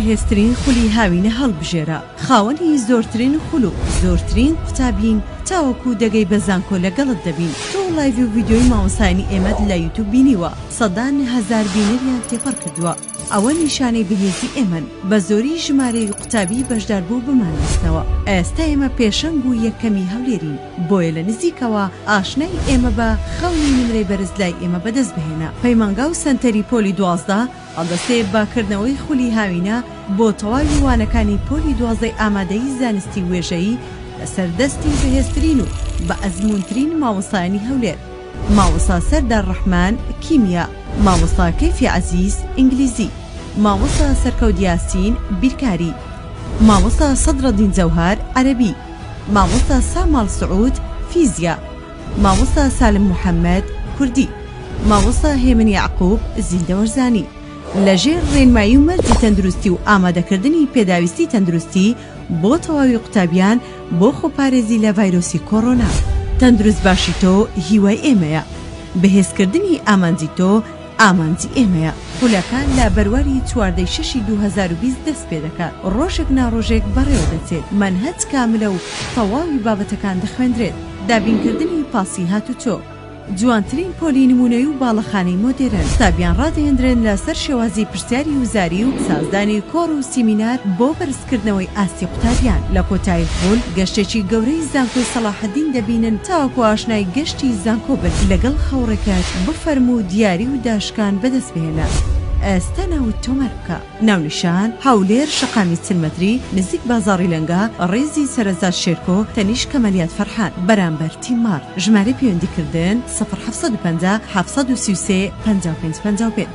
بەهێزترین خولی هاوینە هەڵبژێرە، خاوەنی زۆرترین خول و زۆرترین قوتابین تاوەکو دەگەی بە زانکۆ لەگەڵت دەبین. تۆ لایڤ و ڤیدیۆی مامۆسانی ئێمەت لە یوتیوب بینیوە، سەدان هەزار بینەریان تێپەڕ کردووە. ئەوە نیشانەی بەهێزی ئێمەن. بە زۆری ژمارەی قوتابی بەشداربوو بمانویستنەوە. ئێستا ئێمە پێشەنگ و یەکەمی هەولێرین، بۆیە لە نزیکەوە ئاشنای ئێمە بە خەونی نمرەی بەرز لای ئێمە بەدەست بهێنە. پەیمانگا و سەنتەری پۆلی 12 هەڵدەستێ باکردنەوەی خولی هاوینە بۆ تەواوی وانەکانی پۆلی 12 ئامادەیی زانستی وێژەیی لەسەر دەستی بەهێزترین و بە ئەزموونترین مامۆستایانی هەولێر. مامۆستا سەردار ڕەحمان کیمیا، مامۆستا کەیفی عەزیز ئینگلیزی، مامۆستا سەرکەوت یاسین بیرکاری، مامۆستا سەدرەدین جەوهار عەرەبی، مامۆستا ساماڵ سعود فیزیا، مامۆستا سالم محەممەد کوردی، مامۆستا هێمن یعقوب زیندەوەرزانی. لەژێر ڕێنمایی و مەرجی تەندروستی و ئامادەکردنی پێداویستی تەندروستی بۆ تەواوی قوتابیان بۆ خۆپارێزی لە ڤایرۆسی کۆڕۆنا. تەندروست باشی تۆ هیوای ئێمەیە، بەهێزکردنی ئامانجی تۆ ئامانجی ئێمەیە. خولەکان لە بەرواری 14/6/2020 دەست پێ دەکات. ڕۆژێک ناڕۆژێک بەڕێوە دەچێت. مەنهەج کاملە و تەواوی بابەتەکان دەخوێندرێت. دابینکردنی پاسی هاتوچۆ، جوانترین پۆلی نمونەی و باڵەخانەی مۆدێرن. قوتابیان ڕادەهێنرێن لەسەر شێوازی پرسیاری وزاری و سازدانی کۆڕ و سیمینار بۆ بەرزکردنەوەی ئاستی قوتابیان. لە کۆتایی خۆل گەشتێکی گەورەی زانکۆی سەلاحەدین دەبینن تاوەکو ئاشنای گەشتی زانکۆ بن لەگەڵ خەوڕێکات بفەرمو دیاری و داشکان بەدەست بهێنە. ئێستا ناوت تۆمەر بکە. ناونیشان هەولێر شەقامی چلمەتری نزیک بازاڕی لەنگا ڕێزی سەرەزاد شێرکۆ تەنیش کەمەلیات فەرحان بەرامبەر تیمار. ژمارەی پەیوەندیکردن 0750 733 5555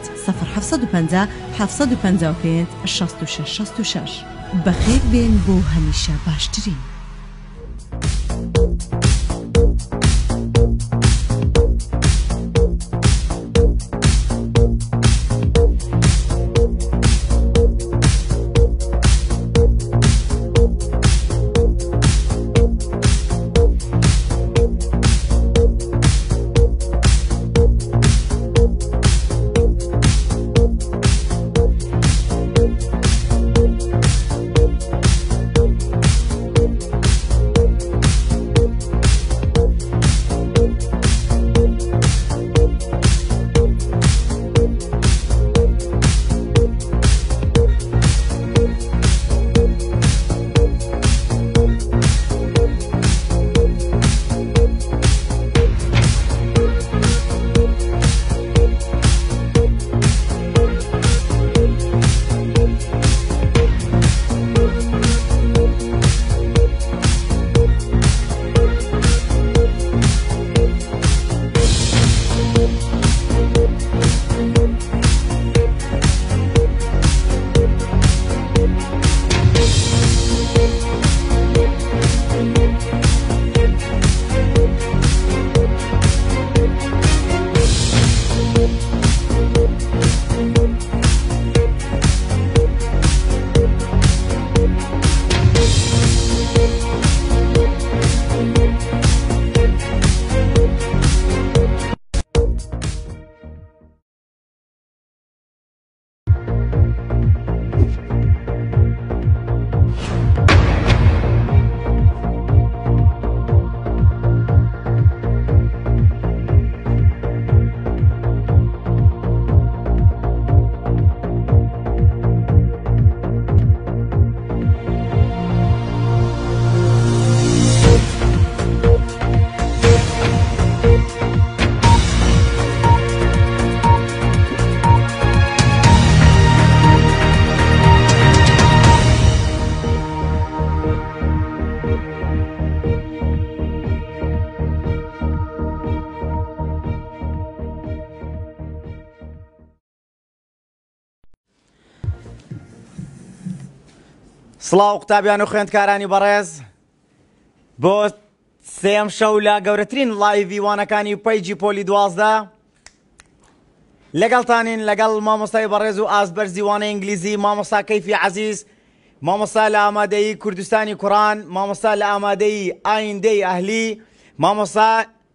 0750 755 6666. بەخێر بێن بۆ هەمیشە باشترین. سڵاو قوتابیان و خوێندکارانی بەڕێز، بۆ سێم شەو لە گەورەترین لایڤی وانەکانی پەیجی پۆلی 12 لەگەڵتانین، لەگەڵ مامۆستای بەڕێز و ئازبەرزی وانەی ئینگلیزی، مامۆستا کەیفی عەزیز، مامۆستا لە ئامادەیی کوردستانی کوڕان، مامۆستا لە ئامادەیی ئایندەی ئەهلی، مامۆستا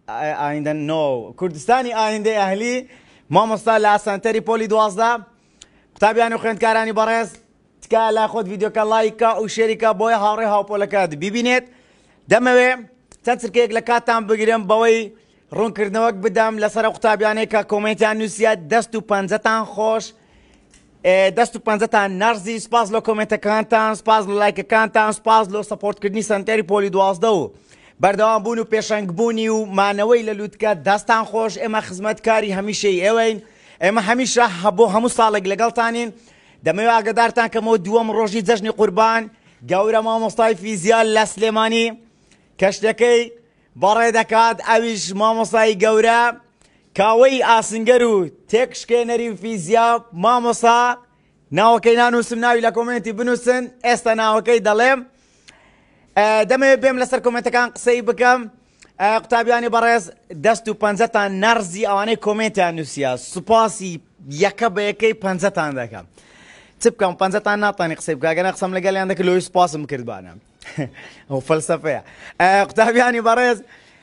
کوردستانی ئایندەی ئەهلی، مامۆستا لە سەنتەری پۆلی 12. قوتابیان و خوێندکارانی بەڕێز، تکا لا خۆت ڤیدیۆکە لایکە و شێریکە بۆی هاوڕێ هاوپۆلەکەت ببینێت دەمەوێ چەند سرکەیەک لە کاتان بگرم بەوەی ڕوونکردنەوەک بدەم لەسەر قوتابیانەی کە کۆمنتیان نووسیە دەست و پەنجەتان خۆش دەست و پەنجەتان نەرزی سپاس لە کۆمنتەکانتان سپاس لە لایکەکانتان سپاس لە سەپۆرتکردنی سەنتەری پۆلی 12 و بەردەوام بوون و پێشەنگبوونی و مانەوەی لە لووتکە دەستان خۆش ئێمە خزمەتکاری هەمیشەی ئێوەین ئێمە هەمیشە بۆ هەموو ساڵێک لەگەڵتانین دەمەوێت ئاگدارتان کەمەوە دووەم ڕۆژی جەژنی قوربان گەورە مامۆستای فیزیال لە سلێمانی کە شتەکەی بەڕێ دەکات ئەویش مامۆستای گەورە کاوەی ئاسنگەر و تێکشکێنەری فیزیا مامۆستا ناوەکەی نانووسم ناوی لە کۆمنتی بنووسن ئێستا ناوەکەی دەڵێم دەمەوێت بێم لەسەر کۆمنتەکان قسەی بکەم قوتابیانی بەڕێز دەست و پەنجەتان نەرزی ئەوانەی کۆمنتیان نووسیە سوپاسی یەکە بە یەکەی پەنجەتان دەکەم چ بکەم پەنجەتان ناتوانانی قسەی بکە گەنە قسەم لەگەڵیان دەکرد لەوەی سوپاسم کردبانە ئەو فەلسەفەیە قوتابیانی بەڕێز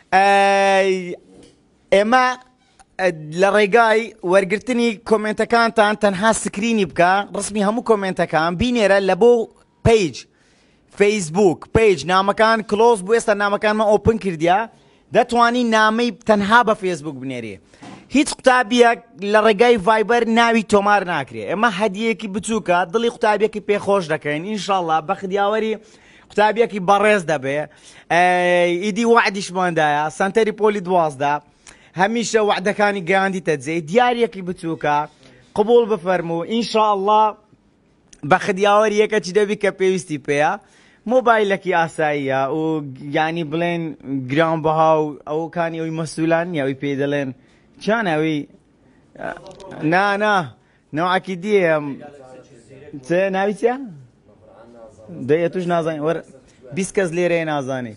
ئێمە لە ڕێگای وەرگرتنی کۆمنتەکانتان تەنها سکرینی بکە ڕسمی هەموو کۆمنتەکان بینێرە لە بۆ پیج فیسبوک پیج نامەکان کلۆز بوو ئێستا نامەکانمە ئۆپن کردیا دەتوانی نامەی تەنها بە فێسبوک بنێری هیچ قوتابیەک لە ڕێگای ڤایبەر ناوی تۆمار ناکرێ ئێمە هەدیەکی بچووکە دڵی قوتابیەکی پێخۆش دەکەین ئینشاءڵڵا بە خدیاوەری قوتابیەکی بەڕێز دەبێ ئیدی وعدیشماندایە سەنتەری پۆلی 12 هەمیشە وعدەکانی گەیاندیتە جێ دیارەکی بچووکە قبول بفەرموو ئینشاءڵڵا بە خدیاوەری یەکەچی دەبی کە پێویستی پێیە مۆبایلێکی ئاساییە و یانی بڵێن گرانبەها و ئەوکانی ئەوی مەسوولان نیە ئەوی پێی دەڵێن چیانەوەی نەوعەکی دیێ ناوی چیە؟ دەیە توش نازانێ وەر 20 کەس لێرەیە نازانێ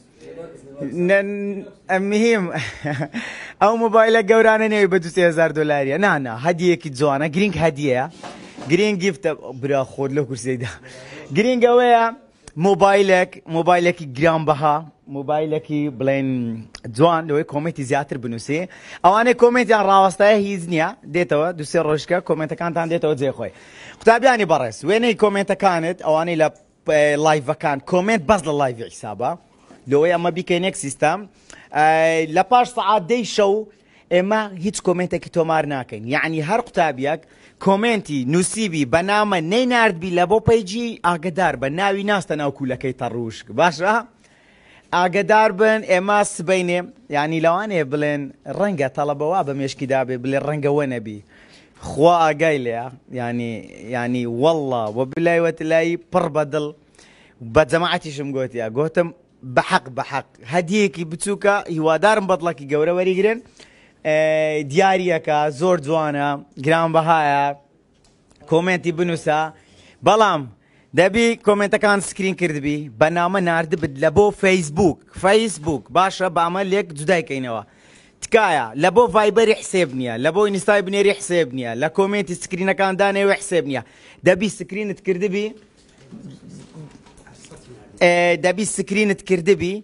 مهم ئەو مۆبایلە گەورانە نێوی بە 2,000 دۆلاریە نانا هەدیەکی جوانە گرنگ هەدیەیە گرنگ گیفتە برا خۆت لە کورسیدا گرنگەوەیە مۆبایلێکی گرانبەها مۆبایلێکی بڵێن جوان لەوەی کۆمنتی زیاتر بنووسێ ئەوانەی کۆمنتیان ڕاوەستایە هیچ نییە دێتەوە دوسێ ڕۆژکە کۆمنتەکانتان دێتەوە جێخۆی قوتابیانی بەڕێز وێنەی کۆمنتەکانت ئەوانەی لە لایڤەکان کۆمنت بەس لە لایڤی حیسابە لەوەی ئەمە بیکەینێک سیستەم لە پاش سەعات 10 شەو ئێمە هیچ کۆمنتێکی تۆمار ناکەین یعنی هەر قوتابیەک کۆمنتی نووسیبی بە نامە نەیناردبی لە بۆ پەیجی ئاگدار بە ناوی ناستە ناو کوولەکەی تەڕوشک باشە ئاگدار بن ئێمە سبەینێ ینی لەوانەیە بڵێن ڕەنگە تەڵەبەوە بە مێشکی دابێ بڵێ ڕەنگەوە نەبی خوا ئاگای لێە ینی وەڵڵا وە بلایوەت لای پڕ بەدڵ بە جەماعەتیشم گوتیە گوتم بەحەق هەدیەکی بچووکە هیوادارم بەدڵەکی گەورە وەریگرن دیارەکە زۆر جوانە گرانبەهایە کۆمنتی بنووسە بەڵام دەبی کۆمنتەکان سکرین کردبی بە نامە ناردبت لە بۆ فەیسبوک باشە بامە لێک جودایکەینەوە تکایە لە بۆ ڤایبەری حسێب نییە لە بۆ ئینستای بنێری حسێب نییە لە کۆمنتی سکرینەکان دانێوە حسێب نییە دەبی سکرینت کردبی دەبی سکرینت کردبی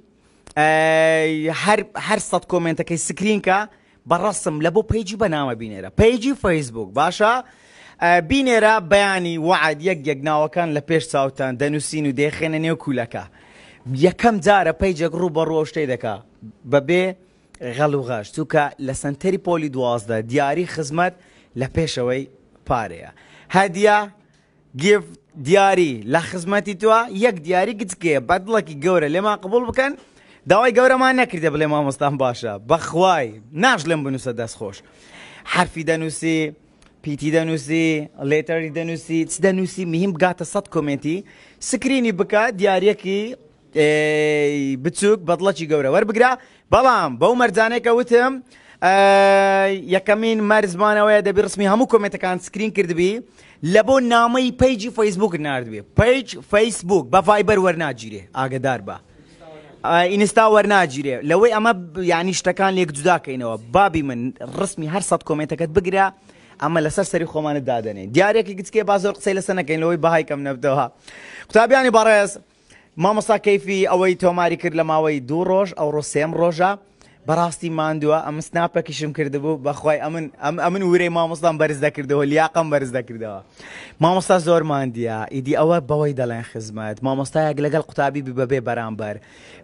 هەر سەد کۆمنتەکەی سکرینکە بەڕەسم لە بۆ پیجی بەنامە بینێرە پیجی فەیسبوک باشە بینێرە بەیانی وعد یەک ناوەکان لە پێش چاوتان دەنووسین و دێخێنە نێو کوولەکە یەکەم جارە پیجێک ڕوو بە ڕۆ شتەی دەکا بەبێ غەڵ و غەش چووکە لە سەنتەری پۆلی 12 دیاری خزمەت لە پێشەوەی پارەیە هەدیە گیف دیاری لە خزمەتی تووە یەک دیاری گچکەیە بەدڵێکی گەورە لێمان قبول بکەن داوای گەورەمان نەکردە بڵێ مامۆستان باشە بەخوای ناشڵێم بنووسە دەستخۆش حرفی دەنووسی پیتی دەنووسی لێتەری دەنووسی چ دەنووسی مهم بگاتە 100 کۆمنتی سکرینی بکە دیارەکی بچووک بەدڵەکی گەورە وەربگرە بەڵام بەو مەرجانێکە وتم یەکەمین مەرزمانەوەیە دەبی ڕسمی هەموو کۆمنتەکان سکرین کردبی لە بۆ نامەی پیجی فەیسبوک ناردبێ پیج فەیسبوک بە ڤایبەر وەرناگیرێ ئاگدار بە ئینستا وەرناگیرێ لەوەی ئەمە یانی شتەکان لێک جوداکەینەوە بابی من ڕسمی هەر 100 کۆمنتەکەت بگرە ئەمە لەسەر سەری خۆمانت دادەنێ دیارێکی گچکێ با زۆر قسەی لەسەر نەکەین لەوەی بەهای کەم نەبدەوە قوتابیانی بەڕێز مامۆستا کەیفی ئەوەی تۆماری کرد لە ماوەی 2 ڕۆژ ئەو ڕۆ 3 ڕۆژە بەڕاستی ماندووە ئەم سناپێکیشم کردبوو بەخوای ئەمن ورەی مامۆستام بەرز دەکردەوە لیاقم بەرز دەکردەوە مامۆستا زۆر ماندیە ئیدی ئەوە بەوەی دەڵێن خزمەت مامۆستایەک لەگەڵ قوتابی ببێ بەرامبەر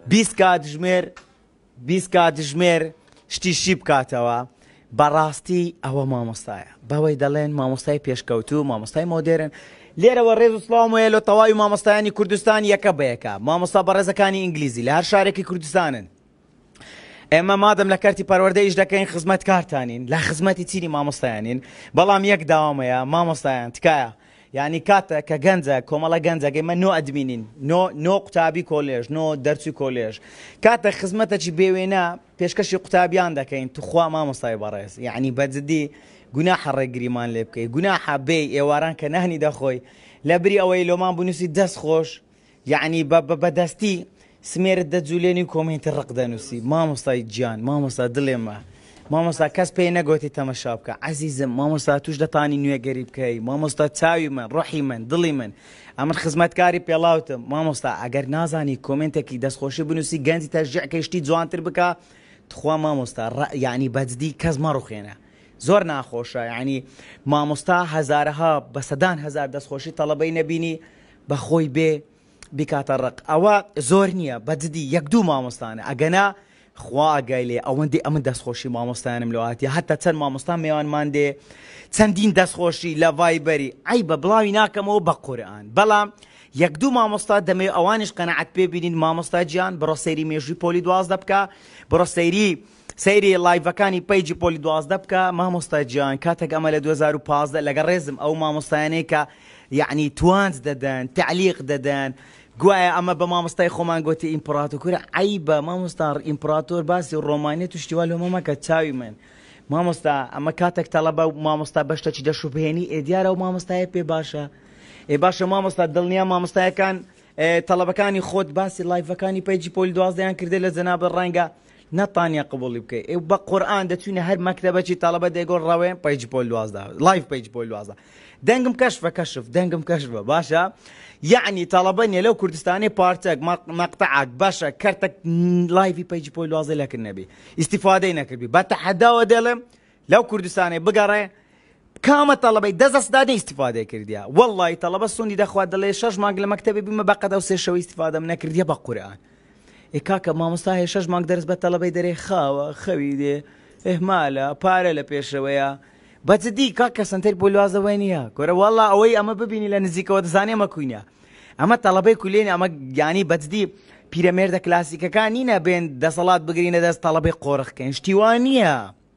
20 کاتژمێر شتیشی بکاتەوە بەڕاستی ئەوە مامۆستایە بەوەی دەڵێن مامۆستای پێشکەوتوو مامۆستای مۆدێرن لێرەوە ڕێز و سڵام وەیە لە تەواوی مامۆستایانی کوردستان یەکە بەیەکە مامۆستا بەڕێزەکانی ئینگلیزی لە هەر شارێکی کوردستانن ئێمە مادەم لە کارتی پەروەردە ئیش دەکەین خزمەت کارتانین لە خزمەتی چینی مامۆستایانین بەڵام یەک داوامەیە مامۆستایان تکایە یعنی کاتە کە گەنجە کۆمەڵە گەنجەکەی من نۆ ئەدمینین نۆ قوتابی کۆلێژ نۆ دەرچی کۆلێژ کاتە خزمەتەکی بێوێنە پێشکەشی قوتابیان دەکەین توخوا مامۆستای بەڕێز یعنی بەجددی گوناحە ڕێگریمان لێ بکەیت گوناحە بێ ئێواران کە نەهنی دەخۆی لە بری ئەوەی لۆمان بنووسی دەست خۆش یعنی بەدەستی سمێرت دەجوولێنی و کۆمنتی ڕق دەنووسی مامۆستای گیان مامۆستا دڵێمە مامۆستا کەس پێی نەگوتی تەمەشا بکە عەزیزم مامۆستا توش دەتانی نوێگەری بکەی مامۆستا چاوی من ڕۆحی من دڵی من ئەمن خزمەتکاری پێڵاوتم مامۆستا ئەگەر نازانی کۆمنتێکی دەستخۆشی بنووسی گەنجی تەشجیعکەی شتی جوانتر بکە تخوا مامۆستا یعنی بەجددی کەس مەڕوخێنە زۆر ناخۆشە یعنی مامۆستا هەزارەها بە سەدان هەزار دەستخۆشی تەڵەبەی نەبینی بەخۆی بێ بیکاتە ڕق ئەوە زۆر نییە بەجددی یەک دوو مامۆستانە ئەگەنا خوا ئاگای لێ ئەوەندی ئەمن دەستخۆشی مامۆستایانم لەواتیە هەتا چەند مامۆستا میوانمان دێ چەندین دەستخۆشی لە ڤایبەری ئەی بە بڵاوی ناکەمەوە بە قورئان بەڵام یەک دوو مامۆستا دەمێ ئەوانش قەنەعەت پێ بینین مامۆستا گیان بڕۆ سەیری مێژووی پۆلی 12 بکە بڕۆ سەیری لایڤەکانی پەیجی پۆلی 12 بکە مامۆستا گیان کاتێک ئەمە لە 2015 لەگە ڕێزم ئەو مامۆستایانەی کە یعنی توانج دەدەن تعلیق دەدەن گوایە ئەمە بە مامۆستای خۆمان گوتی ئیمپراتۆرە ئەی بە مامۆستا ئیمپراتۆر باسی ڕۆمانیە توشتیوا لۆمەمەکە چاوی من مامۆستا ئەمە کاتێک تەڵەبە و مامۆستا بەشتەکی دەشوبهێنی ئێدیارە و مامۆستایە پێ باشە باشە مامۆستا دڵنیا مامۆستایەکان تەڵەبەکانی خۆت باسی لایڤەکانی پەیجی پۆلی 12 کردێ لە جەنابە ڕەنگە نەتانیا قبوڵی بکەیت بە قورئان دەچوونە هەر مەکتەبەکی تەڵەبە دێگۆڕ ڕاوێن پەیجی پۆلی 12 لایڤ پەیجی پۆلی 12 دەنگم کەشف دەنگم کەشفە باشە یعنی تەڵەبە نیە لەو کوردستانی پارچەک مەقتەعەک باشە کەرتەک لایڤی پەیجی پۆلی 12 لەکرد نەبی ئیستیفادەی نەکردبی بە تەحەداوە دێڵێم لەو کوردستانی بگەڕێ کامە تەڵەبەی دەزەستدادە ئیستیفادەی کردیە وەڵڵی تەڵەبە سوندی دەخوات دەڵێ 6 مانگ لە مەکتەبی بیمە بەقەدە و 3 شەوە ئیستیفادەم نەکردیە بە قورئان کاکە مامۆستا هەیە 6 مانگ دەرس بە تەڵەبەی دەرێ خاوە خەوی دێ ئێهمالە پارە لە پێشەوەیە بەجددی کاکە سنتەر بۆ لوازەوەی نییە گۆرە وەڵڵا ئەوەی ئەمە ببینی لە نزیکەوە دەزانێ ئەمە کوینە ئەمە تەڵەبەی کولێنی ئەمە گیانی بەجددی پیرەمێردە کلاسیکەکان نینە بێن دەسەڵات بگرینە دەست تەڵەبەی قۆڕخکەن شتیوان نییە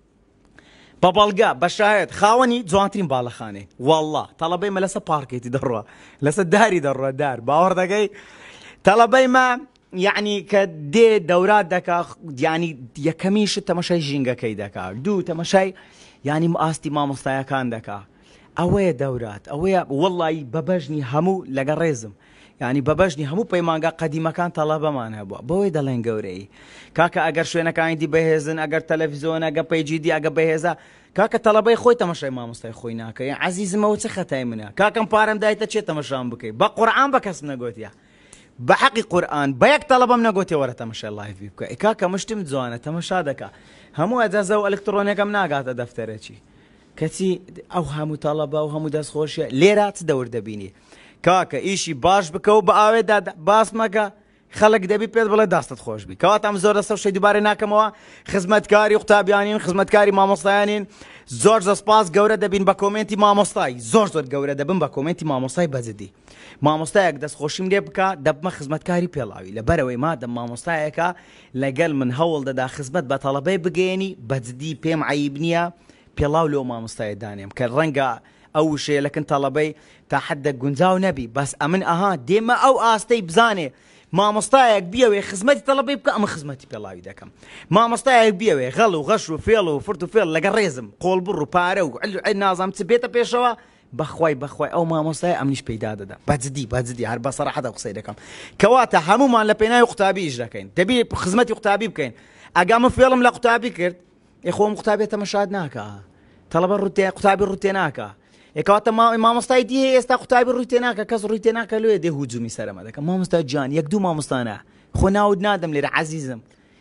بە بەڵگا بە شایەت خاوەنی جوانترین باڵەخانەی وەڵڵا تەڵەبەی مە لەسەر پارکێتی دەڕوە لەسەر داری دەڕوە دار باوەڕ دەکەی تەڵەبەی مە یعنی کە دێ دەورات دەکا ینی یەکەمیش تەمەشای ژینگەکەی دەکا دوو تەمەشای ینی ئاستی مامۆستایەکان دەکا ئەوەیە دەورات ئەوەیە وەڵڵی بەبەژنی هەموو لەگە ڕێزم ینی بەبەژنی هەموو پەیمانگا قەدیمەکان تەڵەبەمان هەبووە بەوەی دەڵێن گەورەی کاکە ئەگەر شوێنەکانی دی بەهێزن ئەگەر تەلەڤیزۆن ئەگە پەیجی دی ئەگە بەهێزە کاکە تەڵەبەی خۆی تەمەشای مامۆستای خۆی ناکە عەزیزمەوە چه خەتای منە کاکەم پارەم دایتە چێ تەمەشام بکەی بە قورئان بە کەسم نەگوتیە بە حەقی قورئان بە یەک تەڵەبەم نەگوتێ وەرە تەمەشای لایڤی بکە کاکە مشتم جوانە تەمەشا دەکا هەموو ئەجازە و ئەلکترۆنیەکەم ناگاتە دەفتەرێکی کەچی ئەو هەموو تەڵەبە و هەموو دەستخۆشیە لێرە چ دەور دەبینی کاکە ئیشی باش بکە و بە ئاوێدا باس مەکە خەڵک دەبی پێت بڵێ داستت خۆش بی کەواتە ئەم زۆر دەسە شەی دووبارە ناکەمەوە خزمەتکاری قوتابیانین خزمەتکاری مامۆستایانین زۆر سپاس گەورە دەبین بە کۆمنتی مامۆستای زۆر گەورە دەبن بە کۆمنتی مامۆستای بەجددی مامۆستایەک دەستخۆشیم لێ بکە دەبمە خزمەتکاری پێڵاوی لەبەرەوەی مادەم مامۆستایەکە لەگەڵ من هەوڵ دەدا خزمەت بە تەڵەبەی بگەێنی بەجددی پێم عەیب نییە پێڵاو لەو مامۆستایە دانێم کە ڕەنگە ئەو شەیە لەکن تەڵەبەی تا حەدە گونجاو نەبی بەس ئەمن ئەها دێمە ئەو ئاستەی بزانێ مامۆستایەک بیەوێ خزمەتی تەڵەبەی بکە ئەمە خزمەتی پێڵاوی دەکەم مامۆستایەک بیەوێ غەڵ و غەش و فێڵ و فرت و فێڵ لەگە ڕێزم قۆڵبڕ و پارە و نازام چ بێتە پێشەوە بەخوای ئەو مامۆستای ئەمنیش پەیدا دەدا بەجددی هەر بە سەراحەتە قسەی دەکەم کەواتە هەمومان لە پێناوی قوتابی ئیش دەکەین دەبی خزمەتی قوتابی بکەین ئەگا من فێڵم لە قوتابی کرد خۆم قوتابی تەمەشاد ناکە تەڵەبە قوتابی ڕوتێ ناکە کەواتە مامۆستای دی ئێستا قوتابی ڕووی تێ ناکە کەس ڕووی تێ ناکە لێ دێ هوجومی سەرەمە دەکەم مامۆستا جان یەک دوو مامۆستانە خۆ ناود نادەم لێرە عەزیزم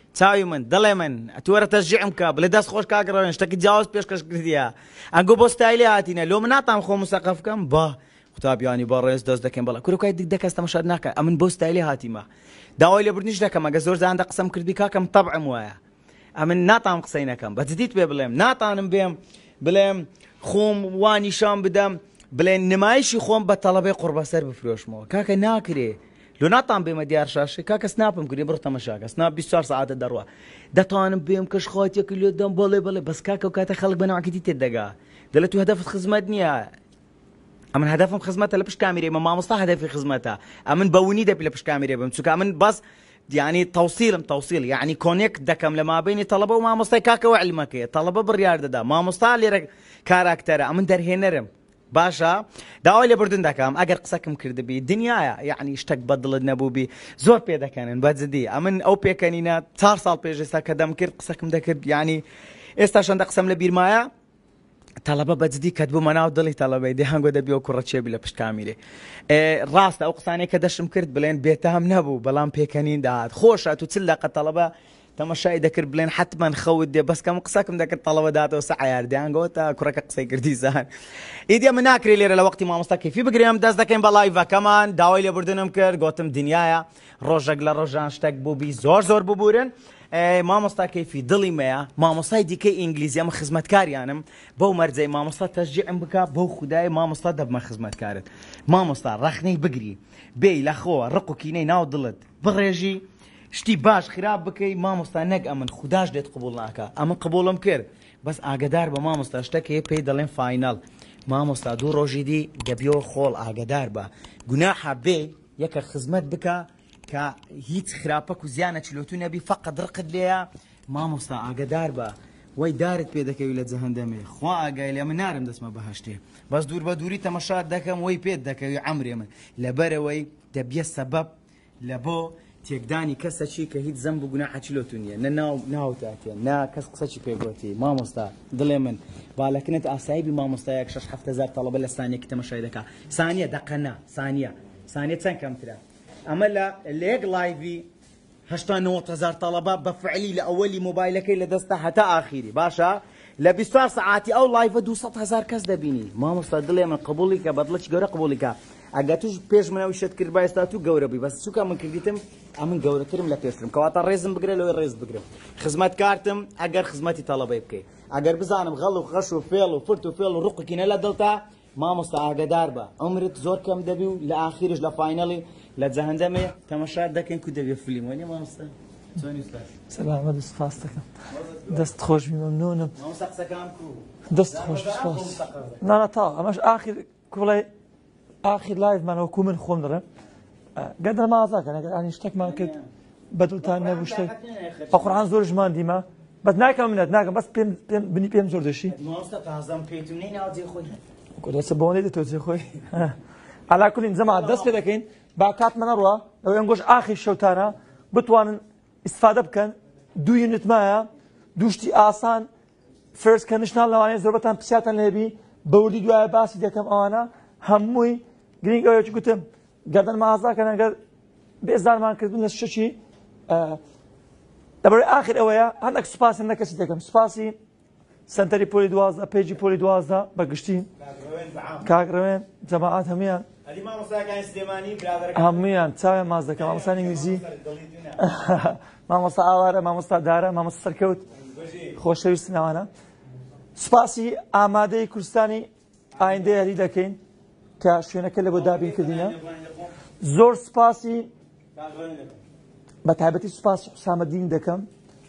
چاوی من دڵێ من ئەتوەرە تەشجیعم بکە بڵێ دەست خۆش کاگەڕێن شتێکی جیاواز پێشکەش کردیە ئەنگۆ بۆ ستایلی هاتینە لۆ من ناتام خۆم مستەقف بکەم با قوتابیانی بە ڕێز دەست دەکەم بەڵام کوڕکای دیک دەکەس تەماشا ناکە ئەمن بۆ ستایلی هاتیمە داوای لێبوردنیش دەکەم ئەگە زۆر زاندا قسەم کردی کاکەم تەبعم وایە ئەمن ناتام قسەی نەکەم بەجدیت پێ بڵێم ناتانم بێم بڵێم خۆم وانیشان بدەم بڵێن نمایشی خۆم بە تەڵەبەی قوربەسەر بفرۆشمەوە کاکە ناکرێ لۆ ناتان بێمە دیار شاشی کاکە سناپم کردی بڕ تەماشاکە سناپ 24 ساعتە دەڕوە دەتوانم بێم کەش خاتێکی لێ دەم بەڵێ بەس کاکە و کاتە خەڵک بەناوەکەتی تێدەگا دەڵێت تو هەدەفت خزمەت نییە ئەمن هەدەفم خزمەتە لە پشت کامێرەمە مامۆستا هەدەفی خزمەتە ئەمن بەونی دەبی لە پشت کامێرە بم چونکە من بەس يعني توصيل يعني كونيكت دكم لما بيني طلبه وما مستي كاكا وعلمك طلبه بالرياضه دا ما مستالي كاركتر من درهنرم باشا داوای لێبوردن دەکەم ئەگەر قسەکەم کرد بی دنیاە یعنی شتێک بەدڵت نەبووبی زۆر پێ دەکەنن بەجددی ئەمن ئەو پێکەنینە 4 ساڵ پێش ئێستا کە دەم کرد قسەکەم دەکرد یعنی ئێستا شەندە قسەم لە بیرمایە تەڵەبە بەجددی کەت بوو مەناو دڵی تەڵەبەی دێ هەنگۆ دەبی و کوڕە چێبی لە پشت کامیرێ ڕاستە ئەو قسانەی کە دەشم کرد بڵێن بێتام نەبوو بەڵام پێکەنین داهات خۆشە تو چل لەقە تەڵەبە تەماشای دەکرد بڵێن حتمما خەوت دێ بەس کەم قسەکەم دەکرد تەڵەبە داتەوە سەعیار دەیانگەوە تا کوڕەکە قسەی کردی زان ئیدی من ناکرێ لێرە لە وەختی مامۆستا کەیفی بگرێم دەست دەکەین بە لایڤەکەمان داوای لێبوردنم کرد گوتم دنیاە ڕۆژێک لە ڕۆژان شتێک بووبی زۆر ببورن مامۆستا کەیفی دڵی مەیە مامۆستای دیکەی ئینگلیزی ئەمە خزمەتکاریانم بەو مەرجەی مامۆستا تەشجیعم بکە بەو خودای مامۆستا دەبمە خزمەتکارت مامۆستا ڕەخنەی بگری بێی لە خۆوە ڕق و کینەی ناو دڵت بڕێژی شتی باش خراپ بکەی مامۆستا نەک ئەمن خوداش دێت قبول ناکە ئەمە قبولم کرد بەس ئاگدار بە مامۆستا شتێک هەیە پێی دەڵێن فاینەڵ مامۆستا دوو ڕۆژی دی دەبیەوە خۆڵ ئاگدار بە گوناحە بێ یەکە خزمەت بکە کە هیچ خراپەک و زیانە چلۆتو نەبی فەقەت ڕقت لێیە مامۆستا ئاگدار بە وەی دارت پێ دەکەوی لە جەهەندەمێ خوا ئاگای لێ من نارم دەستمە بەهەشتێ بەس دوور بە دووری تەمەشات دەکەم وەی پێت دەکەوی عەمرێ من لەبەرەوەی دەبیە سەبەب لە بۆ تێکدانی کەسەکی کە هیچ زەمب و گوناحە چلۆتو نییە نە ناوتاتێن نا کەس قسەکی پێگوتی مامۆستا دڵێ من باڵەکنت ئاسایبی مامۆستایەک 6-7 تەڵەبە لە سانیەکی تەمەشای دەکا سانیە دەقەنا سانیە چەند کەمترە ئەمە لە یەک لایڤی 89,000 تەڵەبە بەفعلی لە ئەوەلی مۆبایلەکەی لە دەستە هەتا ئاخیری باشە لە 24 ساعاتی ئەو لایڤە 200,000 کەس دەبینی مامۆستا دڵێ من قبولی کە بەدڵەکی گەورە قبولی کە ئەگە توش پێش منەوەی شت کرد با ئێستا تو گەورە بی بەس چووکە من کردیتم ئەمن گەورەترم لە پێشترم کەواتە ڕێزم بگرێ لەوەی ڕێز بگرم خزمەت کارتم ئەگەر خزمەتی تەڵەبەی بکەی ئەگەر بزانم غەڵ و خەش و فێڵ و فرت و فێڵ و ڕقوکینە لە دڵتا مامۆستا ئاگدار بە عمرت زۆر کەم دەبی و لە ئاخیرش لە فاینەڵی لە جەهەندەمێ تەماشات دەکەین کو دەبێ فیلم وەنی مامۆستا سلامە دەست خاست دەکەم دەست خۆشبی مەمنونم دەست خۆش نانە تا ئەمەش ئاخیر کوڵێ ئاخیر لایڤمانەوە کو من خۆم دەڕێم گەدە مازاکەن ئەگەر ئانی شتێکمان کرد بەدڵتان نەبوو شتێک بە قورعان زۆرژمان دیمە بەس ناکەم منەت ناکەم بەس بنی پێم زۆر دەشی دەسە بۆنێ دێتۆ جێ خۆی ئالاکولین جەما دەست پێ دەکەین با کاتمە نەڕوە لەوەی ئەنگۆش ئاخیر شەوتانە بتوانن ئیسفادە بکەن دوو یونتمایە دووشتی ئاسان فرس کە نیشنال لەوانەیە زۆربەتان پرسیاتان لێبی بەوردی دوایە باسی دەکەم ئەوانە هەمووی گرنگ ئەوەیەکی گوتم گەردن مازاکەن ئەگەر بێزارمان کردن لە شەشی لەبەرەوەی ئاخر ئەوەیە هەندێک سوپاسم لە کەسی دەکەم سوپاسی سنتەری پۆلی 12 پێیجی پۆلی 12 بەگشتی کاگڕەوێن جەماعات هەمویان هەمویان چاوێن ماز دەکەم مامۆستا ئینگلیزی مامۆستا ئاوارە مامۆستا دارە مامۆستا سەرکەوت خۆشەویستن ئەوانە سوپاسی ئامادەی کوردستانی ئایندەی هەری دەکەین کە شوێنەکە لە بۆ دابینکردینە زۆر سوپاسی بە تایبەتی سوپاس حسامەدین دەکەم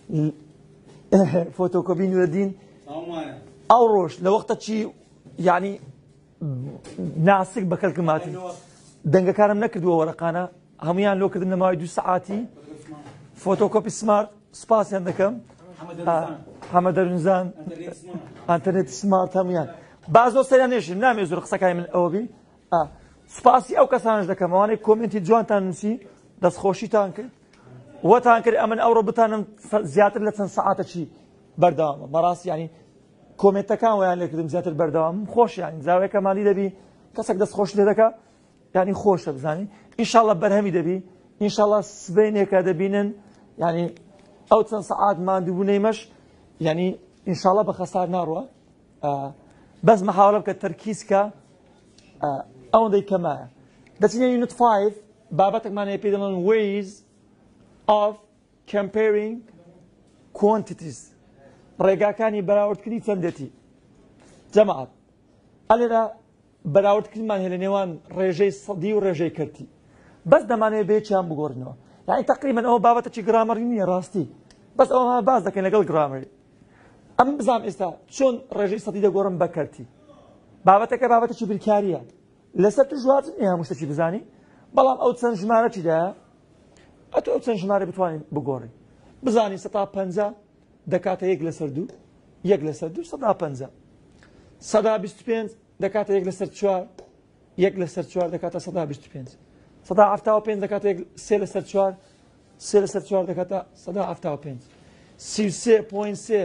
فۆتۆکۆپی نورەدین ئەو ڕۆژ لە وەختە چی یعنی ناسک بە کەلکماتی دەنگەکارم نەکردووە وەرەقانە هەمویان لۆکردن لە ماوەی 2 سەعاتی فۆتۆکۆپی سمارت سوپاسیان دەکەم حەمە دەرونزان ئەنتەرنێتی سمارت هەمویان بازۆ سەریان نێشیم نامێ زۆر قسەکای من ئەوە بی سوپاسی ئەو کەسانش دەکەم ئەوانەی کۆمنتی جوانتان نووسی دەستخۆشیتان کرد وەتان کرد ئەمن ئەوڕۆ بتانم زیاتر لە چەند سەعاتە چی بەردەوامە بەڕاستی ینی کۆمنتەکان ویان لێکردم زیاتر بەردەوام خۆش ینی زاوەیەکە مالی دەبی کەسێک دەستخۆش لێ دەکا ینی خۆشە بزانی ئینشاڵڵە بەرهەمی دەبی ئینشاڵڵە سبەینێکە دەبینن ینی ئەو چەند سەعات ماندووبوونەیمەش یعنی ئینشاڵڵا بە خەسار ناڕوە بەس مەحاوڵە بکە تەرکیزکە ئەوەندەی کەمایە دەچینە یونت 5 بابەتێکمانەیە پێی دەڵێن ways of comparing quantities ڕێگاکانی بەراوردکردنی چەندێتی جەماعەت ئەلێرە بەراوردکردمان هەیە لە نێوان ڕێژەی سەدی و ڕێژەی کەرتی بەس دەمانەوێت بەیەکیان بگۆڕنەوە یعنی تقریبا ئەوە بابەتێکی گرامەری نییە ڕاستی بەس ئەوە باز دەکەین لەگەڵ گرامەری ئەم بزانام ئێستا چۆن ڕێژەی سەدی دەگۆڕم بە کەرتی بابەتەکە بابەتێکی بریکاریە لەسەر تو ژواتن نیە هەموو شتێکی بزانی بەڵام ئەو چەند ژمارە چیدایە ئەتو ئەو چەند ژمارە بتوانین بگۆڕی بزانی 150 دەکاتە 1/2 1/2 125 دەکاتە 1/4 1/4 دەکاتە 125 175 دەکاتە 3/4 3/4 دەکاتە 175 33.3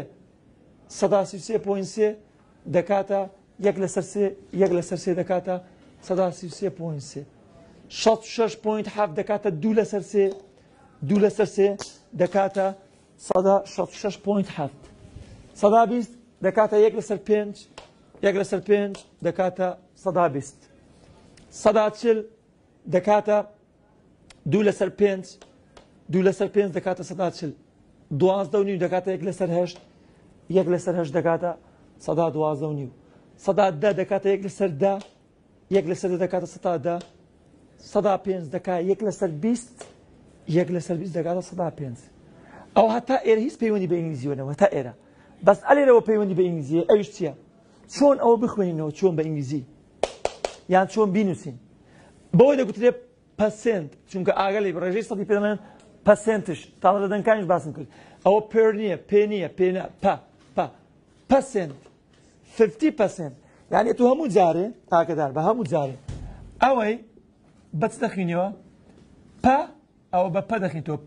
133.3 دەکاتە 1/3 1/3 دەکاتە 133.3 66.7 دەکاتە 2/3 2/3 دەکاتە 166.7 120 دەکاتە 1/5 1/5 دەکاتە 120 140 دەکاتە 2/5 2/5 دەکاتە 140 12.5 دەکاتە 1/8 1/8 دەکاتە 112.5 110 دەکاتە 1/10 1/10 دەکاتە 110 105 دەکات 1/20 1/20 دەکاتە 105 ئەو هەتا ئێرە هیچ پەیوەندی بە ئینگلیزیوەنەوە هەتا ئێرە بەس ئەلێرەوە پەیوەندی بە ئینگلیزیە ئەویش چییە چۆن ئەوە بخوێنینەوە چۆن بە ئینگلیزی یان چۆن بینوسین بۆی دەگوترێ پەسنت چونکە ئاگەلی ڕێژەی سەدی پێ دەڵێن پەسنتش تاڵە دەدەنکانیش باسم کرد ئەوە پێر نییە پێ نییە پێ پەسنت 50% یعنی تو هەموو جارێ ئاگدار بە هەموو جارێ ئەوەی بەچ دەخینەوە پە ئەوە بە پە دەخینەوە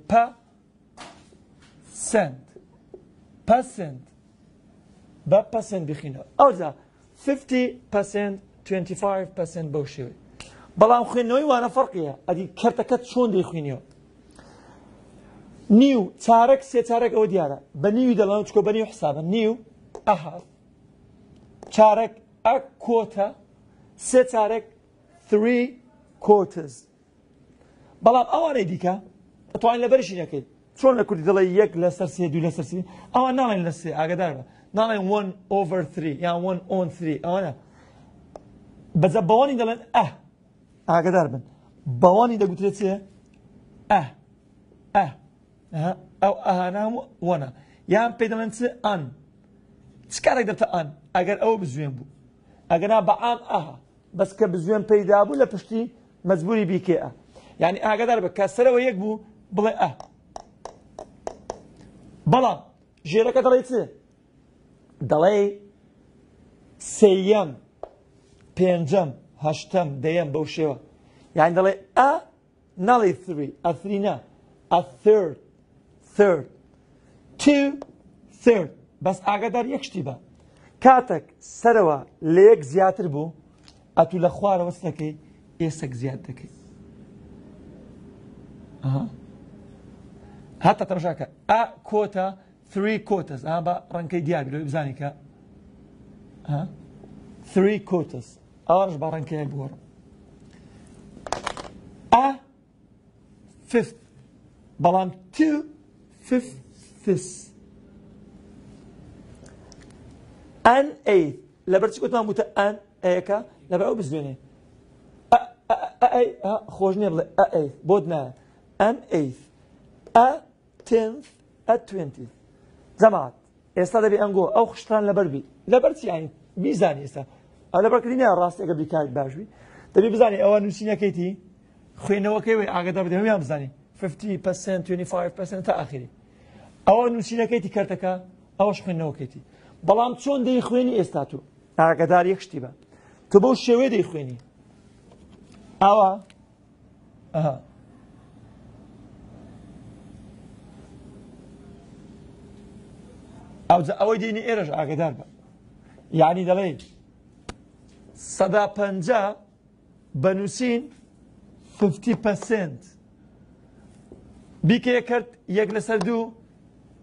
پەسنت بە پەسنت بخینەوە ئەوجا 50% 25% بەو شێوەی بەڵام خوێندنەوەی وانە فەرقیە ئەدی کەرتەکەت چۆن دەیخوێنیەوە نیو چارەک سێ چارەک ئەوە دیارە بە نیوی دەڵێن چکۆ بە نیو حسابە نیو ئەهات چارەک ئە کۆتە سێ چارەک 3 quarters بەڵام ئەوانەی دیکە ئەتوانین لەبەرشی نەکەیت چۆن لە کوردی دەڵێ 1/3 2/3 ئەوان ناڵێن لە سێ ئاگدار بە ناڵێن 1/3 یان 1/3 ئەوانە بەجە بەوانی دەڵێن ئاگدار بن بەوانی دەگوترێت چێ ئەو ئەهانە هەموو وەنە یان پێی دەڵێن چ ئەن چ کارێک دەبتە ئەن ئەگەر ئەوە بزوێن بوو ئەگەنا بە ئان ئەها بەس کە بزوێن پەیدا بوو لە پشتی مەجبوری بیکێ یعنی ئاگدار بە کەسەرەوە یەک بوو بڵێ بەڵام ژێرەکە دەڵێ چ دەڵێ سێیەم پێنجەم هەشتەم دەیەم بەو شێوە یعنی دەڵێ ناڵێ 3 نا third 2/3 بەس ئاگدار یەک شتی بە کاتێک سەرەوە لە یەک زیاتر بوو ئەتوو لە خوارەوە چ دەکەی ئێسەک زیاد دەکەی هەتا تەماشاکە کۆتە 3 quarters بە ڕەنکەی دیار بێت بزانی کە 3 quarters ئەوانش بە ڕەنکەیە بگۆڕم fifth بەڵام 2/5 ئەن ئەیت لەبەر چی گوتمان بووتە ئەن ئەیەکە لەبەر ئەو بزوێنێ خۆش نییە بڵێ ئەیت بۆت نایە ئەن ئەیت 10th 20th جەماعەت ئێستا دەبێ ئەنگۆ ئەو خشتان لەبەر بی لەبەر چی یانی بیزانی ئێستا ئەو لەبەرکردی نییە ڕاستی ئەگە بیکاری باشبی دەبێ بزانی ئەوە نووسینەکەیتی خوێندنەوەکەی وێ ئاگدار بدە هەمویان بزانی 50% 25% تا ئاخری ئەوە نووسینەکەیتی کەرتەکە ئەوەش خوێندنەوەکەیتی بەڵام چۆن دەیخوێنی ئێستا تو ئاگدار یەک شتی بە تو بەو شێوەیە دەیخوێنی ئەوە ئەوەی دێنی ئێرەش ئاگدار بە یعنی دەڵێ 150 بەنووسین 50% بیکە کرد 1/2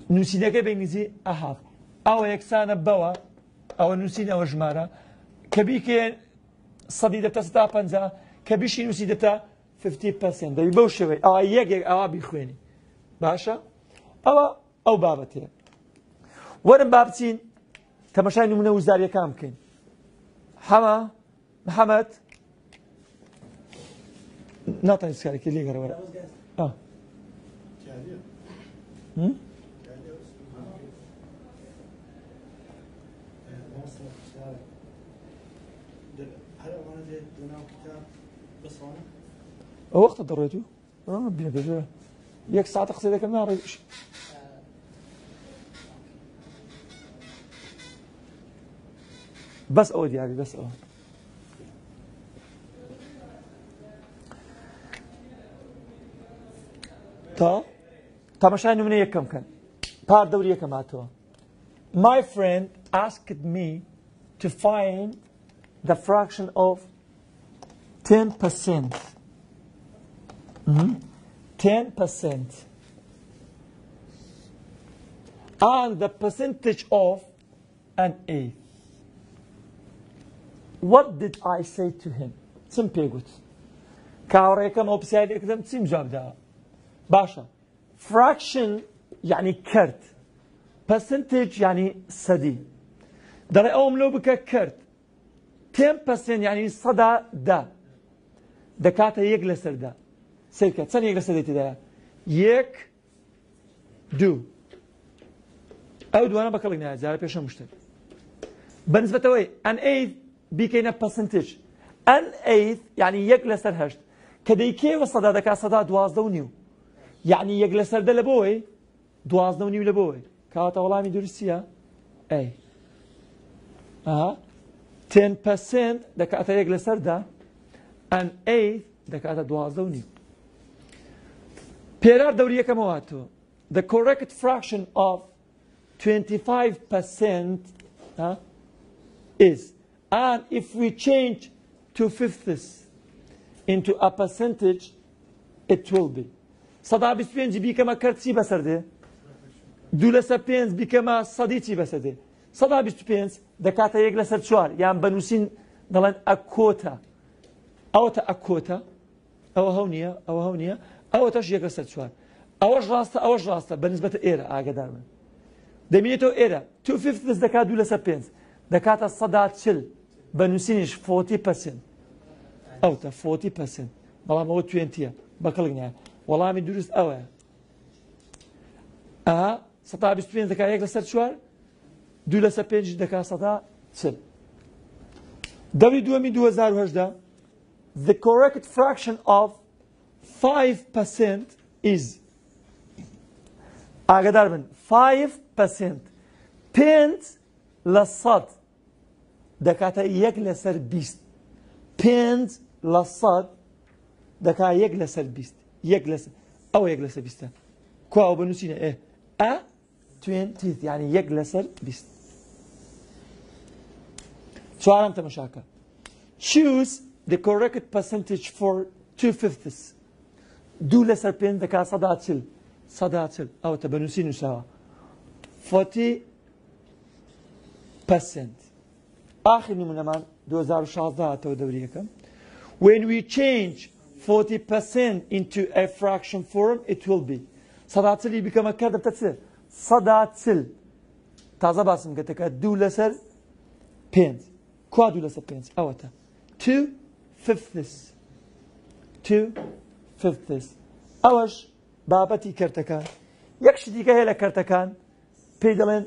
نووسینەکە بە ئینگلیزی ئەهاف ئەوە یەکسانە بەوە ئەوە نووسین ئەوە ژمارە کە بیکەن 150 کە بیشی نووسی دەتا 50% دەبی بەو شێوەی ئەوە یەکێک ئەوە بیخوێنی باشە ئەو بابەتەیە وەرن با بچین تەماشای نمونە وزاریەکان بکەین محەممەد ناتوانێت سکارێکی لێگەڕەوەرە وقت ضريته بينا بيجي ياك ساعة تقصي ذاك ما عرفش بس أودي يعني بس مشان من يكم كان بار دوري كم هاتوا My friend asked me to find the fraction of 10%. 10% and the percentage of an eighth. What did I say to him? Simple good. كاوريكم أو بسيادة كذا تسمى جواب ده. باشا. Fraction يعني كرت. Percentage يعني صدي. دري أوم لو بك كرت. 10% يعني صدا ده. دكاته يجلس ده. سيركات ثانية يجلس ده. يك دو. أو دو أنا بكلم نهاية زارة بيشة مشتري. بالنسبة وي an eighth بيكينا percentage. an eighth يعني يجلس هشت. كده يكيف الصدا دكا صدا 12 يعني يجلس ده لبوي 12 لبوي. كاتا والله مي درسيا. أي. 10% دكاتا يجلس ده. an eighth دكاتا 12 بيرار دورية كمواتو. The correct fraction of 25% is, and if we change 2/5 into a percentage, it will be. صدا 25 بيكما كرتسي بسرده. دولا سبينز بيكما صديتي بسرده. صدا 25 دكاتا يجلس شوار. يعني بنوسين دلان أكوتا. أو تأكوتا. أو هونية. أو تشيء قصة شوار. أوش راسته بالنسبة إيرا أقدر من. دميتو إيرا 2/5 دكات دولا سبينز دكات الصداع تشل بنوسينش 40% أو 40% والله ما هو 20 بقولنا والله من درس أوه صداع 20 دكات يقدر قصة شوار دولا سبينز دكات صداع تشل. دوري 2018 the correct fraction of 5% is أقدر من 5% pence للصد دكاتا يجلسر بيست pence للصد دكا يجلسر بيست يجلس أو يجلسر بيست كوا بنوسينا إيه 20 يعني يجلسر بيست سؤال أنت مشاكل choose the correct percentage for 2/5 دولا سربين دكا صداتل أو تبنوسين سوا 40% آخر نمونمان 2016 تو دوريكم when we change 40% into a fraction form it will be صداتل بكم كذا بتصير صداتل تازه باسم قلت دولا سر بينز كوا دولا سر بينز أوتا 2/5 أوش بابتي كرتكان يكشدي كهلا كرتكان بيدلن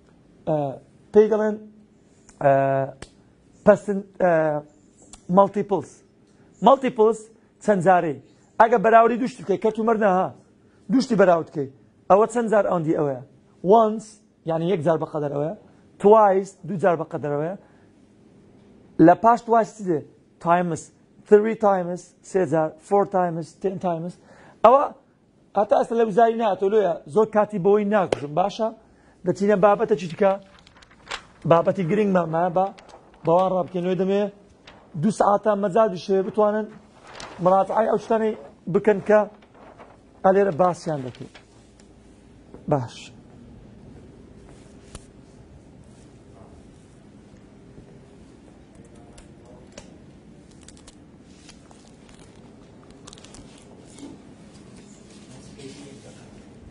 multiples تنزاري أجا براودي دوشتي كي كتو مرنا دوشتي براود كي أو تنزار عندي أوه once يعني يك ضربة قدر أوه twice دو ضربة قدر أوه لا باش twice تدي times 3 times سيزار 4 times 10 times أو أتا أصلا وزارينا تقولوا زود كاتبوي ناقش باشا دتينا بابته تشتكى بابتي جرينج ما با بوارب كانوا يدمي 2 ساعات مزاد شيء بتوانن مراتعي أو شتاني بكنكا على باس يعني باش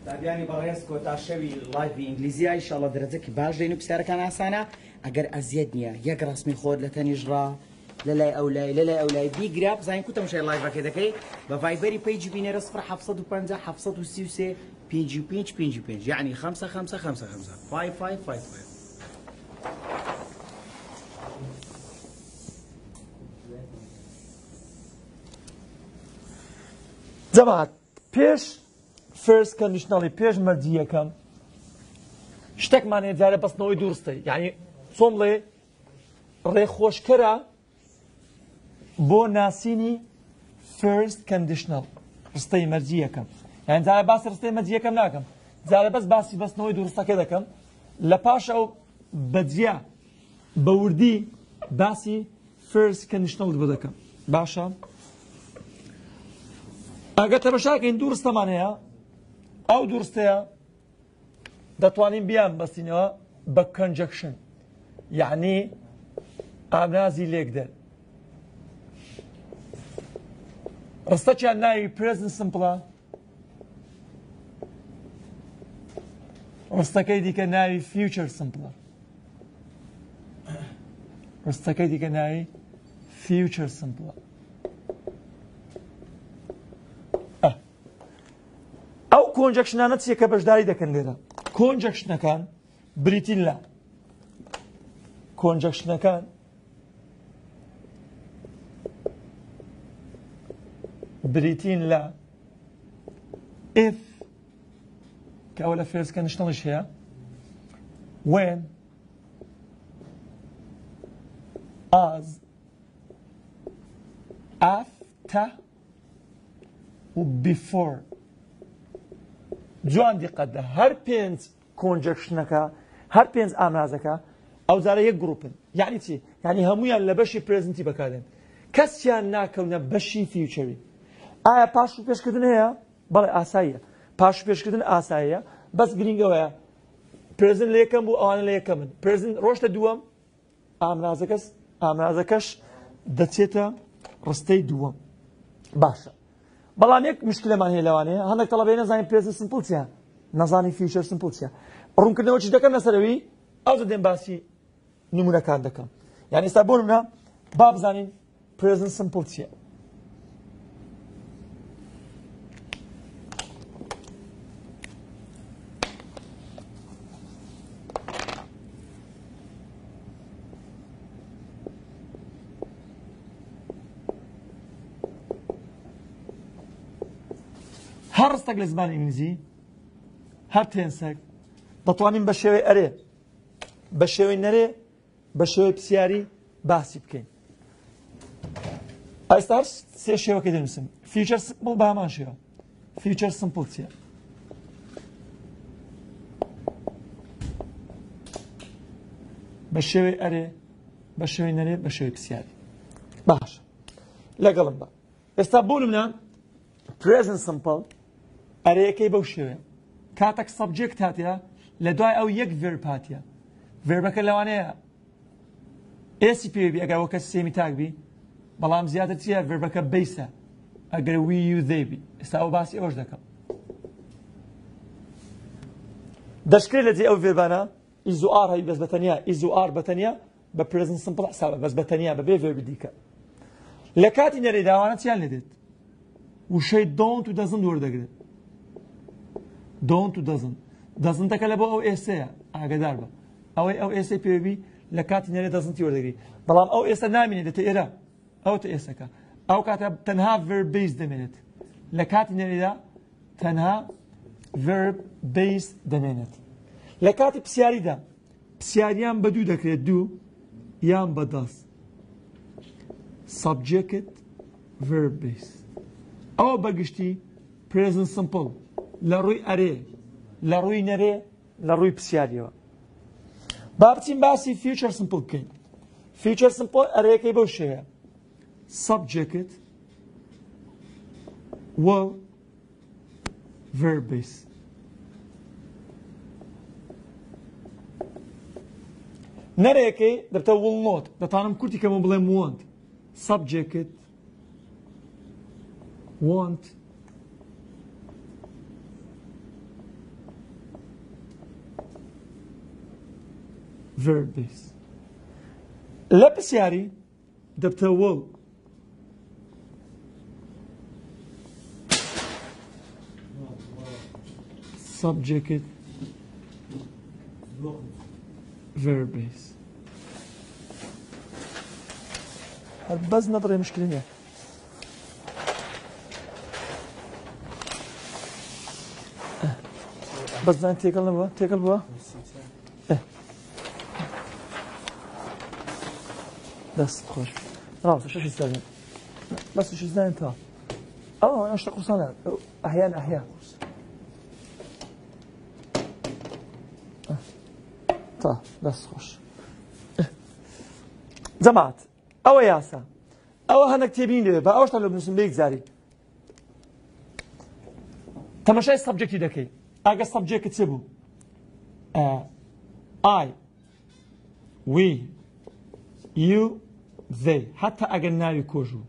تابیانی بەڕێز کۆتا شەوی لایڤی ئینگلیزیە ئینشاڵڵا دەرەجەکی باش دێن و پرسیارەکان ئاسانە ئەگەر ئەزیەت نییە یەک ڕاستمی خۆت لە تەنیژڕا لەلای ئەولای بیگرا بزانین کو تەماشای لایڤەکە دەکەی بە ڤایبەری پیجی بینێرە 0750 733 55 55 یعنی 5 5 5 5 5 5 جەماعەت پێش فێرست کەندیشنەڵی پێش مەرجی یەکەم شتێکمان هەیە جارە بەستنەوەی دوورستەی یعنی چۆن بڵێ ڕێخۆشکەرە بۆ ناسینی فێرست کەندیشنەڵ ڕستەی مەرجی یەکەم یعنی جارە باسی ڕستەی مەرجی یەکەم ناکەم جارە بەس باسی بەستنەوەی دوورستەکە دەکەم لە پاش ئەو بەجیا بە وردی باسی فێرست کەندیشنەڵ بۆ دەکەم باشە ئەگەر تەمەشاکەین دوورستەمان هەیە ئەو دوورستەیە دەتوانین بیان بەستینەوە بە کۆنجەکشن یعنی ئامرازی لێکدەر ڕستەکیان ناوی پرێزنت سمپڵە ڕستەکەی دیکە ناوی فیوچەر سمپڵە ڕستەکەی دیکە ناوی فیوچەر سمپڵە ئەو کۆنجەکشنانە چیە کە بەشداری دەکەن لێرە کۆنجەکشنەکان بریتین لە کۆنجەکشنەکان بریتین لە if کە ئەوە لە فێرست کەندیشنەڵیش هەیە when as after و before جوان دیقەتە هەر پێنج کۆنجەکشنەکە هەر پێنج ئامرازەکە ئەو جارە یەک گروپن یعنی چی یعنی هەمویان لە بەشی پرێزنتی بەکارێن کەسیان ناکەونە بەشی فیوچەری ئایا پاش و پێشکردن هەیە بەڵێ ئاساییە پاش و پێشکردن ئاساییە بەس گرنگەوەیە پرێزن لە یەکەم بوو ئەوانە لە یەکەمن پرێزن ڕۆژتە دووەم ئامرازەکەش دەچێتە ڕستەی دووەم باشە بەڵام یەک مشکلەمان هەیە لەوانەیە هەندێک تەڵەبەی نەزانین پرێزنت سمپڵ چییە نەزانی فیوچەر سمپڵ چییە ڕوونکردنەوە چی دەکەم لەسەرەوەی ئەو دەدێن باسی نمونەکان دەکەم یعنی ئێستا بۆ نمونە با بزانین پرێزنت سمپڵ چییە هەر ڕستێک لە زمانی ئینگلیزی هەر تێنسێک دەتوانین بە شێوەی ئەرێ بە شێوەی نەرێ بە شێوەی پرسیاری باسی بکەین ئێستا هەر سێ شێوەکەی دەنووسم فیوچەر سمپڵ بە هەمان شێوە فیوچەر سمپڵ چییە بە شێوەی ئەرێ بە شێوەی نەرێ بە شێوەی پرسیاری باش لەگەڵم بە ئێستا بۆ نمونە present simple ئەرەیەکەی بەو شێوەیە کاتێک سەبجێکت هاتیە لە دوای ئەو یەک ڤێرب هاتیە ڤێربەکە لەوانەیە ئێسی پێوی ئەگەر وەکە سێمی تاک بی بەڵام زیاتر چییە ڤێربەکە بیسە ئەگەر وی یو دەی بی ئێستا ئەو باسی ئەوەش دەکەم دەشکرێت لە جێ ئەو ڤێربانە ئیز و ئار هەی بەس بەتەنیا ئیز و ئار بەتەنیا بە present simple حسابە بەس بەتەنیا بەبێ ڤێربی دیکە لە کاتی نەرەی داوانە چیان لێدێت وشەی دۆنت و دەزن وەردەگرێت دۆنت و دەزن دەزنتەکە لە بۆ ئەو ئێسەیە ئاگدار بە ئەوەی ئەو ئێسەی پێوی لە کاتی نەرێ دەزنتی وەردەگری بەڵام ئەو ئێستا نامێنێت دێتە ئێرە ئەو تە ئێسەکە ئەو کاتە تەنها ڤێرب بیس دەمێنێت لە کاتی نەرێدا تەنها ڤێرب بیس دەمێنێت لە کاتی پرسیاریدا پرسیاریان بە دوو دەکرێت دوو یان بە دەست subject verb base ئەوە بەگشتی present simple لە ڕووی ئەرێ لە ڕووی نەرێ لە ڕووی پرسیاریەوە با بچین باسی future simple بکەین future simple ئەرەیەکەی بەو شێوەیە subject will verb base نەرەیەکەی دەبتە will not دەتوانم کورتی کەمە بڵێم want subject want verb base لە پرسیاری دەبتە will subject verb base بس نظري مشكلة بس زين تيكل بوا بس خوش خلاص شو يستاهل بس شو زين انت انا اشتغل صنع احيانا طيب بس خوش جماعة او ياسا او هنك تبين لي بقى اوش طلب نسم بيك زاري تماشي السبجكت دكي اجا سبجكت تسبو I we you they حتى اجا ناوي كوجو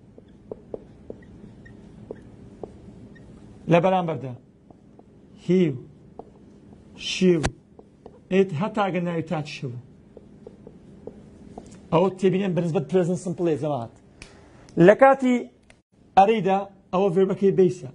لا برامبر ده he she it حتى اجا ناوي تاتشو او تبين بالنسبة present simple يا جماعة لكاتي اريدا او فيربكي بيسا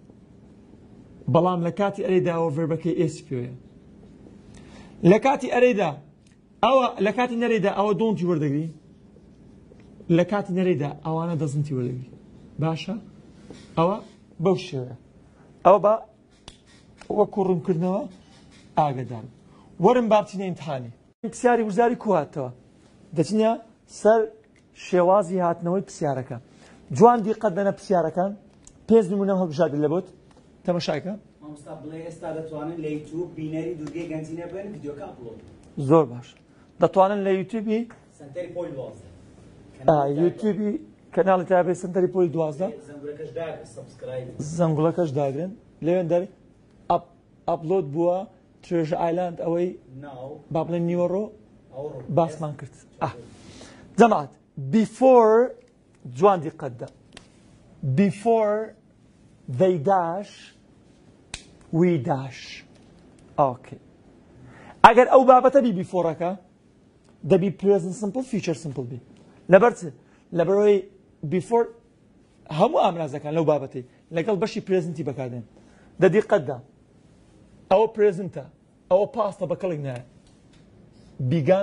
بلام لكاتي اريدا او فيربكي اسبيويا لكاتي اريدا او لكاتي نريدا او دونت يوردغري لكاتي نريدا او انا doesn't يوردغري باشا او بوشيويا او با وكورم كرنوا اگدان ورم بابتين امتحاني بسياري وزاري كواتوا دچنيا سر شێوازی هاتنەوەی پرسیارەکە جوان دیقەت بەنە پرسیارەکان پێنج نمونە هەڵبژاردن لەبۆت تەماشاکە مامۆستا بڵێ ئێستا دەتوانن لە یوتیوب بینەری دوورگەی گەنجینە بن ڤیدیۆکە ئەپلۆد زۆر باش دەتوانن لە یوتیوبی سنتەری پۆلی 12 یوتیوبی کەناڵی تابێت سنتەری پۆلی 12 زەنگولەکەش داگرن سەبسکرایب زەنگوڵەکەش داگرن لەوێن دەری ئەپلۆد بووە ترێژە ئایلاند ئەوەی با بڵێن نیوەڕۆ باسمان کرد جەماعەت before جوان دیقەت دا before they dash we dash okay ئەگەر ئەو بابەتە بی بیفۆڕەکە دەبی present simple future simple بی لەبەر چ لەبەرەوەی before هەموو ئامرازەکان لەو بابەتەی لەگەڵ بەشی presenti بەکاردێن دە دیقەت دا ئەوە presentە ئەوە پاستە بە کەڵێک نایە began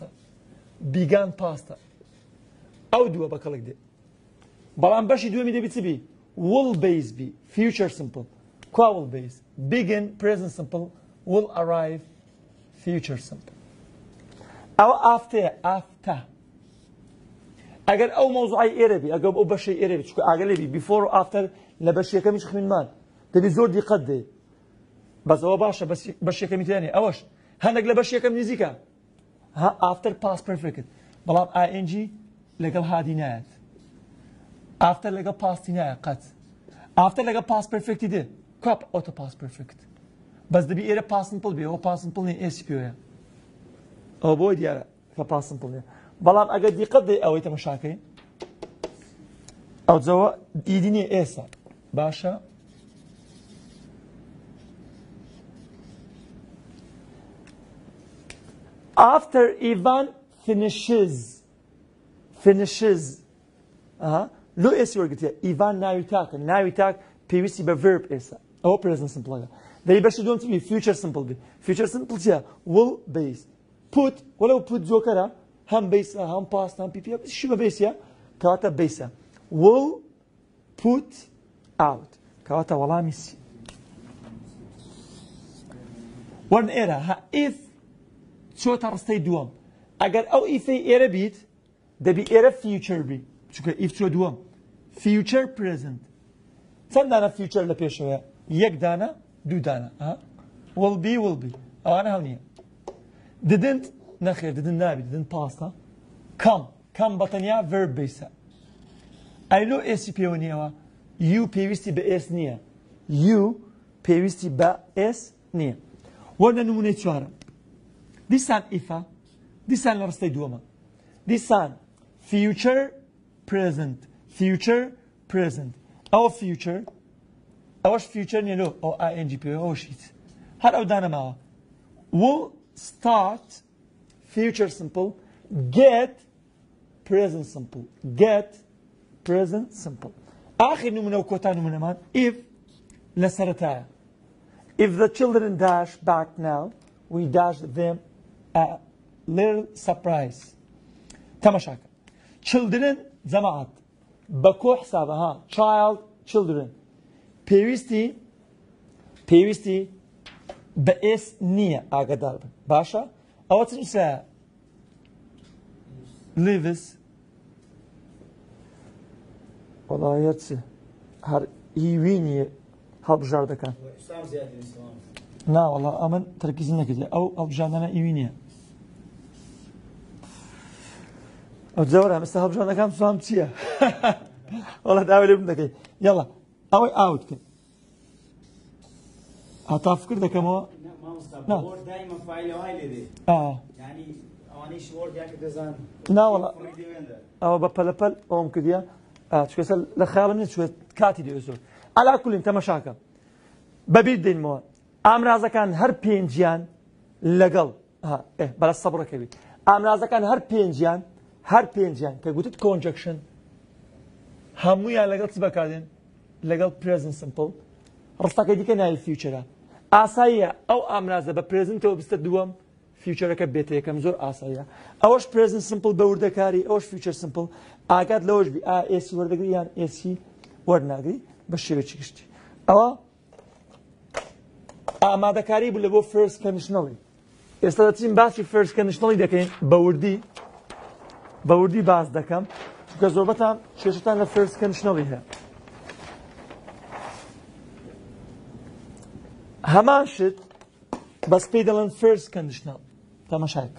pasta ئەو دووە بە کەڵێک دێ بەڵام بەشی دووەمی دەبی چ بی will base بی future simple کوا will base begin present simple will arrive future simple ئەوە after ئەگەر ئەو مەوزوعی ئێرە بی ئەگەر ئەو بەشەی ئێرە بی چونکە ئاگەر لێ بی before و after لە بەشیەکەمیش خوێنمان دەبی زۆر دیقەت دێ بەس ئەوە باشە بەشیەکەمی تێنێ ئەوەش هەندێک لە بەشیەکەم نزیکە after past perfect بەڵام ing لەگەڵ هادی نایەت after لەگەڵ پاستی نایە قەت after لەگەڵ past perfecتی دێ کاپ ئۆتۆ past perfect بەس دەبی ئێرە past simple بێ ئەوە past simple نێ ئێسپیۆیە ئەوە بۆی دیارە کە past simple نێ بەڵام ئەگەر دیقەت دێ ئەوەی تەماشاکەی ئەو جەوە ئیدی نێ ئێستا باشە after Ivan finishes لو اسي ورقتي Ivan ناوي تاك پێویستی بە verb ئێستا ئەوە present simple دەی بەشی دوم چی بی future simple بی future simple چیە will base put وەلەو put جۆکەرە هەم base هەم past هەم pp شی بە base کەواتە base will put out کەواتە وەڵامی سی وەرن ئێرە if چۆتە ڕستەی دووەم ئەگەر ئەو ئیفەی ئێرە بیت دەبی ئێرە future بی چونکە if چۆ دووەم future present چەند دانە future لە پێشەوەیە یەک دانە دوو دانە will be ئەوانە هەڵ نییە didn't نەخێر didn't نابی didn't pastە come بەتەنیا verb base ئەیلۆ ئێسی پێوە نییەوە you پێویستی بە ئێس نییە you پێویستی بە ئێس نییە وەرنە نمونەی چوارە دیسان ئیفە دیسان لە ڕستەی دووەمە دیسان future present ئەوە future ئەوەش future نیە ئەو ing پێوە ئەوەش هیچ هەر ئەو دانەماوە will start future simple get present simple get present simple آخر نمونة وكوتان نمونة مان if لسرتها if the children dash back now we dash them a little surprise تماشاك children جماعات بكو حسابها child children پێویستی بە ئێس نییە ئاگادار بن باشە ئەوە چ نووسایە lives وەڵای هەرچی هەر هیوی نییە هەڵبژار دەکەن نا وەڵا ئەمن تەرکیز نەکردێ ئەو هەڵبژاردنە ئیوی نییە ئەو جەوەرە ئێستا هەڵبژاردنەکان سوام چییە وەڵا داوای لێ بم دەکەی یەڵا ئەوەی ئاوت کرد هەتا فکر دەکەمەوە ناوەڵا ئەوە بە پەلەپەل ئەوم کردیە چکەسە لە خەیاڵم نیە چوێت کاتی دەوێت زۆر ئەلا کولین تەمەشاکە بەبیر دێنمەوە ئامرازەکان هەر پێنجیان لەگەڵ بەرە سەبڕەکەوی ئامرازەکان هەر پێنجیان کە گوتت کۆنجەکشن هەموویان لەگەڵ چ بەکاردێن لەگەڵ present simple ڕستەکەی دیکە ناوی فیوچەرە ئاساییە ئەو ئامرازە بە پرێزنتەوە بستە دووەم فیوچەرەکە بێتە یەکەم زۆر ئاساییە ئەوەش present simple بە وردەکاری ئەوەش future simple ئاگات لەوەش بی ئێسی وەردەگری یان ئێسی وەرناگری بە شێوەیەکی گشتی ئەوە ئامادەکاری بوو لە بۆ first conditionally ئێستا دەچین باسی first conditionally دەکەین بە وردی باس دەکەم چونکە زۆربەتان کێشتان لە first conditionally هەیە هەمان شت بەس پێی دەڵێن first conditional تەماشاکە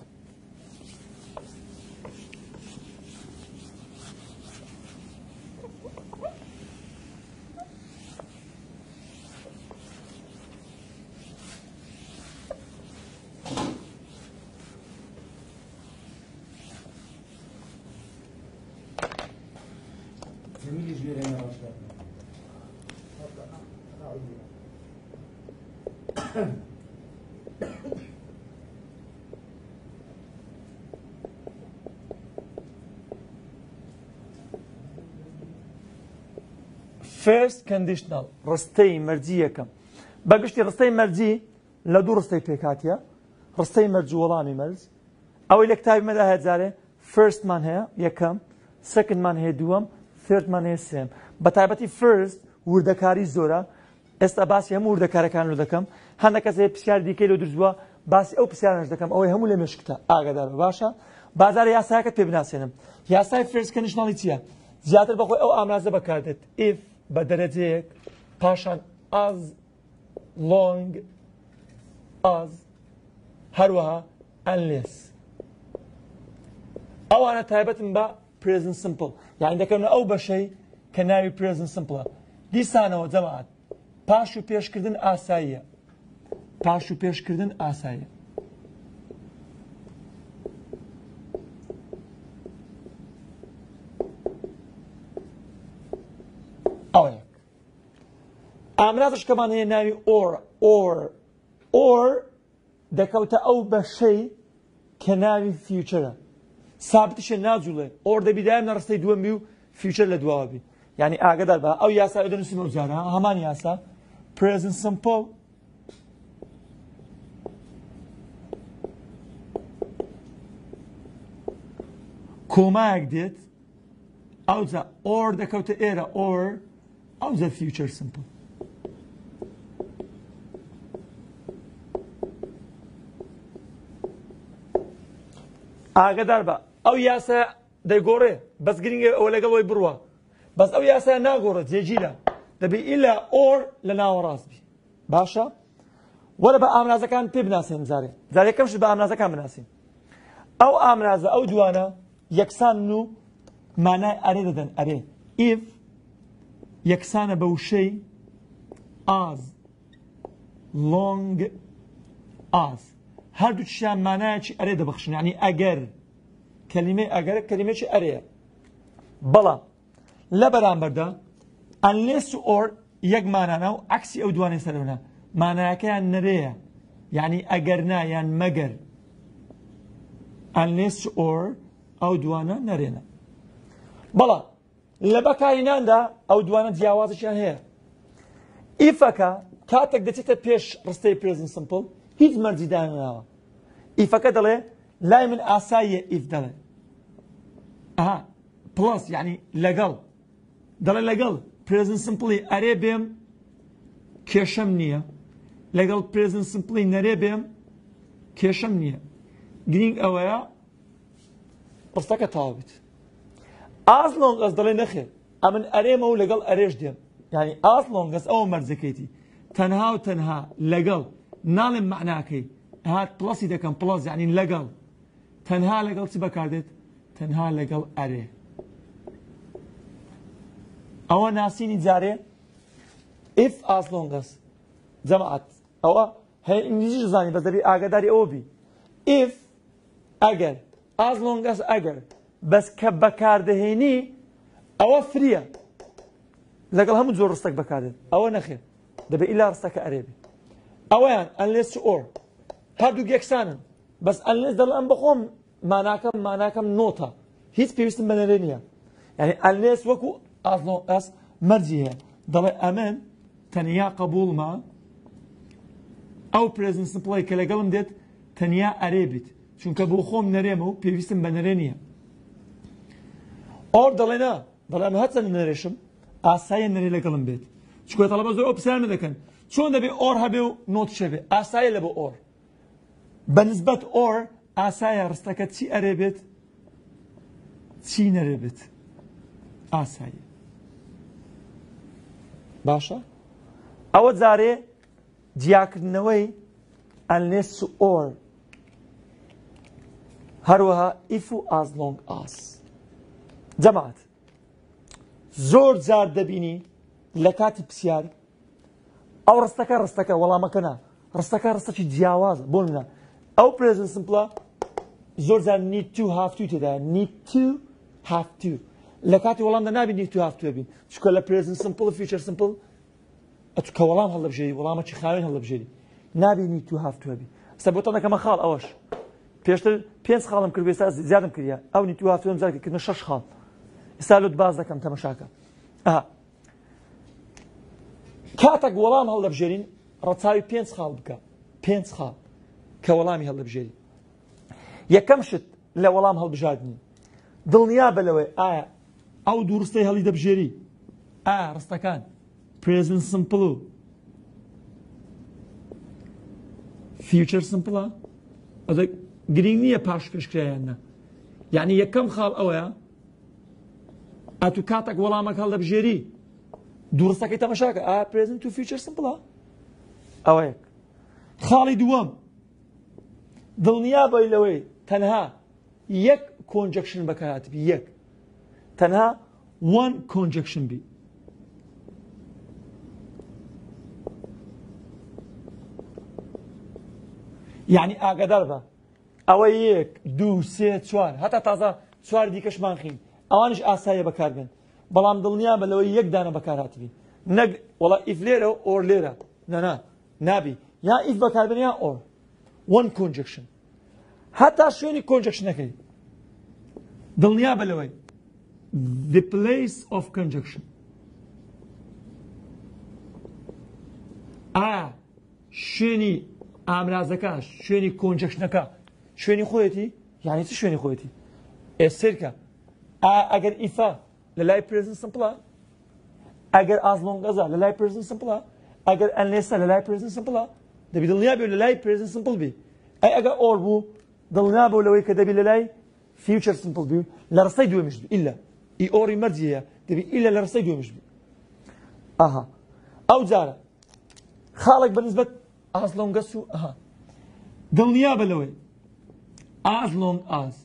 first conditional ڕستەی مەرجی یەکەم بەگشتی ڕستەی مەرجی لە دوو ڕستەی پێکاتیە ڕستەی مەرج و وەڵامی مەرج ئەوەی لە کتابی مەدا هەیە جارێ firstمان هەیە یەکەم secondمان هەیە دووەم thirdمان هەیە سێم بە تایبەتی first وردەکاری زۆرە ئێستا باسی هەموو وردەکارەکان لە دەکەم هەندێک کەس هەیە پرسیار دیکەی لە دروستبووە باسی ئەو پرسیارەش دەکەم ئەوەی هەموو لە مێشکتە ئاگادار بە باشە بازارە یاسایەکەت پێ بناسێنم یاسای first conditionally چییە زیاتر بەخۆی ئەو ئامرازە بەکاردێت if بە دەرەجەیەک پاشان as long as هەروەها unless ئەوانە تایبەتن بە present simple یعنی دەکەونە ئەو بەشەی کە ناوی present simple دیسانەوە جەماعەت پاش و پێشکردن ئاساییە پاش و پێشکردن ئاساییە ئەوەیەک ئامرازش کەمان هەیە ناوی or دەکەوتە ئەو بەشەی کە ناوی فیوچەرە سابتیشە ناجوڵێ or دەبیدایم لە ڕستەی دووەم بی و فیوچەر لە دواوە بی یعنی ئاگادار بە ئەو یاسا دەنووسیمە جارە هەمان یاسا present simple کۆمایەک دێت ئەوجا or دەکەوتە ئێرە or ئەوجا future simple ئاگادار بە ئەو یاسا دەیگۆڕێ بەس گرنگە ئەوە لەگەڵەوەی بڕوە بەس ئەو یاسا ناگۆڕێت جێگیرە دەبێ ئیلا or لە ناوە ڕاست بی باشە وەرە بە ئامرازەکان پێ بناسێن جارێکەمش بە ئامرازەکان بناسین ئەو ئامرازە ئەو دوانە یەکسان و مانای ئەرێ دەدەن ئەرێ if یەکسانە بە وشەی as long as هەردوو چیان مانایەکی ئەرێ دەبەخشن یعنی ئەگەر کەلیمەی ئەگەر کەلیمەیەکی ئەرەیە بەڵام لە بەرامبەردا unless و or یەک مانانە و عەکسی ئەو دوانەی سەرەوەنە مانایەکەیان نەرەیە یعنی ئەگەر نا یان مەگەر unless or ئەو دوانە نەرێنە. بەڵام لە بەکارهێناندا ئەو دوانە جیاوازیان هەیە. ئیفەکە کاتێک دەچێتە پێش ڕستەی present simple هیچ مەرجی دانراوە. ئیفەکە دەڵێ لای من ئاساییە ئیف دەڵێ. پلس یعنی لەگەڵ دەڵێ لەگەڵ present simple ئەرێ بێم کێشەم نییە، لەگەڵ present simple نەرێ بێم کێشەم نییە. گرنگ ئەوەیە ڕستەکە تەواو بیت. as long as دەڵێ نەخێر ئەمن ئەرێمە و لەگەڵ ئەرێش دێم، یعنی as long as ئەوە مەرجەکەیتی تەنها و تەنها لەگەڵ ناڵێم معناکەی هات پڵەسی دەکەم پڵەس یعنی لەگەڵ تەنها لەگەڵ چی بەکاردێت؟ تەنها لەگەڵ ئەرێ. ئەوە ناسینی جارێ if as long as جەماعەت ئەوە هەیە ئینگلیزیش زانی بەس دەبێ ئاگاداری ئەوە بی if ئەگەر as long as ئەگەر بەس کە بەکاردەهێنی ئەوە فریە لەگەڵ هەموو زۆر ڕستەک بەکاردێت ئەوە نەخێر دەبێت ئیلا ڕستەکە ئەرێبی. ئەوەیان unless or هەردوو یەکسانن بەس unless دەڵێ ئەم بەخۆم ماناکەم نۆتە هیچ پێویستم بە نەرێ نییە. یعنی unless وەکو as long as مەرجی هەیە دەڵێ ئەمن تەنیا قبولمە ئەو present simple کە لەگەڵم دێت تەنیا ئەرێ بیت چونکە بۆ خۆم نەرێمە و پێویستم بە نەرێ نییە. ئۆر دەڵێ نا دەڵێ ئەمە هەچەند نەرێشم ئاسایە نەرێ لەگەڵم بێت چونکە تەڵەبە زۆر ئەو پرسیارم دەکەن چۆن دەبێ ئۆر هەبێ و نۆت شەبێ ئاسایە لە بۆ ئۆر بەنسبەت ئۆر ئاسایە ڕستەکە چی ئەرێ بێت چی نەرێ بێت ئاسایە. باشە ئەوە جارێ جیاکردنەوەی unless or هەروەها if و as long as. جەماعەت زۆر جار دەبینی لە کاتی پرسیار ئەو ڕستەکە وەڵامەکە نا ڕستەکە ڕستەکی جیاوازە بۆ منە ئەو present simple زۆر جار need to have to تێدایە need to have to لە کاتی وەڵامدا نابی need to have to بین چونکە لە present simple future simple کە وەڵام هەڵەبژێری وەڵامەکی خاوێن هەڵەبژێری نابی need to have to بی. ئەستا بۆ تەنەکەمە خاڵ ئەوەش پێشتر 5 خاڵم کرد ئێستا زیادم کردە ئەو need to have to زیاد کردمە 6 خاڵ. ئێستا لۆت باز دەکەم تەمەشاکە. کاتێک وەڵام هەڵدەبژێرین ڕەچاوی 5 خاڵ بکە 5 خاڵ کە وەڵامی هەڵدەبژێری. یەکەم شت لە وەڵام هەڵبژاردنی دڵنیا بە لەوەی ئایا ئەو دوو ڕستەی هەڵی دەبژێری ئایا ڕستەکان present simple و future simple گرنگ نییە پاش پێشکرایانە. یعنی یەکەم خاڵ ئەوەیە ئەتو کاتێک وەڵامەک هەڵدەبژێری دوورستەکەی تەمەشاکە ئایا present و future simple ئەوە یەک. خاڵی دووەم دڵنیا بەی لەوەی تەنها یەک conjunction بەکارهاتبی یەک تەنها one conjunction بی. یعنی ئاگادار بە ئەوە 1 2 3 4 هەتا تازە 4 دیکەشمان خین ئەوانش ئاسایە بەکاربێن بەڵام دڵنیا بە لەوەی یەک دانە بەکارهاتبی نەک وەڵا ئیف لێرە و ئۆر لێرە نەنا نابی یا ئیف بەکاربێن یا ئۆر one conjunction هەتا شوێنی conjunctionەکەی دڵنیا بە لەوەی the place of conjunction ئایا شوێنی ئامرازەکە شوێنی conjunctionەکە شوێنی خۆیەتی یعنی چ شوێنی خۆیەتی ئێسێرکە ئەگەر ئیفا لە لای present simple ئەگەر as long as لە لای present simple ئەگەر unless لە لای present simple دەبی دڵنیا بێ لە لای present simple بی ئەگەر ئۆر بوو دڵنیا بۆ لەوەی کە دەبی لە لای future simple بی لە ڕستەی دوێمش بی ئیلا ئی ئۆری مەرجی هەیە دەبی ئیلا لە ڕستەی دوێمش بی. ئەو جارە خاڵێک بەنسبەت as long as و دڵنیا بە لەوەی as long as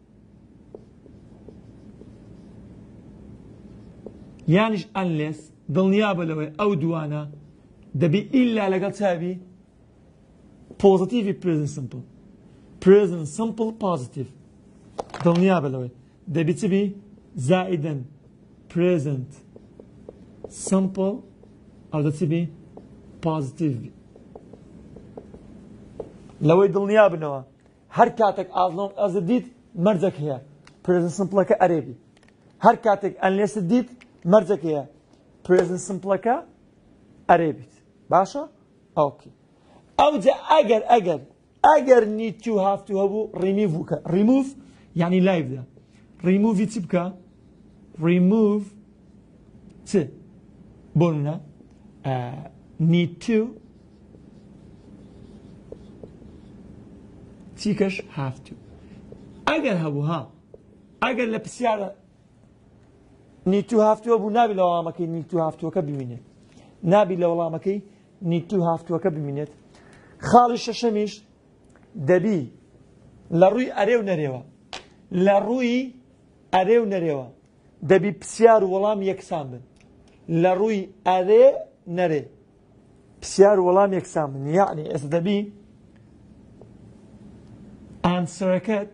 یانیش unless دڵنیا بە لەوەی ئەو دوانە دەبی ئیلا لەگەڵ چاوی پۆزیتیڤی present simple positive دڵنیا بە لەوەی دەبی چ بی زائیدەن present simple ئەو دە چ بی positive لەوەی دڵنیا بنەوە هەر کاتێک ئازت دیت مەرجێک هەیە پرێزنت سمپڵەکە ئەرێبی هەر کاتێک ئەنلێست دیت مەرجێک هەیە پرێزنت سمپڵەکە ئەرێبیت باشە ئۆکێ ئەوجا ئەگەر need to have to هەبوو remove بکە remove یعنی لای بدە remove چی بکە remove چ بۆ نمونە need to چیکەش have to ئەگەر هەبوو ها ئەگەر لە پرسیارە need to have to هەبوو نابی لە وەڵامەکەی need to have to ەکە ببینێت نابی لە وەڵامەکەی need to have to ەکە ببینێت خاڵی شەشەمیش دەبی لە ڕووی ئەرێ و نەرێوە لە ڕووی ئەرێ و نەرێوە دەبی پرسیار و وەڵام یەکسان بن لە ڕووی ئەرێ نەرێ پرسیار و وەڵام یەکسان بن یعنی ئێستا دەبی ئانسەرەکەت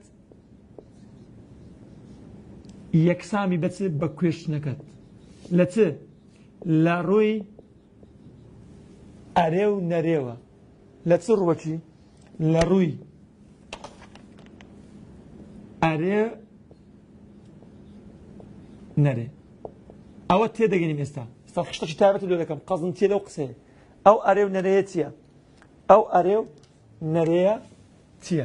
یەکسامی بەچ بە کوێشتنەکەت لە چ لە ڕووی ئەرێ و نەرێوە لە چ ڕووەکی لە ڕووی ئەرێ نەرێ ئەوە تێدەگەنیم ئێستا خشتێکی تایبەتی لێ دەکەم قەزم تێ لەو قسەیە ئەو ئەرێ و نەرەیە چییە ئەو ئەرێ و نەرەیە چییە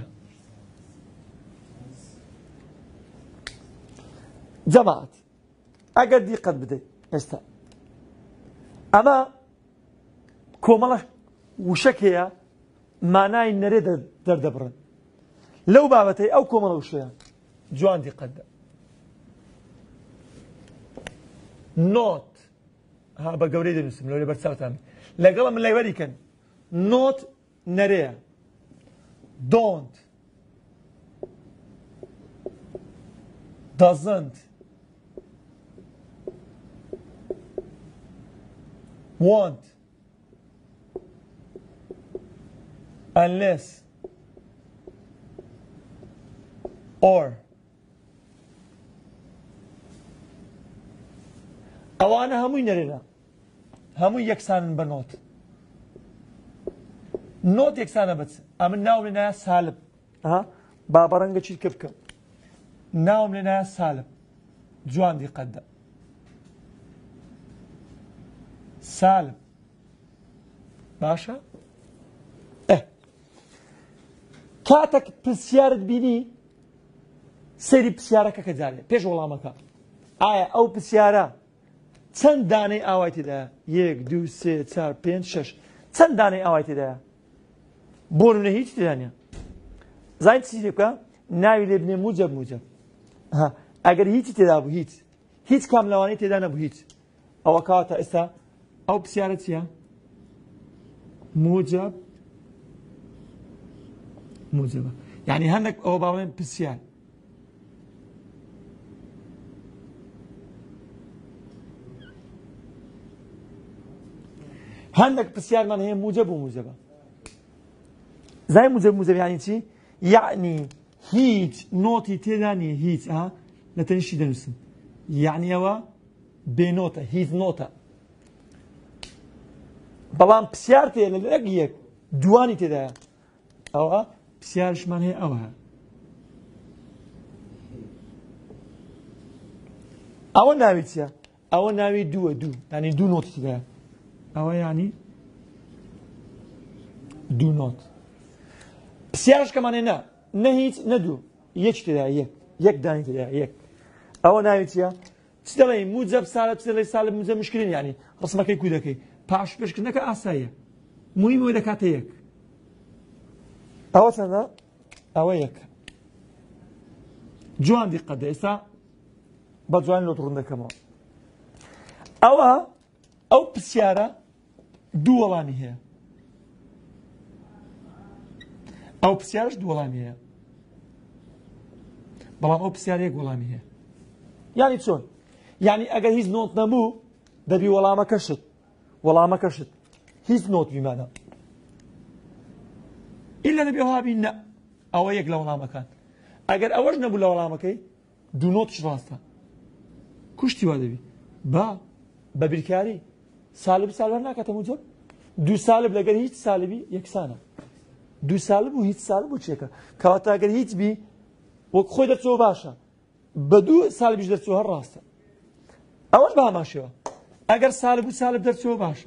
جەماعەت ئەگەر دیقەت بدەیت ئێستا ئەمە کۆمەڵە وشەک هەیە مانای نەرێ دەردەبڕن لەو بابەتەی ئەو کۆمەڵە وشەیە جوان دیقەتدا نۆت بە گەورەی دەنووسم لەوێ بەرچاوتان لەگەڵە من لای وەریکەن نۆت نەرەیە don't doesn't want unless or ئەوانە هەمووی نەرێنە هەمووی یەکسانن بە نۆت نۆت یەکسانە بچ ئەمن ناوم لێ نایە سالب با بەڕەنگە چیت کە بکەم ناوم لێ نایە سالب جوان دیقەتدا سالب باشە کاتێک پرسیارت بینی سەیری پرسیارەکە کە جارێ پێش وەڵامەکە ئایا ئەو پرسیارە چەند دانەی ئاوای تێدایە 1 2 3 4 5 6 چەند دانەی ئاوای تێدایە بۆ نمونە هیچ تێدا نییە زانیت چی بکە ناوی لێ بنێ موجب ئەگەر هیچی تێدا بوو هیچ کام لەوانەی تێدا نەبوو هیچ ئەوە کاتە ئێستا ئەو پرسیارە چییە موجب موجبە یعنی هەندێک ئەوە باڵێن پرسیار هەندێک پرسیارمان هەیە موجب و موجبە زای موجب یعنی چی یعنی هیچ نۆتی تێدا نیە هیچ لە تەنیشتی دەنووسم یعنی ئەوە بێنۆتە هیچ نۆتە بەڵام پرسیار تێ لە لەک یەک دوانی تێدایە ئەوە پرسیارشمان هەیە ئەوە ئەوە ناوی چییە ئەوە ناوی دووە ینی دوو نۆت تێدایە ئەوە ینی دوو نۆت پرسیارشکەمان هێنا نە هیچ نە دوو یەک تێدایە یەک دانی تێدایە یەک ئەوە ناوی چییە چ دەڵێ موجب سالب چ دەڵێ سالب موجب مشکلین ینی ڕسمەکەی کوی دەکەی پاش پێشکردنەکە ئاساییە مووی بۆی دەکاتە یەک ئەوە چەندە ئەوە یەک جوان دیقەتە ئێستا بە جوانی لۆ ڕوون دەکەمەوە ئەوە ئەو پرسیارە دوو وەڵامی هەیە ئەو پرسیارش دوو وەڵامی هەیە بەڵام ئەو پرسیار یەک وەڵامی هەیە یعنی چۆن یعنی ئەگەر هیچ نۆت نەبوو دەبی وەڵامەکەشت هیچ نۆت بیمانە ئیلا دەبێ هابی نە ئەوە یەک لە وەڵامەکان ئەگەر ئەوەش نەبوو لە وەڵامەکەی دوو نۆتش ڕاستە کوشتی وا دەبی بە بیرکاری سالب ناکاتە موجب دوو سالب لەگەر هیچ سالبی یەکسانە 2 ساڵ بوو هیچ ساڵ بوو چێکە کەواتە ئەگەر هیچ بی وەک خۆی دەرچەوە باشە بە 2 ساڵ بیش دەرچەوە هەر ڕاستە ئەوەش بە هەماشەوە ئەگەر ساڵ بوو ساڵ دەرچەوە باشە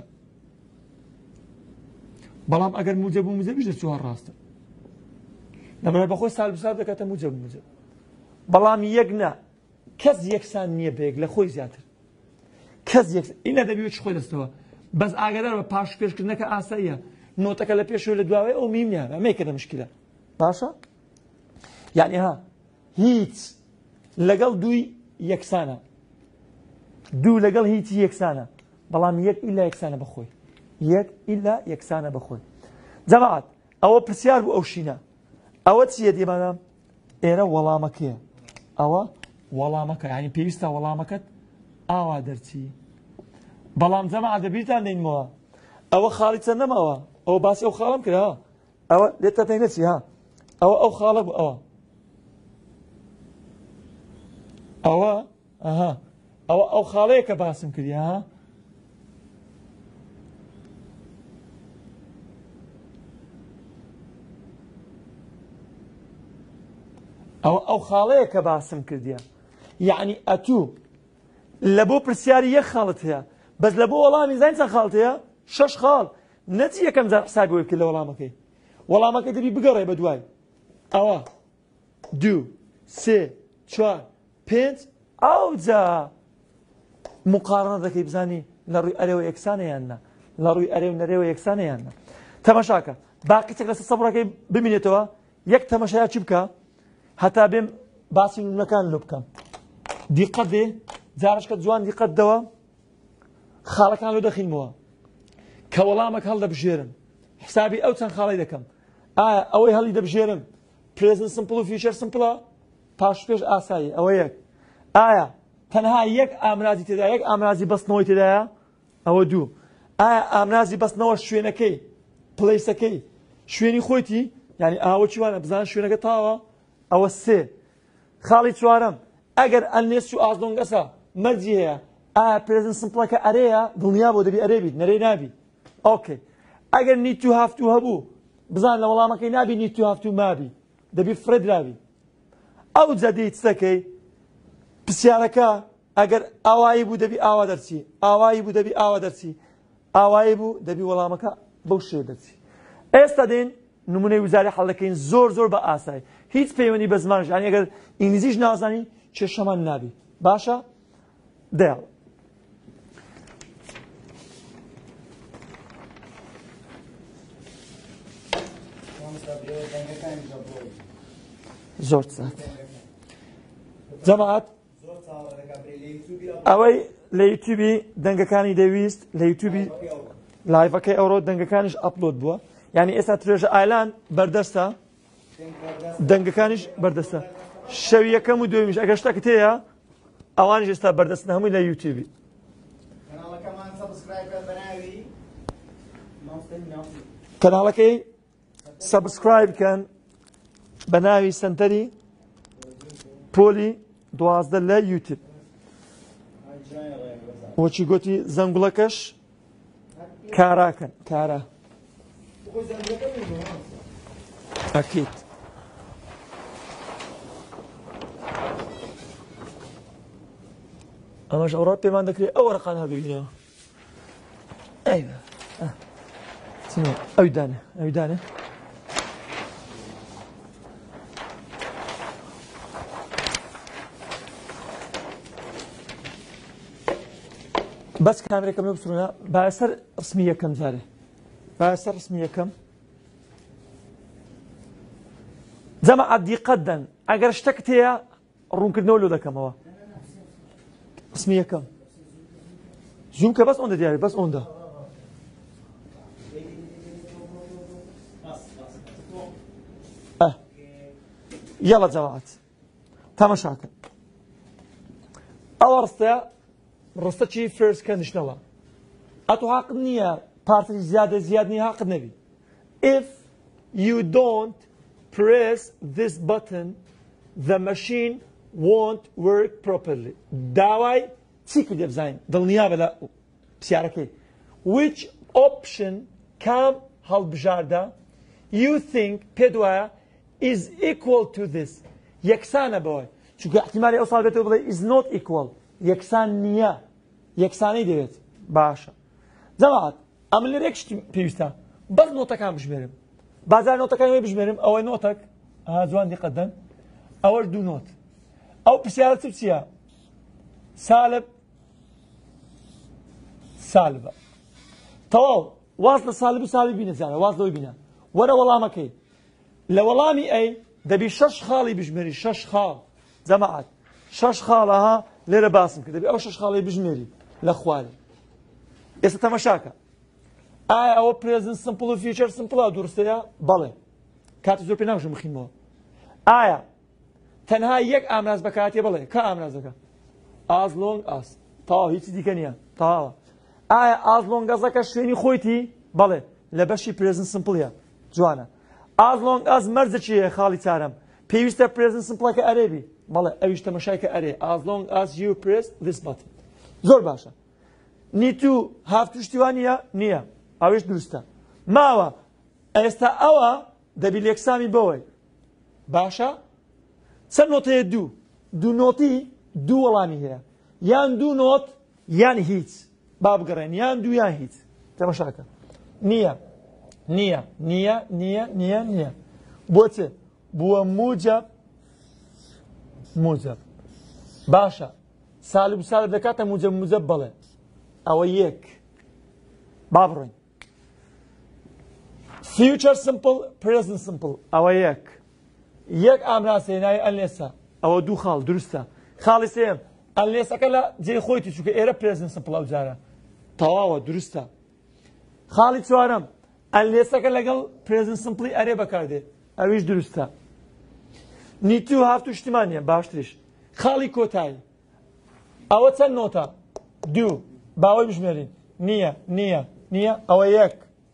بەڵام ئەگەر موجە بوو موجە بیش دەرچەوە هەر ڕاستە لەبەرەوەی بەخۆی ساڵ بوو ساڵ دەکاتە موجە بوو موجە بەڵام یەک نا کەس یەکسان نییە بەیەک لە خۆی زیاتر کەس یەکسان ئینە دەبێت خۆی دەستەوە بەس ئاگادار بە پاش پێشکردنەکە ئاساییە نۆتەکە لە پێشەوە لە دواوێ ئەو میم نییە ئەمەیەکە مشکلە باشە یعنی ها هیچ لەگەڵ دووی یەکسانە دوو لەگەڵ هیچی یەکسانە بەڵام یەک ئیلا یەکسانە بەخۆی یەک ئیلا یەکسانە بەخۆی جەماعەت ئەوە پرسیار بوو ئەو شینە ئەوە چییە دیێمانە ئێرە وەڵامەکەیە ئەوە وەڵامەکە یعنی پێویستە وەڵامەکەت ئاوا دەرچی بەڵام جەماعەت دەبیرتان دێنمەوە ئەوە خاڵی چەند نەماوە ئەوە باسی ئەو خاڵم کرا ئەوە لێتە تەینەچی ها ئەوە ئەو خاڵە بوو ئەوە ئەو خاڵەیە کە باسم کردی ها ئەو خاڵەیە کە باسم کردیە یعنی ئەتوو لە بۆ پرسیاری یەک خاڵت هەیە بەس لە بۆ وەڵامی زین چەند خاڵت هەیە 6 خاڵ نەچی یەکەم جار حسابی وەی بکرد لە وەڵامەکەی دەبی بگەڕێ بە دوای ئەوە 2 3 4 5 ئەو جا مقارنە دەکەی بزانی لە ڕووی ئەرێوە یەکسانە یان نا لە ڕووی ئەرێ و نەرێوە یەکسانە یان نا تەماشاکە باقیچێک لەسەر سەبڕەکەی ببینێتەوە یەک تەماشایە چی بکە هەتا بێم باسی نمونەکان لۆ بکەم دیقەت دێ جارشکە جوان دیقەت دەوە خاڵەکان لۆ دەخینمەوە کە وەڵامێک هەڵدەبژێرن حسابی ئەو چەند خاڵی دەکەم ئایا ئەوەی هەڵی دەبژێرم پرێزنت سمپڵ و فیچەر سمپڵە پاش پێش ئاسایی ئەوە یەک ئایا تەنها یەک ئامرازی تێدا یەک ئامرازی بەستنەوەی تێدایە ئەوە 2 ئایا ئامرازی بەستنەوە شوێنەکەی پڵەیسەکەی شوێنی خۆیتی یعنی ئاوە چوانە بزان شوێنەکە تاوە ئەوە 3 خاڵی 4ەم ئەگەر ئەلنێس و ئازدۆنگەسە مەرجی هەیە ئایا پرێزن سمپڵەکە ئەرەیە دڵنیا بۆ دەبی ئەرێ بیت نەرەی نابی ئۆکێ ئەگەر نیت و هافتوو هەبوو بزان لە وەڵامەکەی نابی نیت و هافتوو مابی دەبی فرێدراوی ئەو جەدەی چەکەی پرسیارەکە ئەگەر ئاوایی بوو دەبی ئاوا دەرچی ئاوایی بوو دەبی ئاوا دەرچی ئاوایی بوو دەبی وەڵامەکە بەو شێ دەرچی ئێستا دێن نمونەی وزاری حەڵ دەکەین زۆر بە ئاسایی هیچ پەیوەندی بە زمانش یعنی ئەگەر ئینگلیزیش نازانی کێشەمان نابی باشە دێڵ زۆر سات جەماعەت ئەوەی لە یوتیوبی دەنگەکانی دەویست لە یوتیوبی لایڤەکەی ئەوڕۆ دەنگەکانیش ئەپلۆد بووە یعنی ئێستا توێژە ئایلان بەردەستە دەنگەکانیش بەردەستە شەوی یەکەم و دوێمیش ئەگەر شتێکت هەیە ئەوانیش ئێستا بەردەستن هەمووی لە یوتیوبی کەناڵەکەی سەبسکرایب بکەن بە ناوی سنتەری پۆلی 12 لە یوتیوب وەچی گوتی زەنگوڵەکەش کاراکەن کارە ئەکیت ئەمەش ئەوڕا پێمان دەکرێت ئەو وەرەقان هەبینەوە ئەوی دانێ بەس کامێرەکەم لێ بسوورە باسەر ڕسمی یەکەم جارێ باسەر ڕسمی یەکەم جەماعەت دیقەت دەن ئەگەر شتێکت هەیە ڕوونکردنەوە لۆ دەکەمەوە ڕسمی یەکەم زووم کە بەس ئەوەندە دیارێ بەس ئەوەندە یاڵە جەماعەت تەماشاکەن ئەوە ڕستە چی فێرست کەندیشنەوە ئەتۆ حەقت نییە پارتری زیاد نییە حەقت نەبی if you don't press this button the machine won't work properly داوای چی کردێ بزانین دڵنیا بە لە پرسیارەکەی which option کام هەڵبژاردە you think پێت وایە is equal to this یەکسانە بەوەی چونکە احتیمالی ئەو ساڵ بێتەوە بڵێ is not equal یەکسان نییە یەکسانەی دەوێت باشە جەماعەت ئەمە لێرە یەک شتی پێویستە بەس نۆتەکان بژمێرم بازار نۆتەکانی بژمێرم ئەوەی نۆتەک جوان دیقەتەن ئەوەش دوو نۆت ئەو پرسیارە چییە سالب سالبە تەواو واز لە سالب و سالبی بینە زانە واز لەوەی بینە وەرە وەڵامەکەی لە وەڵامی ئەی دەبی 6 خاڵی بژمێری 6 خاڵ جەماعەت 6 خاڵەها لێرە باسم کرد دەبی ئەو 6 خاڵی بژمێری لە خوارێ ئێستا تەماشاکە ئایا ئەوە پرێزنت سمپڵ و فیوچەر سمپڵە دروستەیە بەڵێ کاتی زۆر پێ ناوژم بخینەوە ئایا تەنها یەک ئامراز بەکاتێ بڵێ کە ئامرازەکە as long as تاوا هیچی دیکە نییە تاواوە ئایا as long asەکە شوێنی خۆیتی بەڵێ لە بەشی پرێزنت سمپڵیە جوانە as long as مەرجە چیە خاڵی چارەم پێویستە پرێزنت سمپڵەکە ئەرێبی بەڵێ ئەویش تەماشایکە ئەرێ as long as you press this button زۆر باشە need to have توشتیوانە نییە ئەویش دروستە ماوە ئێستا ئەوە دەبی لێکسامی بەوەی باشە چەند نۆتەیە دوو نۆتی دوو وەڵامی هەیە یان دوو نۆت یان هیچ با بگەڕێن یان دوو یان هیچ تەماشاکە نییە نییە نییە نییە نییە نییە بۆچێ بووە موجب باشە سالب و سالب دەکاتە موجب بەڵێ ئەوە یەک با بڕۆین future simple present simple ئەوە یەک ئامراسەیە ناوی ئەنلێسە ئەوە دوو خاڵ دروستە خاڵی سێم ئەنلێسەکە لە جێی خۆیتی چونکە ئێرە present simple ئەو جارە تەواوە دروستە خاڵی چوارەم ئەنلێسەکە لەگەڵ present simple ئەرێ بەکاردێت ئەویش دروستە need to have توشتیمانیە باشتریش خاڵی کۆتایی ئەوە چەند نۆتە دوو باوەی بژمێرین نییە ئەوە یەک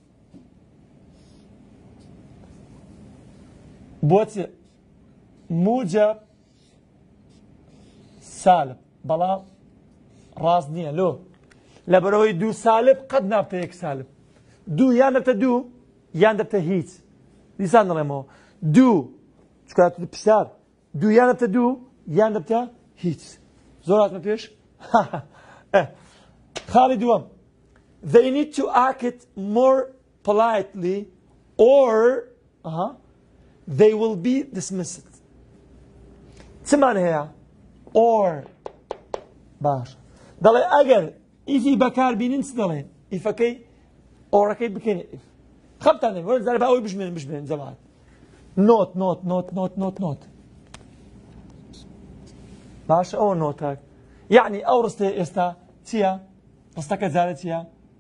بۆچێ موجب سالب بەڵام ڕاست نییە لۆ لەبەرەوەی دوو سالب قەت نابتە یەک سالب دوو یان دەبتە دوو یان دەبتە هیچ دیسان دەڵێمەوە دوو چکات پرسیار دوو یان دەبتە دوو یان دەبتە هیچ زۆر هاتمە پێش خاڵی دووەم they need to act more politely or they will be dismissed چمان هەیە or باش دەڵێ ئەگەر ئیفی بەکار بینین چ دەڵێن ئیفەکەی ئۆڕەکەی بکەین خەمتان وەرە زارە بە ئەوەی بژمێن جەماعەت نۆت باشە ئەوە نۆتە یعنی ئەو ڕستەیە ئێستا چییە ڕستەکە جارە چییە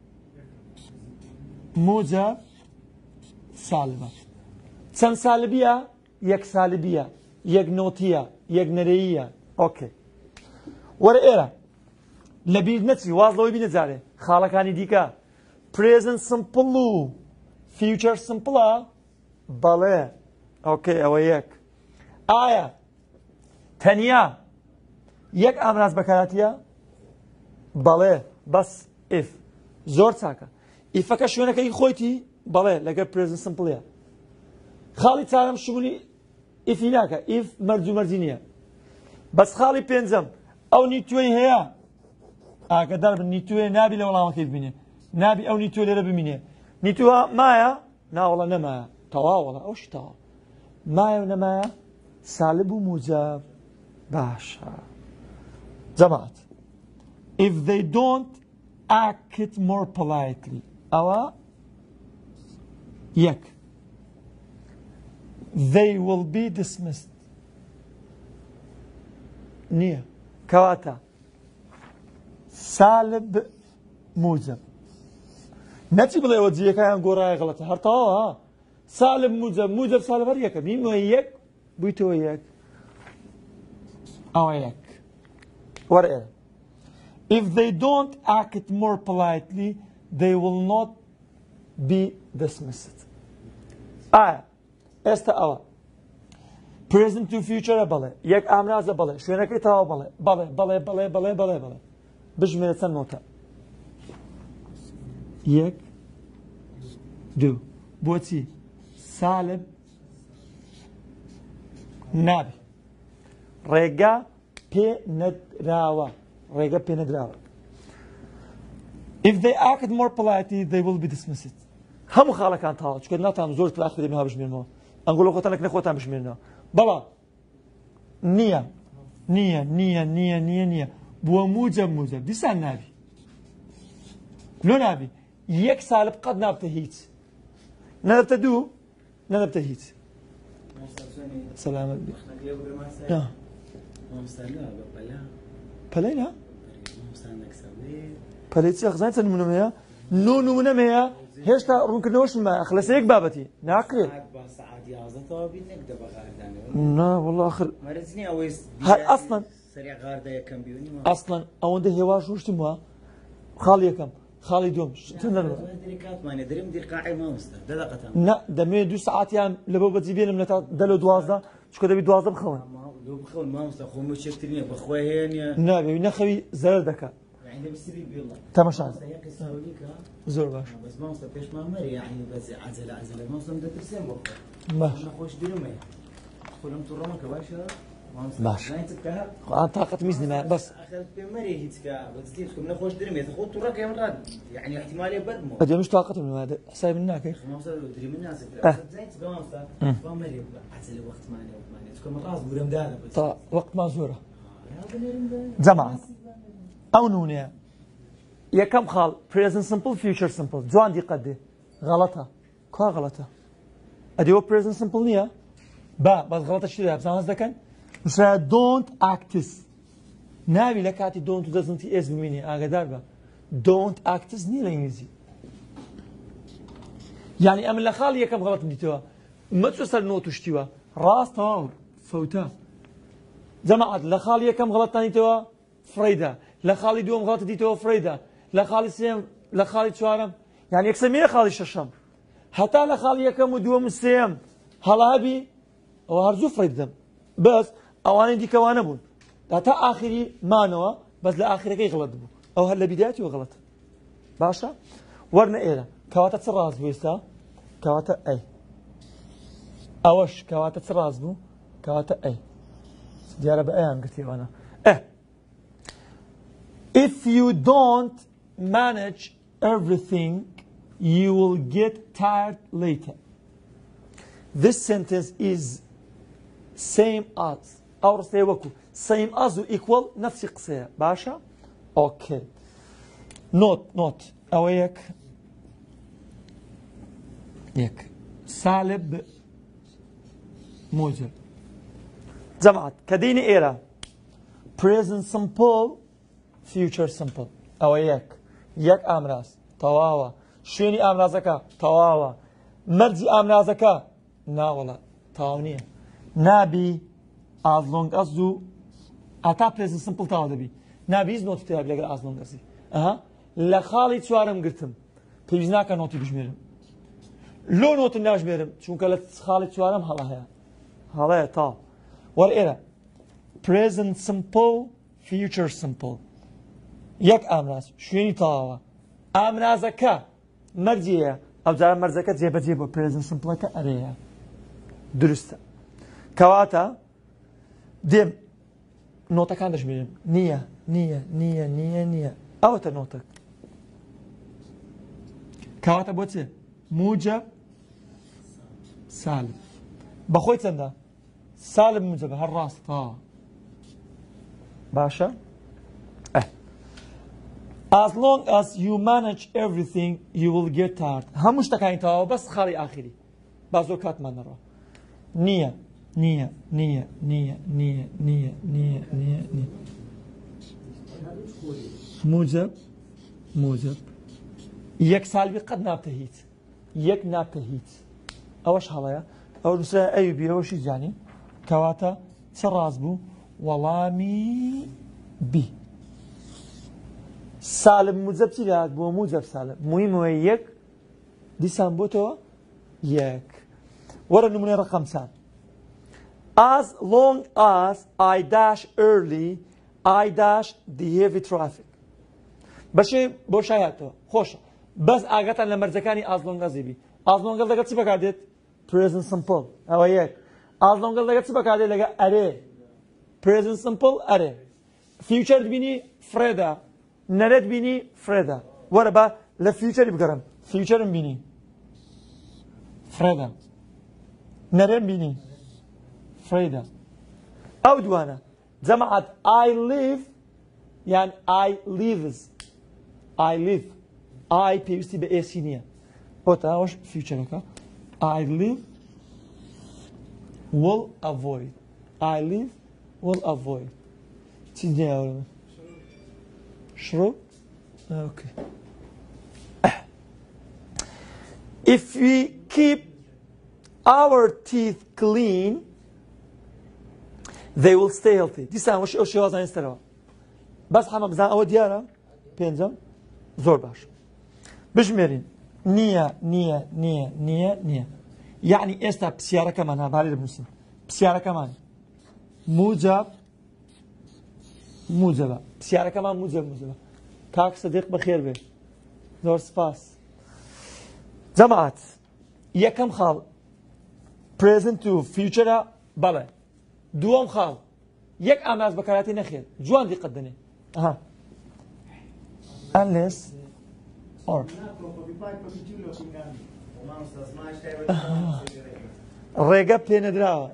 موجب سالبە چەند سالبیە یەک سالبیە یەک نۆتیە یەک نەرەییە ئۆکێ وەرە ئێرە لە بیر نەچی وازڵەوەی بینە جارێ خاڵەکانی دیکە present simple و future simple بەڵێ ئۆکێ ئەوە یەک ئایا تەنیا یەک ئامراز بەکاراتیە بەڵێ بەس if زۆر چاکە ئیفەکە شوێنەکەی خۆیتی بەڵێ لەگەر present simple خاڵی چارەم شمولی ئیفی ناکە ئیف مەرج و مەرجی نییە بەس خاڵی پێنجەم ئەو نیتوەی هەیە ئاگادار بن نیتوێ نابی لە وەڵامەکەی ببینێ نابی ئەو نیتوە لێرە ببینێ نیتوە مایە ناوەڵە نەمایە تەواوەڵە ئەوشی تەواو مایە و نەمایە سالب و موجب باشە جەماعەت if they don't act more politely ئەوە یەک they will be dismissed نییە کەواتە سالب موجب نەچی بڵێ ئەوە جیەکەیان گۆڕایە غەڵەتە هەر تەواوە سالب موجب سالب هەر یەکە بینەوە یەک بوویتەوە یەک ئەوە یەک وەرە ئێرە if they don't act more politely they will not be dismissed ئایا ئێستا ئەوە present to future بەڵێ یەک ئامرازە بەڵێ شوێنەکەی تەواو بەڵێ بژمێرە چەند نۆتە یەک دوو بۆچی سالب نابي ڕێگا پێ نەدراوە ڕێگە پێ نەدراوە. If they act more politely, they will be dismissed. هەموو خاڵەکان تاوە چکە ناتان زۆر تلاخ دەبێ ها بژمێنەوە ئەنگڵۆ خۆتان لەکنە خۆتان بژمێنەوە بەڵام نییە بووە موجب دیسان نابی لۆ نابی یەک سالب قەت نابتە هیچ نەدەبتە دوو نەدەبتە هیچ. سەلامەت بێ پەلەی نا پەلەی چی ئەخزانیت چەند نمونەمەیە نۆ نمونەمەیە هێشتا ڕوونکردنەوەشم ئەخلەسە یەک بابەتی ناکرێت نا والله آخر ئەسڵەن ئەوەندە هێواش ڕوشتم وە خاڵی یەکەم خاڵی دوم نا دەمێ 2 ساعتیان لەبەو بەجی بێنم لە تا 10 چکە دەبی 12 بخەون نابێ نەخەوی زەرەر دەکات تەماشا زۆر باش باش ئەم تااقەت میزنمە بەس ئەدێمش تااقەتم نمادە حسابی من ناکەی وەقتمان زۆرە جەماعەت ئەو نونەیە یەکەم خاڵ present simple future simple جوان دیقەت دێ غەڵەتە کا غەڵەتە ئەدێەوە present simple نییە بەس غەڵەتە چی دەیە بزانست دەکەن نووسرایە don't actus ناوی لە کاتی don't و دەزنتی ئێز ببینی ئاگادار بە don't actus نییە لە ئینگلیزی یعنی ئەمن لە خاڵی یەکەم غەڵەتم دیتەوە مەچۆ سەر نۆ توشتیوە ڕاست تەواو فەوتە جەماعەت لە خاڵی یەکەم غەڵەتتان دیتەوە فرەیدا لە خاڵی دووەم غەڵەتە دیتەوە فرەیدا لە خاڵی سێم لە خاڵی چوارەم یعنی یەکسەمێ خاڵی شەشەم هەتا لە خاڵی یەکەم و دووەم و سێم هەڵابی ئەوە هەرزوو فرەی دەدەم بەس ئەوانەی دیکەوانە بوون تا ئاخری مانەوە بەس لە ئاخرەکەی غەڵەت بوو ئەو هەر لە بیدایەتیەوە غەڵەتە باشە وەرنە ئێرە کەواتە چ ڕاست بوو ئێستا کەواتە ئەی ئەوەش کەواتە چ ڕاست بوو کەواتە ئەی دیارە بە ئەیان گرتیوانە If you don't manage everything, you will get tired later. This sentence is same as أو رسالة وكو same as و equal نفس قصية باشا okay note أو يك سالب موجب جماعة كديني إيرا present simple future simple أو يك أمراز تواوا شيني أمرازك تواوا مرجي أمرازك نا والله تاونية نابي as long as do أتا present simple تاو دبي نابي is not تاو بلغر as long as لخالي چوارم قرتم بيجناك نوتي بجميرم لو نوت ناش ميرم چونك لخالي چوارم هلا تا ورئرا present simple future simple يك أمراز شويني تاوا أمرازك مرجية أو جارة مرزك جيبه present simple كأريها درسته كواتا ديم نوتا كان دشميرم نية أو تنوتك كواتا بوتي موجب سالب بخوي تندا سالب موجب هالراس باشا As long as you manage everything you will get tired همش تكاين تاو بس خالي آخري بازو كات ما نرى نية موجب يك سالبي قد نابتهيت يك نابتهيت أوش حلايا أو نساء أيوبي أوش يعني كواتا ترازبو ولامي بي سالب موجب تلات بو موجب سالب مهم هو يك دي سامبوتو يك ورا نمونة رقم سان As long as I dash early I dash the heavy traffic باشي بوشاياتو خوش بس اگتن لمرزكاني as long as بي as long as دقت چی بکردید present simple ئەوە یەک as long as لەگە چ بەکاتێ لەگە ئەرێ present simple ئەرێ future بینی فرێدا نەرێت بینی فرێدا وەرە بە لە future بگەڕم future بینی فرێدا نەرێن بینی فرێدا ئەو دوانە جەماعەت I live یان I lives I live I پێویستی بە ئێسی نییە بۆتە ئەوەش futureەکە I live will avoid I live will avoid چی دیاوەرە شروع okay if we keep our teeth clean they will stay healthy دیسان وەش ئەو شێوازان ئێستەرەوە بەس هەمە بزان ئەوە دیارە پێنجەم زۆر باش بژمێرین نییە نییە نییە نییە نییە یعنی ئێستا پرسیارەکەمان هەبارەی دەبنووسین پرسیارەکەمان موجب موجبە پرسیارەکەمان موجب موجبە کاک سەدیق بەخێر بێ زۆر سپاس جەماعەت یەکەم خاڵ present to future بەڵێ دووەم خاڵ یەک ئاماز بەکاراتی نەخێر جوان دیقەت دەنێ unless or ڕێگە پێ نەدراوە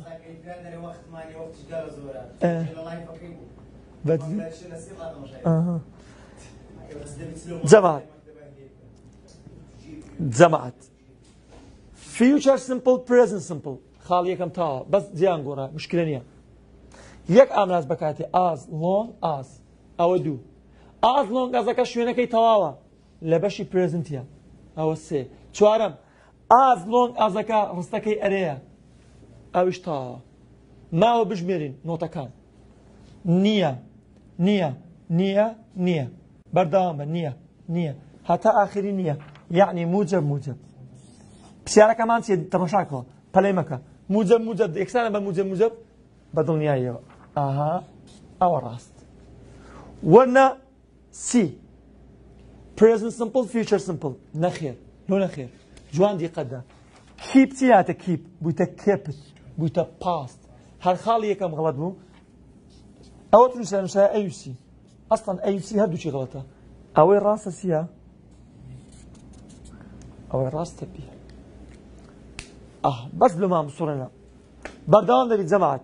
جەماعەت future simple present simple خاڵ یەکەم تاوە بەس جیان گۆڕە مشکلە نییە یەک ئامراز بەکاتێ as long as ئەوە دوو as long asەکە شوێنەکەی تەواوە لە بەشی presentیە ئەوە سێ چوارەم as long asەکە ڕستەکەی ئەرەیە ئەویش تاوە ماوە بژمێرین نۆتەکان نییە نییە نییە نییە بەردەوامە نییە نییە هەتا ئاخری نییە یعنی موجب موجب پرسیارەکەمان چیە تەماشاکەوە پەلەی مەکە موجب موجب یەکسانە بە موجب موجب بە دڵنیاییەوە ئاها ئەوە ڕاست وەرنە سی present simple future simple نەخێر لۆ نەخێر جوان دیقەتدا keep چی هاتە keep بوویتە kept بوویتە past هەر خاڵی یەکەم غەڵەت بوو ئەوە نووسە ئەیوسی ئەسڵەن ئەیوسی هەردووچی غەڵەتە ئەوەی ڕاستە چییە ئەوەی ڕاستە پێ بەس لە مام سوڕێنە بەردەوام دەبێت جەماعەت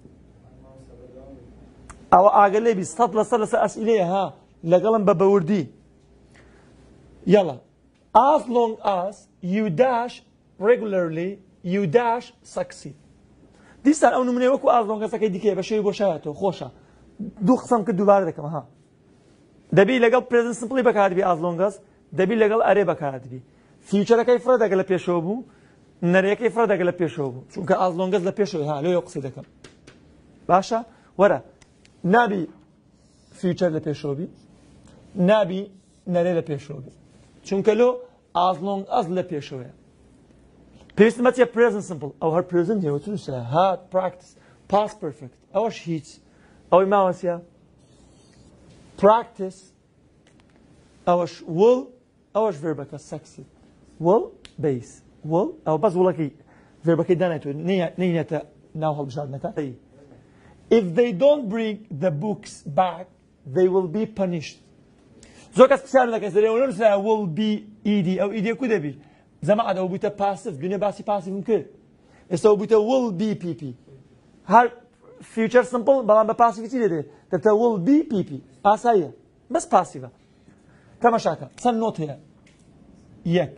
ئەوە ئاگەر لێبی 100% لەسەر ئەسئیلەیە ها لەگەڵم بە بەوردی یاڵا as long as you dash regularly you dash succeed دیسان ئەو نمونەیە وەکو as long asەکەی دیکەیە بە شێوی بۆ شایەتەوە خۆشە دوو قسەم کرد دووبارە دەکەم ها دەبی لەگەڵ present simple بەکاردبی as long as دەبی لەگەڵ ئەرێ بەکاردبی فیوچەرەکەی فرە دەگە لە پێشەوە بوو نەرەکەی فرە دەگە لە پێشەوە بوو چونکە as long as لە پێشەوە ها لێ قسەی دەکەم باشە وەرە نابی فیوچەر لە پێشەوە بی نابی نەرێ لە پێشەوە بی چونکە لۆ as long as لە پێشەوەیە پێویستمە چیە present simple ئەو هەر present هێوە چونسە had practice past perfect ئەوەش هیچ ئەوەی ماوەسیە practice ئەوەش will ئەوەش verbەکە succeed will base will ئەو بەس وڵەکەی verbەکەی دانێتوە نینێتە ناو هەڵبژاردنەکە if they don't bring the books back they will be punished زۆر کەس پرسیار دەکەن سەرەوە نووسرا will be ed ئەو ئیدە کو دەبی زەماعەت ئەو بوویتە passive دوێنێ باسی passive کرد ئێستا ئەو بوویتە will be pp هەر future simple بەڵام بە passive چی دەدێت دەبتە will be pp ئاساییە بەس passive تەماشاکە چەند نۆت هەیە یەک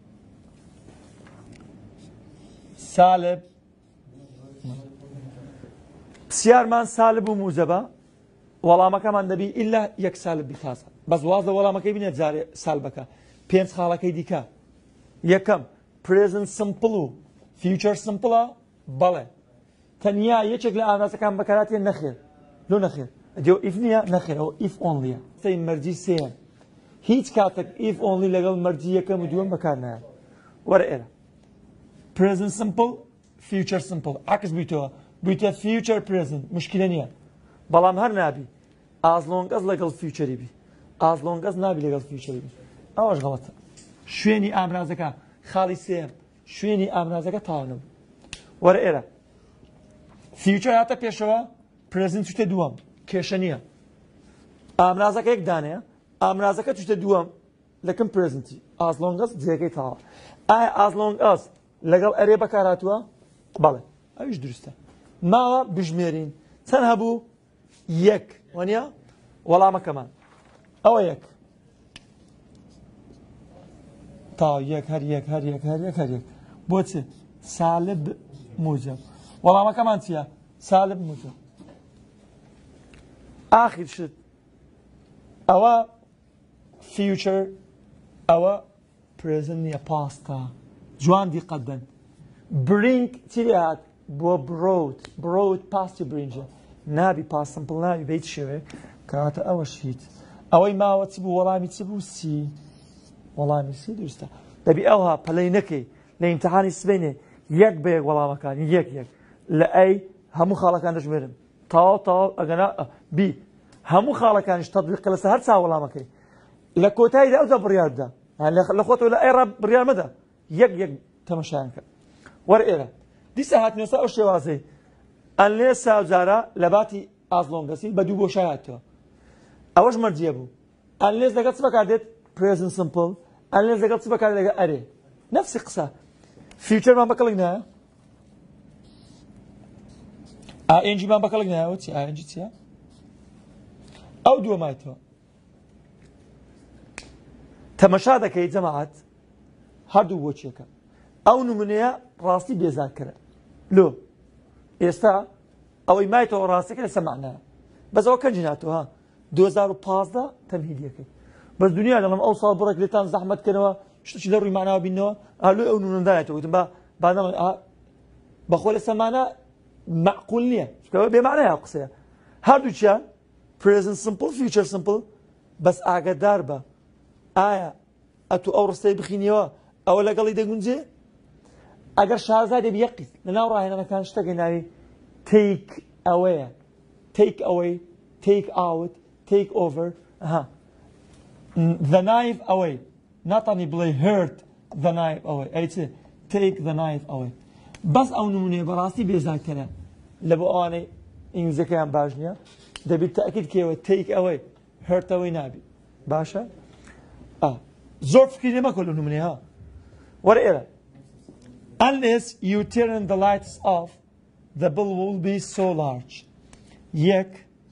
سالب پرسیارمان سالب و موجەبە وەڵامەکەمان دەبی ئیلا یەک سالب بیتاسە بەس واز لە وەڵامەکەی بینێت جارێ سالبەکە پێنج خاڵەکەی دیکە یەکەم present simple و future simple بەڵێ تەنیا یەکێک لە ئامرازەکان بەکاراتێن نەخێر لۆ نەخێر ئەدیەوە if نییە نەخێر ئەوە if onlyە سەی مەرجی سێیە هیچ کاتێک if only لەگەڵ مەرجی یەکەم و دووەم بەکار نایە وەرە ئێرە present simple future simple عکس بوویتەوە بوویتە future present مشکلە نییە بەڵام هەر نابی as long as لەگەڵ future بی as long as نابی لەگەڵ future بی ئەوەش غەڵەتە شوێنی ئامرازەکە خاڵی سێم شوێنی ئامرازەکە تاوا نەبوو وەرە ئێرە فیوچەر هاتە پێشەوە پرێزنت چوتە دووەم کێشە نییە ئامرازەکە یەک دانەیە ئامرازەکە چوتە دووەم لەکەم پرێزنتی ئاز لۆنگ ئەس جێگەی تاوە ئایا ئاز لۆنگ ئەس لەگەڵ ئەرێ بەکارهاتووە بەڵێ ئەویش دروستە ماوە بژمێرین چەند هەبوو یەک وانە وەڵامەکەمان ئەوە یەک تا یەک هەر یەک هەر یەک هەر یەک هەر یەک بۆچێ سالب موجب وەڵامەکەمان چییە سالب موجب ئاخر شت ئەوە فیوچر ئەوە پرێزن نییە پاستە جوان دیقەت بن برینگ چی هات بۆ برۆت پاستی برینجە نابی پاسمپڵ نابی بیت شێوێ کاتە ئەوە شیت ئەوەی ماوە چ بوو وەڵامی چ بوو سی وەڵامی سی درستە دەبی ئەوها پەلەی نەکەی لە ئیمتحانی سبەینێ یەک بە یەک وەڵامەکانی یەک یەک لە ئەی هەموو خاڵەکان دەژمێرم تاو ئەگەنا بی هەموو خاڵەکانیش تەطبیق لەسەر هەر چا وەڵامەکەی لە کۆتاییدا ئەوجا بڕیار بدە لە خۆتەوە لە ئێرە بڕیار مەدە یەک تەمەشایان کە وەرە ئێرە دیسە هاتنێسا ئەو شێوازەی ئەنلێ ساوجارە لە باتی ئازلۆنگەسی بە دوو بۆشای هاتەوە ئەوەش مەرجیە بوو ئەنلێز لەگەڵ چ بەکاردێت پرێزنت سمپڵ ئەنلێز لەگەڵ چ بەکاردێت لەگەڵ ئەرێ نەفسی قسە فیوچەرمان بەکەڵک نایە ئەنجیمان بەکەڵک نایەوە چی ئەنجی چییە ئەو دووە مایتەوە تەمەشا دەکەی جەماعەت هەردوو بۆچیەکە ئەو نمونەیە ڕاستی بێزارکەرە لۆ ئێستا ئەوەی مایتەوە ڕاستەکە لەسەر معنایە بەس ئەوە کەنجی ناتەوە 2015 تەمهیدیەکەی بەس دنیا دەڵم ئەو ساڵ بڕێک لێتان زەحمەتکردنەوە شتێکی لە ڕووی معناوە بینەوە لۆی ئەو نمونەدایەتەوە وتم بەخۆ لەسەر معنە معقول نییە بێمعنەیە قسەیە هەردووچیان present simple future simple بەس ئاگادار بە ئایا ئەتو ئەو ڕستەی بخینیەوە ئەوە لەگەڵی دەگونجێ ئەگەر شازادێ یەقیت لەناو ڕاهێنانەکان شتێکی ناوی take away take out take over the knife away ناتانی بڵێ hurt the knife away ئەی چێ take the knife away بەس ئەو نمونەیە بەڕاستی بێزارکەرە لە بۆ ئەوانەی ئینگلیزەکەیان باش نییە دەبێت تاکید کێوە take away hurt away نابی باشە زۆر فکری نەمەکە لە نمونەیە وەرە ئێرە unless you turn the lights off the bill will be so large yek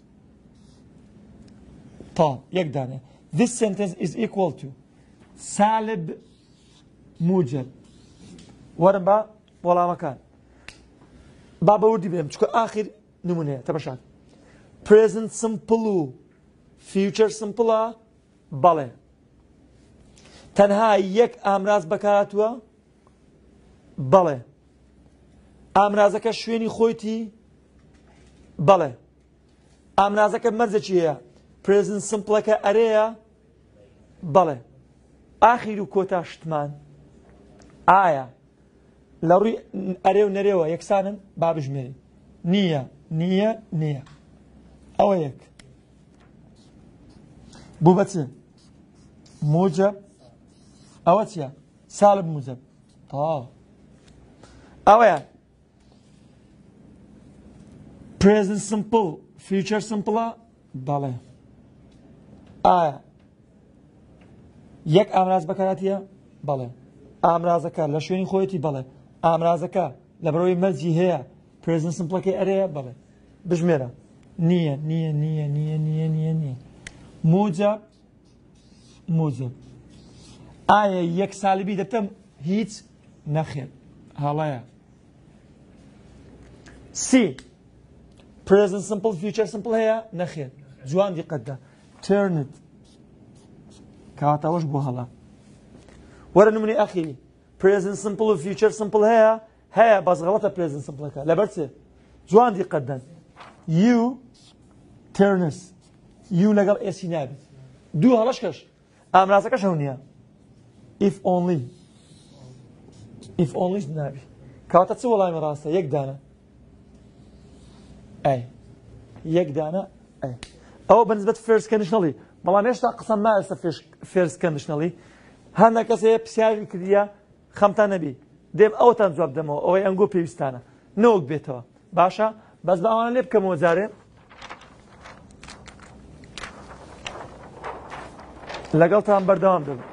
dane this sentence is equal to salib mujab وەرن بە وەڵامەکان با بەوردی بێم چکە ئاخر نمونەیە تەمەشاکە present simple و future simple بەڵێ تەنها یەک ئامراز بەکارهاتووە بەڵێ ئامرازەکە شوێنی خۆیتی بەڵێ ئامرازەکە مەرجێکی هەیە present simpleەکە ئەرەیە بەڵێ ئاخیر و کۆتا شتمان ئایا لە ڕووی ئەرێ و نەرێوە یەکسانن با بژمێری نییە ئەوە یەک بوو بە چ موجب ئەوە چییە سالب موجب ئەوەیە present simple future simple بەڵێ ئایا یەک ئامراز بەکارهاتیە بەڵێ ئامرازەکە لە شوێنی خۆیەتی بەڵێ ئامرازەکە لە بەرەوەی مەرجی هەیە present simpleەکەی ئەرەیە بەڵێ بژمێرە نییە موجب ئایا یەک سالبی دەبتەم هیچ نەخێت هەڵەیە سی present simple future simple هەیە نەخێت جوان دیقەتدا turned کەواتەوەش بۆ هەڵە وەرە نمونەی ئەخیری present simple و future simple هەیە بەس غەڵەتە present simpleەکە لەبەر چێ جوان دیقەتدان you turns you لەگەڵ ئێسی نابێت دوو هەڵەشکەش ئامرازەکەش هەو نییە if only نابی کەواتە چ وەڵامی ڕاستە یەک دانە ئەوە بەنسبەت first conditionally بەڵام هێشتا قسەم مایەستا first conditionally هەندێک کەس هەیە پرسیاری کردیە خەمتان نەبی دێم ئەوتان جواب دەمەوە ئەوەی ئەنگۆ پێویستانە نەوەک بێتەوە باشە بەس بە ئەوانە لێ بکەمەوە جارێ لەگەڵتان بەردەوام دەبم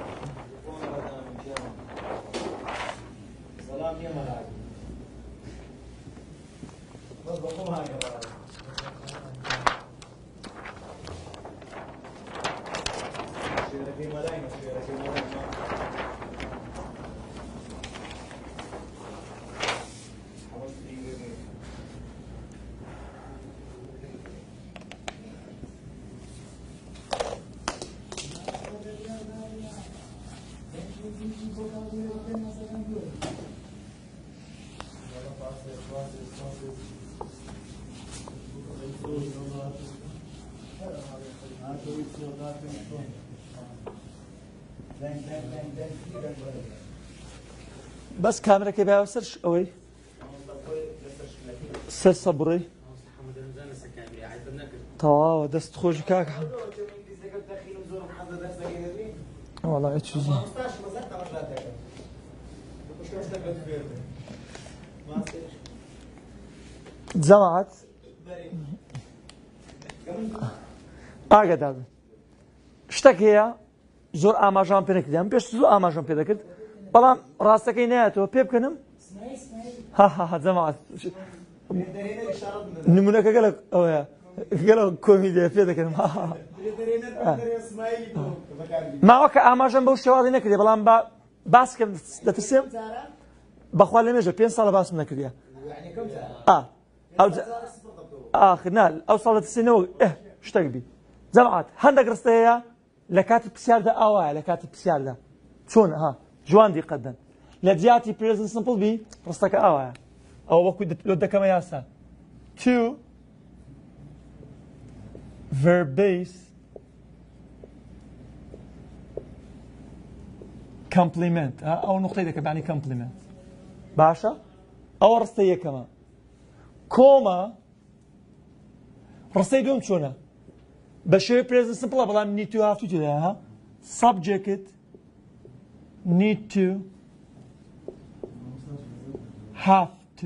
بەس کامێرەکەی باوە سەر ئەوەی سەر سەبڕی تەواوە دەست خۆشی کاکە والله چیزی جەماعەت ئاگادار بن شتێک هەیە زۆر ئاماژەم پێ نەکردیان پێش زۆر ئاماژەم پێ دەکرد بەڵام ڕاستەکەی نایەتەوە پێ بکەنم ها جەماعەت نمونەکە گەلە ئەوەیە گەلە کۆمیدیە پێ دەکەم ماوە کە ئاماژەم بەو شێوازی نەکردی بەڵام باسکە دەترسێم بەخوا لە مێژە 5 ساڵە باسم نەکردیە ئاخرنال ئەو ساڵ دەترسێنەوە شتێک بی جەماعەت هەندێک ڕستە هەیە لە کاتی پرسیاردا ئاوایە لە کاتی پرسیاردا چۆن جوان دیقەتدەن لە جیاتی پرێزن سمپڵ بی ڕستەکە ئاوایە ئەو وەکو دەکەمە یاسا to verbase complement ئەو نقطەی دەکە بانی complement باشە ئەوە ڕستە یەکەمە کۆمە ڕستەی دوم چۆنە بە شێوەی پرێزن سمپڵە بەڵام need to have to تێدایە subject need to have to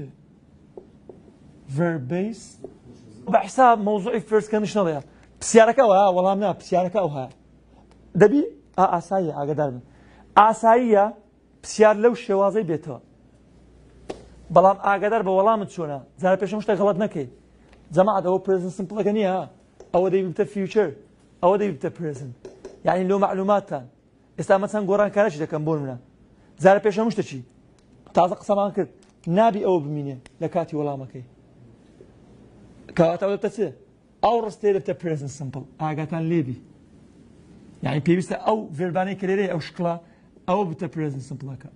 verbase بەحساب مەوزوعی فێرسکەنش نەڵەیە پرسیارەکە ئەوە وەڵام نا پرسیارەکە ئەو هەیە دەبی ئاساییە ئاگادار بن ئاساییە پرسیار لەو شێوازەی بێتەوە بەڵام ئاگادار بە وەڵامت چۆنە جارە پێشەم شتێک غەڵەت نەکەی جەماعەت ئەوە پرێزن سمپڵەکە نییە ئەوە دەبی بتە فیوچر ئەوە دەبی بتە پرێزن یعنی لۆ معلوماتتان ئێستا مەچەند گۆڕانکارەی دەکەم بۆ منە جارە پێشەم شتە چی تازە قسەمان کرد نابی ئەوە بمینێ لە کاتی وەڵامەکەی کەواتە ئەوە دەبتە چێ ئەو ڕستەیە دەبتە پرێزن سمپڵ ئاگاتان لێبی یعنی پێویستە ئەو ڤێربانەی کە لێرەیە ئەو شکڵە ئەوە بتە پرێزن سمپڵەکە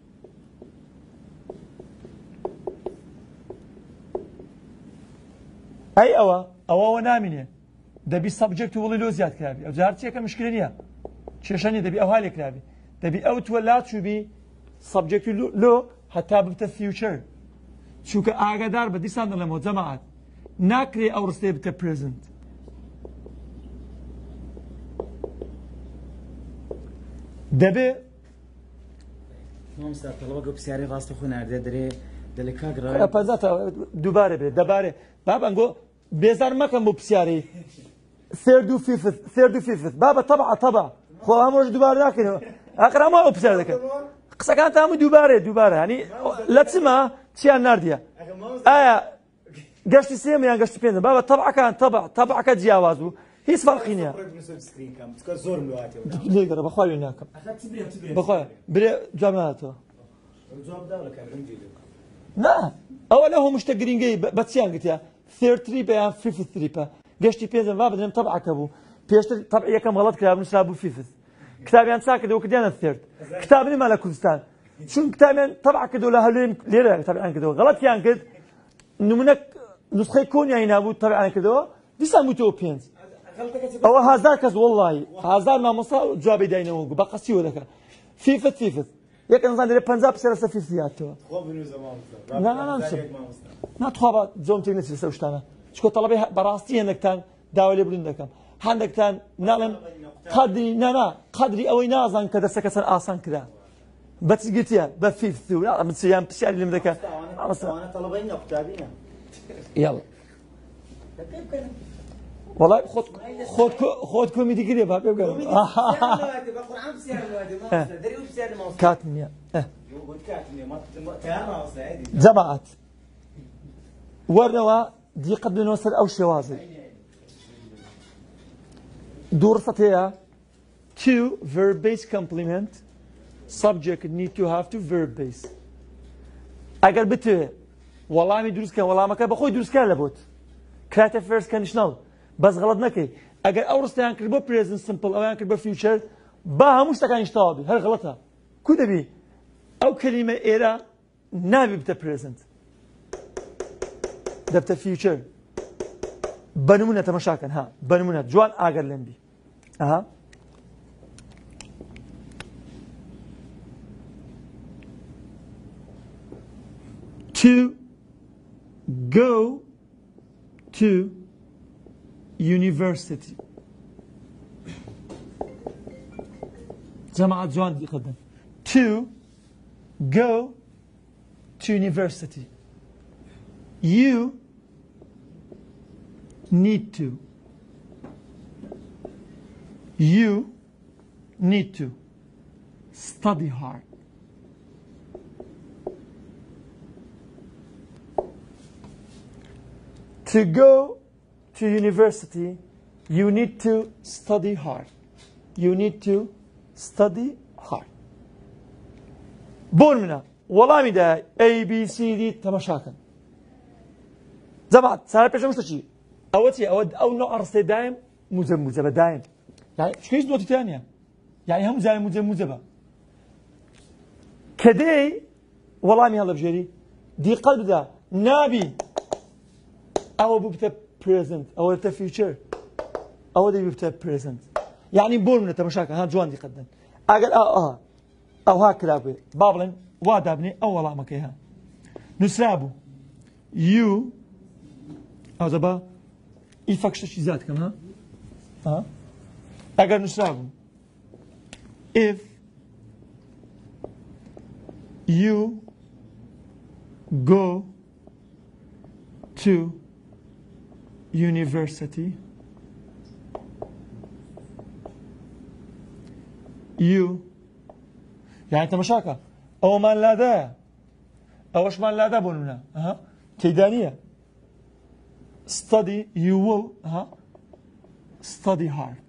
ئەی ئەوە نامینێ دەبی سەبجەکت و وڵی لۆ زیاد کرابی ئەو جار چیەکە مشکلە نییە کێشە نیە دەبی ئەو هەلێ کرابی دەبی ئەو تووە لا چوبی سەبجەکتی لۆ هەتا ببتە فیوچر چونکە ئاگادار بە دیسان دەڵێمەوە جەماعەت ناکرێ ئەو ڕستەیە بتە پرێزنت دەبێ تەڵەوەگە پرسیاری ڕاستە خۆ ناردێ دەرێ دەلێ کاگڕای دووبارە بێت دەبارێ بابەنگۆ بێزار مەکەم بۆ پرسیارەی سێرد و فیفت بابە تەبع خۆ هەمۆژ دووبارە ناکەنەوە ئاقرامە ئەو پرسیار دەکەن قسەکان تا هەموو دووبارە هەنی لە چما چیان ناردیە ئایا گەشتی سێم یان گەشتی پێنجەم بابە تەبعەکان تەبعەکە جیاواز بوو هیچ فەرقی نییە لێگەڕە بەخوا وێ ناکەم بەخوا برێ جواب ناداتەوە نا ئەوە لە هەموو شتە گرنگەی بە چیان گرتیا ثێرد تریپە یان فیفت تریپە گەشتی پێنجەم وا بدرێم تەبعەکە بوو پێشتر تەبع یەکەم غەڵەت کرا نووسرا بوو فیفت کتابیان چا کردەوە کردیانە ثێرد کتاب نما لە کوردستان چون کتابیان تەبع کردەوە لە هەولێر لێرە تەبعیان کردەوە غەڵەتیان کرد نمونە نسخەی کۆنیایی نابوو تەبعیان کردەوە دیسان بوویتەوە پێنج ئەوە هازار کەس وەڵڵاهی هازار مامۆستا جوابی داینەوە بە قەسیوە دەکە فیفت یەک ئەنزان دەرێ 50 پرسیارە سەر فیفت هاتەوە ناتخوا بە جۆم تێک نەچێت لەسەر شتانە چکۆ تەڵەبەی بەڕاستی هەندێکتان داوا لێ بڵین دەکەم هەندێکتان ناڵێن قەدری ئەوەی نازان کە دەستەکە سەر ئاسان کرا بس قلتيها بفيف لا من سيام بسيار اللي مذكر أنا طلبين كتابين يلا والله خود كوميدي كده باب يبقى كاتمية جماعة ورنوا دي قبل نوصل أو شوازي دور فتية to verb based complement subject need to have to verb based اگر بتوه والله می درست کن والله ما که بخوی درست کن لبود creative first conditional بس غلط نکی اگر اورستان کرد با present simple او کرد با future با هموش تکان اشتباهی هر غلطه کده بی او کلمه ایرا نبی بته present دبته future بنمونه تماشاکن ها بنمونه جوان اگر لنبی اها to go to university جماعة جوان يقدم to go to university you need to study hard to go to university, you need to study hard. You need to study hard. بورمنا والله ميدا A B C D تماشاكن. زبط سهل بيش مشتشي. أو نوع أرسل دائم مزبة دائم. يعني شو كيس نقطة ثانية؟ يعني هم زي مزبة. كدي والله مي هلا بجري دي قلب ده نبي أو ببتة present أو ببتة future أو دي ببتة present يعني بورمنا تمشاك ها جوان دي قدن أقل أو هكذا أبوي بابلن وادابني أو والله ما كيها نسرابو you أو زبا يفكش شيء ذات كم ها أقل نسرابو if you go to university you يعني انت مشاكة او من لا دا اوش من لا دا بولنا كيدانية study you will study hard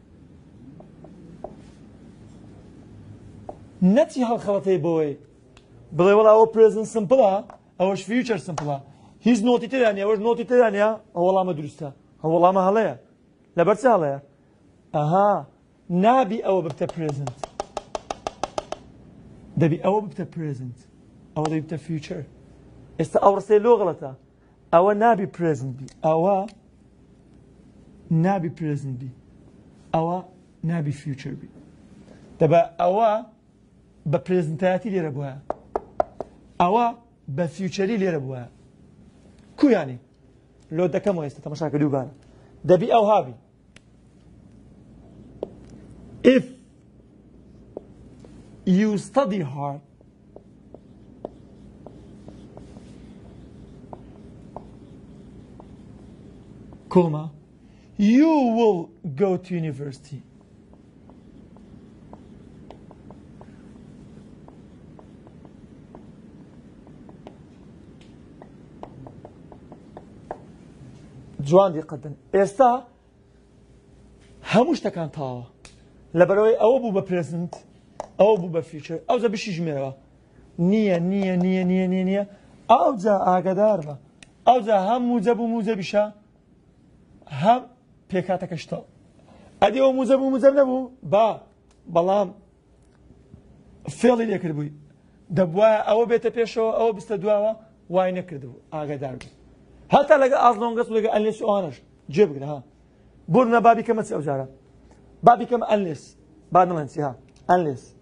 نتي هالخلطي بوي بلي والله او present simple اوش future simple he's not تانية اوش not تانية هو والله ما درسته هو والله ما هلايا لا برسي هلايا نابي او ببتا present دبي او ببتا present او دبي ببتا future اورسي لو غلطة او نابي present بي او نابي present بي او نابي future بي دبا او ببريزنتاتي لي ربوها او بفيوتشري لي ربوها كو يعني لو دكمو يستا تماشاك دوبانا دبي او هابي if you study hard comma you will go to university جوان دي قدن استا هموش تكان تاوا لبروي او بو ببريزنت او بو بفيوتشر او زا بشي جميرا نية او زا اقدار او زا هم موزب بشا هم بيكاتك اشتا ادي او موزب نبو بلام فيلي لي كربوي دبوا او بيتا بيشو او بستدواوا واي نكردو اقدار حتى لقى أصلاً قصوا لقى أنلس وانش جيب كده ها بورنا بابي كم تسوي جارا بابي كم أنلس بعد ما نسي ها أنلس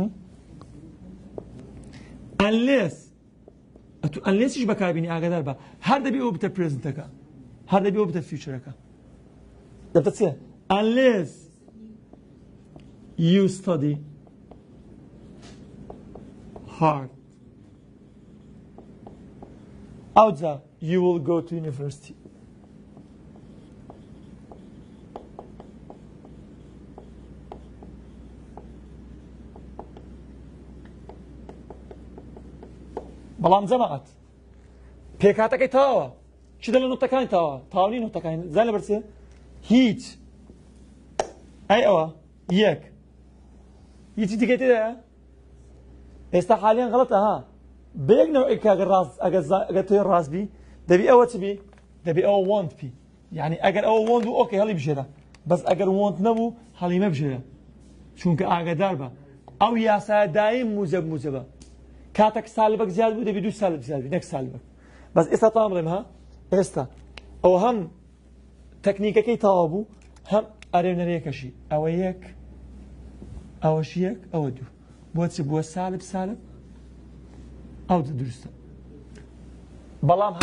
أنلس إيش بكايبيني أقدر با هذا بيو بتا present كا هذا بيو بتا future كا ده بتصير unless you study hard. Outside, you will go to university. بەڵام جەماعەت پێکاتەکەی تاوە چی دە لە نوتەکانی تاوانی نوتەکانی زای لەبەر چێ هیچ ئەی ئەوە یەک هیچی دیکەی تێدایە ئێستا حالیان غەڵەتە ها بەیەک نەوەی ئەگەر تۆی ڕاست بی دەبی ئەوە چ بی دەبی ئەوە وۆنت بی یعنی ئەگەر ئەوە وۆنت بوو ئۆکەی هەڵی بژێرە بەس ئەگەر وۆنت نەبوو هەڵی مەبژێرە چونکە ئاگادار بە ئەو یاسایە دایم موجەبە کاتێک سالبەک زیاد بوو دەبی 2 سالب زیاد بی نەک سالبەک بەس ئێستا تام بڵێم ها ئێستا ئەوە هەم تەکنیکەکەی تەواو بوو هەم ئەرێنەرەیەکەشی ئەوە یەک ئەوەش یەک ئەوە دوو بۆچی بووە سالب ئەو دروستە بەڵام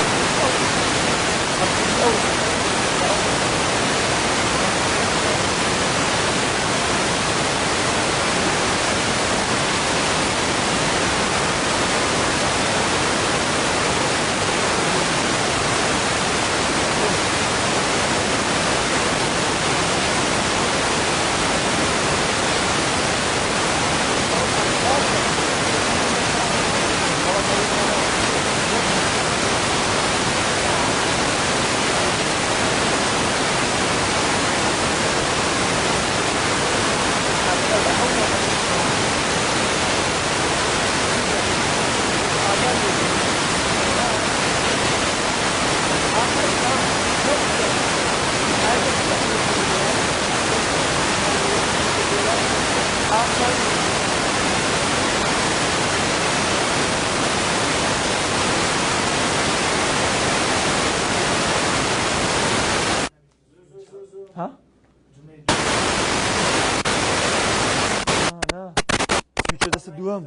دوام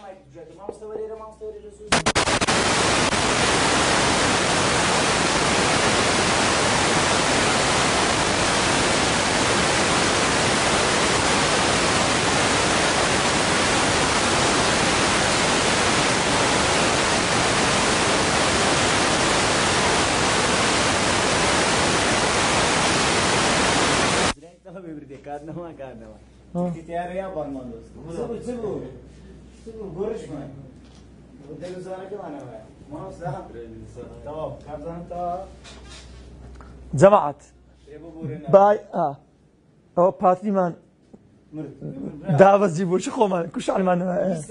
جماعت باي او باتري مان داوز جيبو شو خوما كوش على مان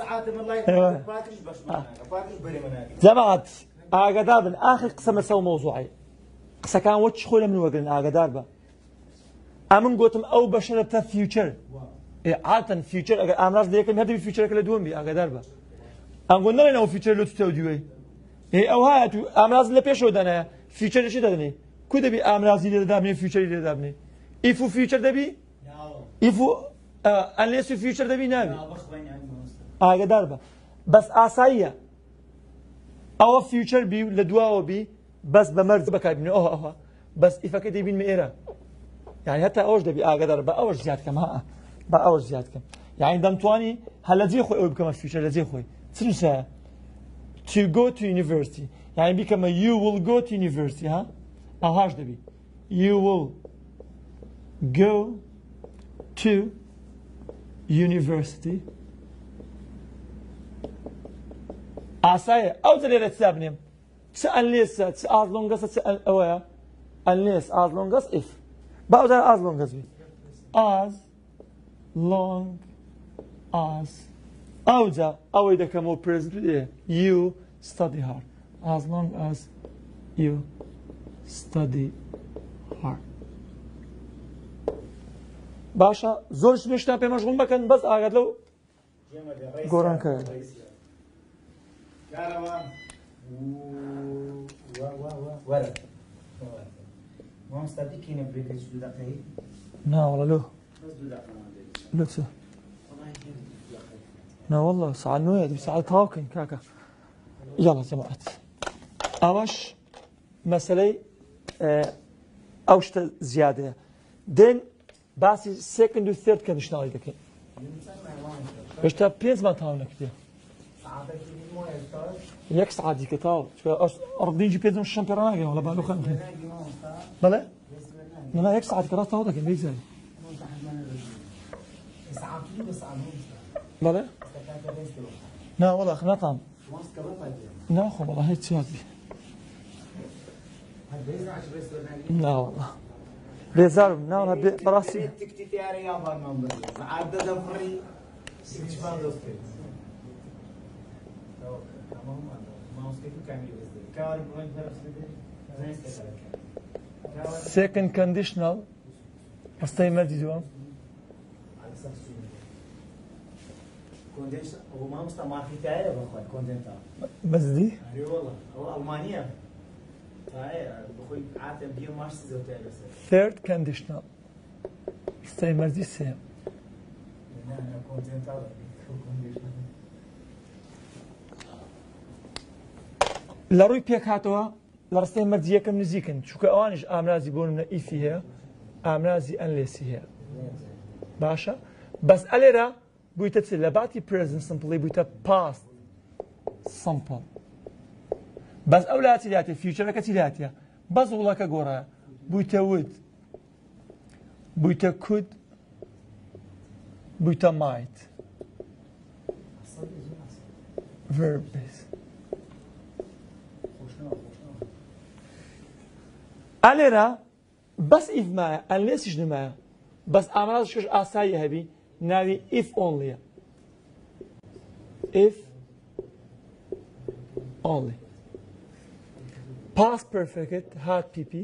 جماعت اقدار من اخر قسم سو موضوعي قسا كان وش خوله من وقرن اقدار با امن قوتم او بشرة فيوتشر عادة فيوتشر اگر امراض ليكن هذا فيوتشر كله دوم بي اقدار با ام قلنا لنا فيوتشر لو تستوديوي او هاي امراض اللي بيشو دنا فيوتشر شي دني كده بي امراض اللي دابني فيوتشر اللي دابني ايفو فيوتشر دبي ايفو unless فيوتشر دبي نابي اقدار با بس اسايا او فيوتشر بي لدواو بي بس بمرز بكابين اوه بس افك دي بين ميرا يعني حتى اوج دبي اقدر باوج زياد كم ها باوج زياد كم يعني دمتواني هلا زي خوي بكم فيوتشر زي خوي تنسى to go to university يعني بكم you will go to university ها او هاش دبي you will go to university اساي او دليل تسابني unless as long as aware unless as long as if بعد as long as long as أو إذا كمو present you study hard as long as you study hard باشا زورش مشتاق به مشغول بكن بس أقعد لو قران كذا ورد ما مستديكين بريكة شو دقيقة؟ لا والله له لا شو لا والله ساعة نوية دي ساعة تاوكين كاكا يلا جماعة أوش مسألة أوش زيادة دين باسي second و third كان نشتغل دكين إيش تا بينز ما تاونا كتير يك ساعة كتاب أرضين جي بيدون الشامبيوناجي ولا بالو خمسة بلا لا يك ساعة كتاب تاودا كم بيزاي بلا لا والله خنا طعم لا خو والله هي تشاتي لا والله بيزار لا والله براسي second conditional استعمال دي جواب كوندنس هو ما مستعمل في تاعي بخوي كوندنتا بس دي اي والله هو المانيا هاي بخوي عاتم بيو مارس زوتاي بس third conditional استعمال دي سام انا كوندنتا لروي بيك هاتوا لرستين مرزية كم نزيكن شو كأوانش أمرازي بون من إيفي هي أمرازي أنليسي هي باشا بس أليرا بويتا تسلباتي present simple بويتا past simple بس أولاتي لاتي future كتلاتي بس والله كجورا بويتا would بويتا could بويتا might verb base أليرا بس إف معه unless إيش نمعه بس أمراض شوش آسايا هبي ناوي if only if only past perfect had PP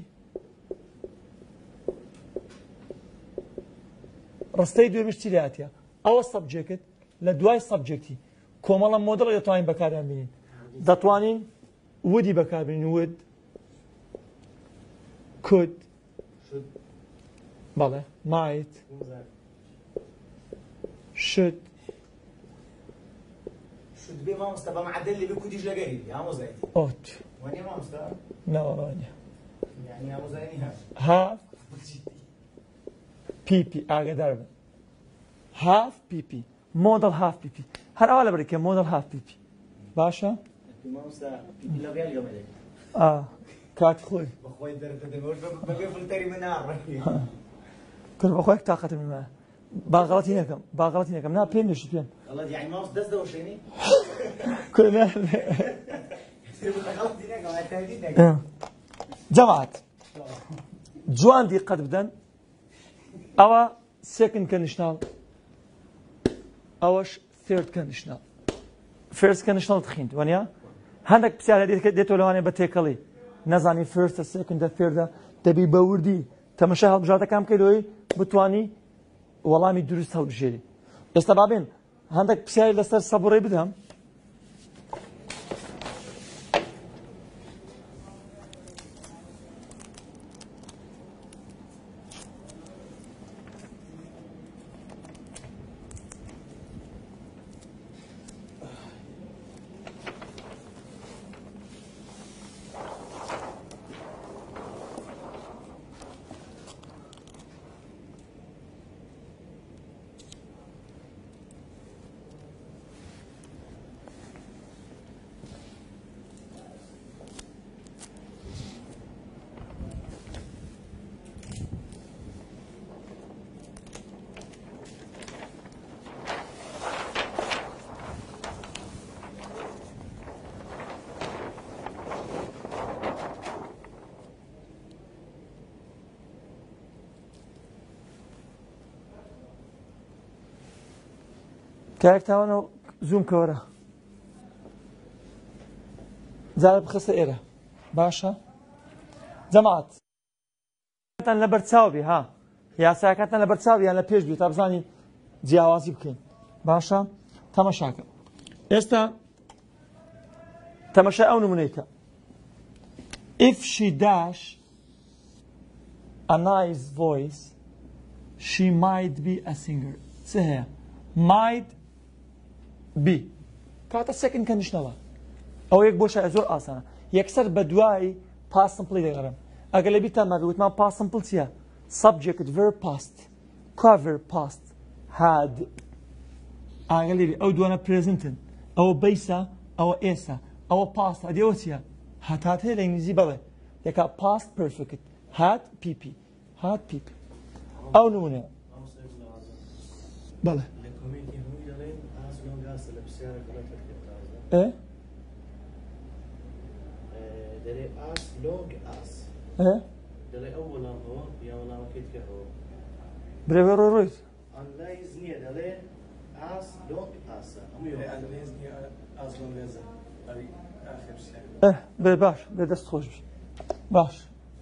رستي دوي مشترياتيا أو subject لدواي subjectي كومالا موديل يطوين بكارين بين دطوانين ودي بكارين would could بله might should بي ما مستبى معدل اللي بيكون يجي لقريب يا مزايد ought واني ما مستبى نوراني يعني يا مزايني have PP أقدر have PP model have PP هر أول بريكة model have PP باشا ما مستبى لا غير اليوم عليك كات خوي بخوي درت دمور بقي فلتري من نار كل بخويك طاقة من معه باغلطيني كم نا بين ليش بين والله يعني ما مستدز ده وشيني كلنا جماعة جوان دي قد بدن أو second conditional أوش third conditional first conditional تخينت وانيا هندك بسيارة ديتو لواني بتيكلي نزاني first second third تبي بوردي تمشاها بجاتا كام كيلوي بتواني والله مي درست هالبشيري استبابين عندك بسيارة لسر صبوري بدهم كيف تاونو زوم كورة زال بخصة إيرة باشا جماعت كان لبرتساوي ها يا ساكتنا لبرتساوي أنا بيج بي تابزاني جیاوازی بکەین باشە تەماشاکە ئێستا تەماشای ئەو نمونەیەکە if she dash a nice voice she might be a singer چ هەیە might be کاتە second conditionalە ئەو یەک بۆ شایە زۆر ئاسانە یەکسەر بە دوای past simple دەگەڕم ئەگەر لە بیرتان مابێ وتمان past simple چییە subject verb past کا verb past had ئەگەر لێرە ئەو دوانە presentن ئەوە بیسە ئەوە ئێسا ئەوە پاستە ئەدێەوە چیە هات هەیە لە ئینگلیزی بڵێ یەکا پاست پرفکت هات پیپی هات پیپی ئەو نمونە بەڵێ دەڵێ ئاس لۆنگ ئاس دەڵێ ئەو وەڵامەوە یا وەڵامەکەیت کە هەوە برێوە ڕۆیت ئەنگلیز نییە دەڵێ ئاس لۆنگ ئاسە ئەنگلیز نییە ئاس لۆنگ ئێزە بێ باش بێ دەست خۆش باش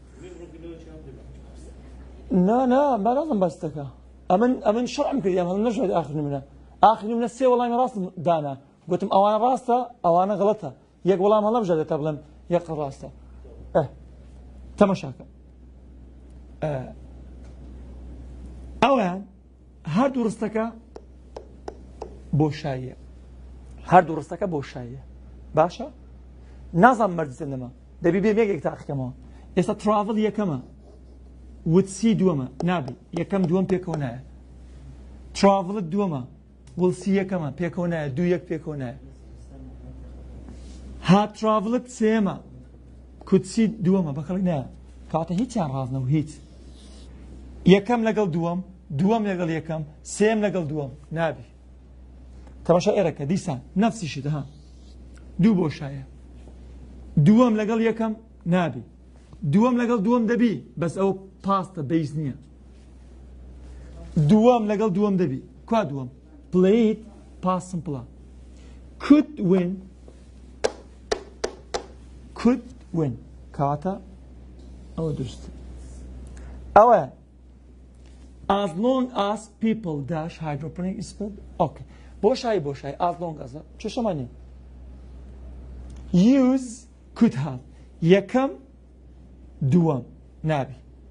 نا من نازم بەستەکە ئەمن شەڕم کردیان هەڵم نەژێت ئاخر نمونە سێ وەڵامی ڕاستم دانا گوتم ئەوانە ڕاستە ئەوانە غڵەتە یەک وەڵام هەڵە بژێت تا بڵێم یەک ڕاستە تەماشاکە ئەویان هەردوو ڕستەکە بۆشاییە هەردوو ڕستەکە بۆشاییە باشە نازانم مەرجە نەما دەبی بێ یەکێک تاقیکەمەوە ئێستا تراڤڵ یەکەمە وتسی دووەمە نابی یەکەم دووەم پێکەوە نایە تراڤڵت دووەمە وڵسی یەکەمە پێکەوە نایە دوو یەک پێکەوە نایە هات تراڤڵت سێمە کوتسی دووەمە بەخەڵک نایە کاتە هیچیان ڕازنەوە هیچ یەکەم لەگەڵ دووەم لەگەڵ یەکەم سێم لەگەڵ دووەم نابی تەماشا ئێرەکە دیسان نەفسیشت ها دوو بۆشایە دووەم لەگەڵ یەکەم نابی دووەم لەگەڵ دووەم دەبی بەس ئەو پاستە بەیز نییە دووەم لەگەڵ دووەم دەبی کوا دووەم پڵیت پاس سمپڵە could win کاتە ئەوە درستە ئەوە as long as people dash hydroponic is good okay بۆشایی as long as چه شەمانی use could have یەکەم دووەم نابی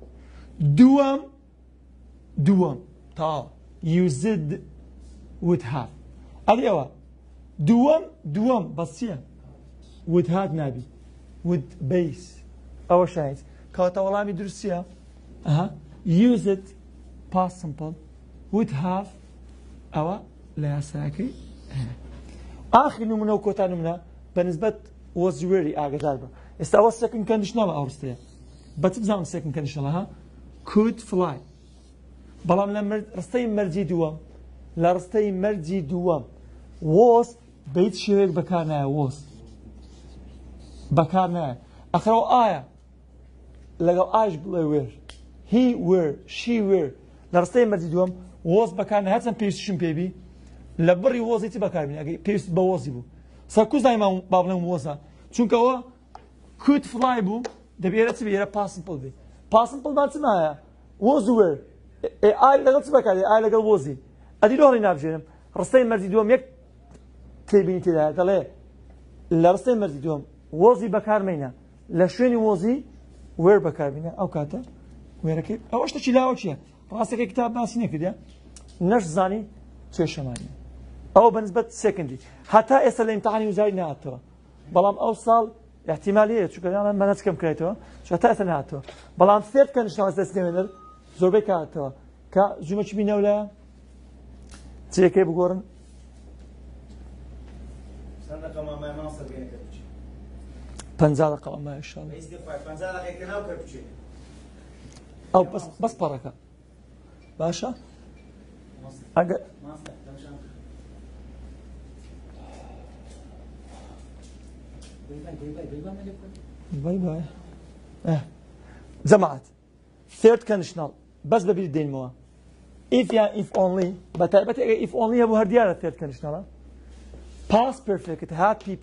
دووەم تا used would have ئەڵێەوە دووەم بەسیە would have نابی would base ئەوە شایت کاتە وەڵامی درستیە use it past simple would have ئەوە لە یاساکەی ئاخر نمونە و کۆتا نمونە بەنسبەت was really ئاگدار بە ئێستا ئەوە second conditional ئەوڕستەیە بە چ بزانم second conditional ها could fly بەڵام لە ڕستەی مەرجی دووەم لە ڕستەی مەرجی دووەم was بەیت شێوەیەک بەکار نایە was بەکار نایە ئەخرەوە ئایا لەگەڵ ئاش بڵێ were he were she were لە ڕستەی مەرجی دووەم was بەکار نایە هەرچەند پێویستیشم پێبی لە بڕی وۆزی چی بەکاربێنی ئەگەر پێویست بە وۆزی بوو سەرکوز دایما با بڵێم وۆزە چونکەوە could fly بوو دەبێرە چ بێرە past simple بێ past simple مان چ نایە was were ئای لەگەڵ چ بەکارێ ئای لەگەڵ وۆزی ئەدی لۆڕی نابژێنم ڕستەی مەرجی دووەم یەک تێبینی تێدایە دەڵێ لە ڕستەی مەرجی دووەم وۆزی بەکارمێنە لە شوێنی وۆزی were بەکاربێنە ئەو کاتە وێرەکەی ئەوە شتێکی لاوە چییە ڕاستەکەی کتاب باسی نەکردە نەش زانی چێشەمانی ئەوە بەنسبەت سێکندی هەتا ئێستا لە ئیمتحانی وزاری نهاتەوە بەڵام ئەو ساڵ احتیمالیە چونکە مەنەچ کەم کڕێتەوە هەتا ئێستا نهاتەوە بەڵام سێت کەنیشتنەوە دەستێنەر زۆربەی کاتەوە کە زوومەکی بینەوە لە چێکەی بگۆڕن پەنجا دەقەڵە ماشاءڵڵا ئەو بەس پەڕەکە باشە ئەگەر باي جماعة third conditional بس ببيت دينموا if يعني if only بتعبت if only أبو هرديارة third conditional past perfect have pp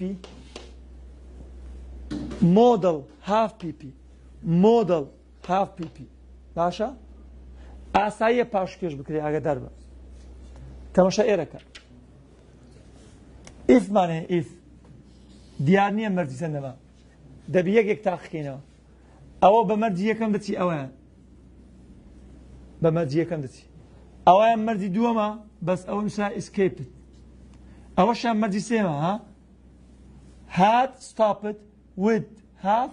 model have pp model have pp باشا ئاساییە پاشکێش بکرێ ئاگادار بە تەماشا ئێرەکە if مانێ if دیار نییە مەرجی چەندەمە دەبی یەکێک تاقیکەینەوە ئەوە بە مەرجی یەکەم دەچی ئەوەیان بە مەرجی یەکەم دەچی ئەوەیان مەرجی دووەمە بەس ئەوە میسا escaped ئەوەشیان مەرجی سێمە ها had stopped would have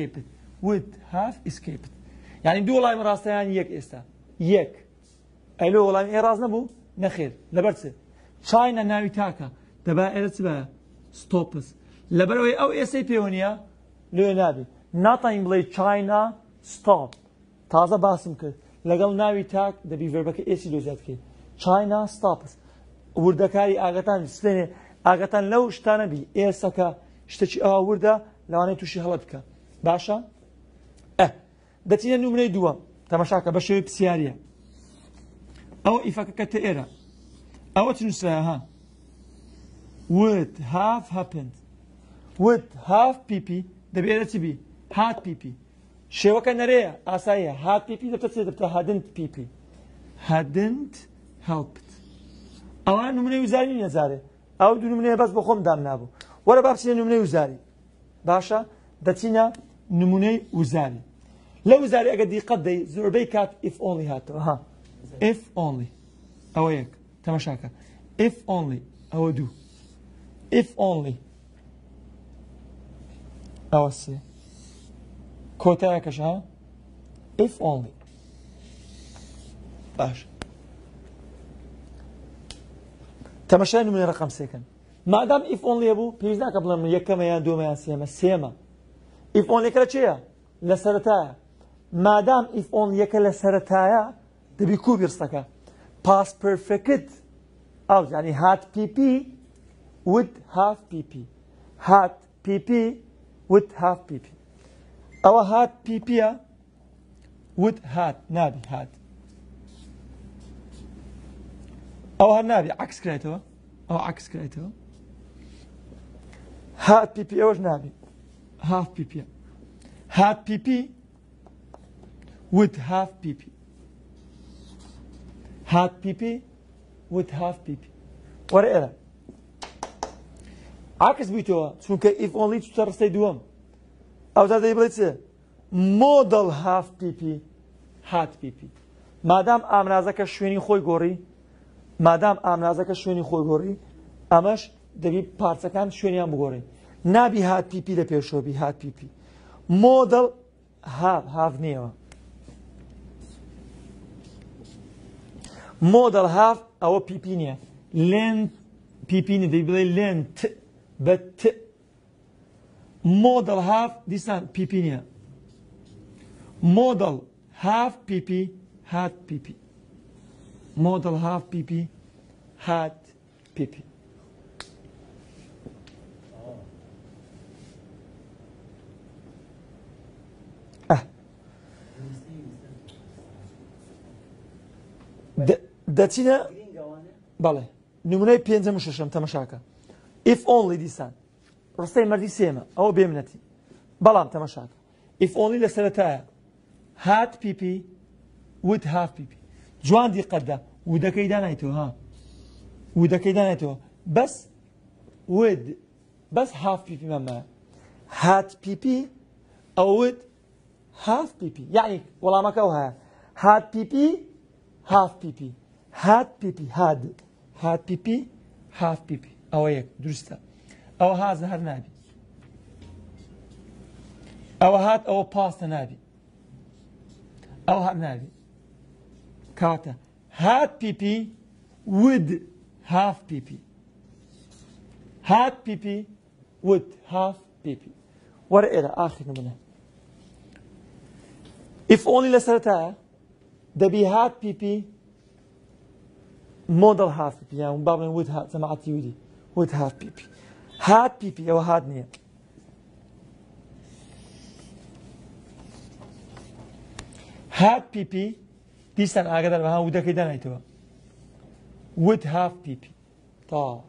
escaped یعنی دوو وەڵامی ڕاستەیان یەک ئێستا یەک ئەیلۆ وەڵامی ئێ ڕاست نەبوو نەخێر لەبەر چ چاینە ناوی تاکە دەبا ئێرە چ بە stops لەبەرەوەی ئەو ئێسەی پێوە نیە لێ نابێ ناتوانین بڵێ China stop تازە باسم کرد لەگەڵ ناوی تاک دەبی ڤێربەکە ئێسی لۆزیات کرد China stops وردەکاری ئاگەتان سلێنێ ئاگەتان لەو شتانە بی ئێسەکە شتێکی ئەوە وردە لەوانەیە تووشی هەڵە بکە باشە دەچینە نمونەی دووەم تەماشاکە بە شێوەی پرسیاریە ئەوە ئیفەکە کە تە ئێرە ئەوە چ نووسرایە ها would have happened would have pp دەبێ ئێرە چی بی had pp شێوەکە نەرەیە ئاساییە had pp دەبتە چێ دەبتە hadn't pp hadn't helped ئەوان نمونەی وزاری نیە جارێ ئەو دوو نمونەیە بەس بۆ خۆم دام نابوو وەرە با بچینە نمونەی وزاری باشە دەچینە نمونەی وزاری لە وزاری ئەگە دیقەت دەی زۆربەی کات if only هاتەوە ها if only ئەوە یەک تەماشاکە if only ئەوە دوو if only ئەوە سێ کۆتایەکەش ها if only باش تەماشای نمونەی ڕقم سێکەن مادام if only بوو پێویست ناکە بڵێم یەکەمە یان دووەمە یان سێمە سێمە if only کە لە چێیە لە سەرەتایە مادام if only یەکە لە سەرەتایە دەبی کوو بیرستەکە past perfect ئەو یعنی had pp would have pp had pp would have pp ئەوە had pp would had نابی had ئەوە هەر نابی عکس کرایتەوە ئەوە عکس کرایتەوە had pp ئەوەش نابی have pp had pp would have pp had pp would have pp وەرە ئێرە عکس بوویتەوە چونکە if only چوتە ڕستەی دووەم ئەوجا دەی بڵێ چێ model have pp had pp مادام ئامرازەکە شوێنی خۆی گۆڕی مادام ئامرازەکە شوێنی خۆی گۆڕی ئەمەش دەبی پارچەکان شوێنیان بگۆڕی نابی had pp لە پێشۆبی had pp model have نییەوە model have ئەوە pp نییە lent pp نیە دەبی بڵێ lent بە ت model have دیسان pp نییە model have pp had pp model have pp had pp دەچینە بەڵێ نمونەی پێنجەم و شەشەم تەماشاکە if only دیسان ڕستەی مەردی سێمە ئەوە بێمنەتی بەڵام تەماشاکە if only لە سەرەتایە had pp would have pp جوان دیقەتدا ودەکەی دانایتەوە ها ودەکەی دانایتەوە بەس would بەس have pp مەمە had pp ئەو would have pp یعنی وەڵامەکە ئەو هەیە had pp have pp had pp had pp have pp ئەوە یەک دروستە ئەوە هازە هەر نابی ئەوە هات ئەوە پاستە نابی ئەو هەر نابی کاتە had pp would have pp had pp would have pp وەرە ئێرە ئاخر نمونە if only لەسەرەتایە دەبی had pp model have pp یان با بڵێن would have جەماعەتی ودی would have pp had pp ئەوە had نییە had pp دیسان ئاگادار بە ها ودەکەی دانایتەوە would have pp تا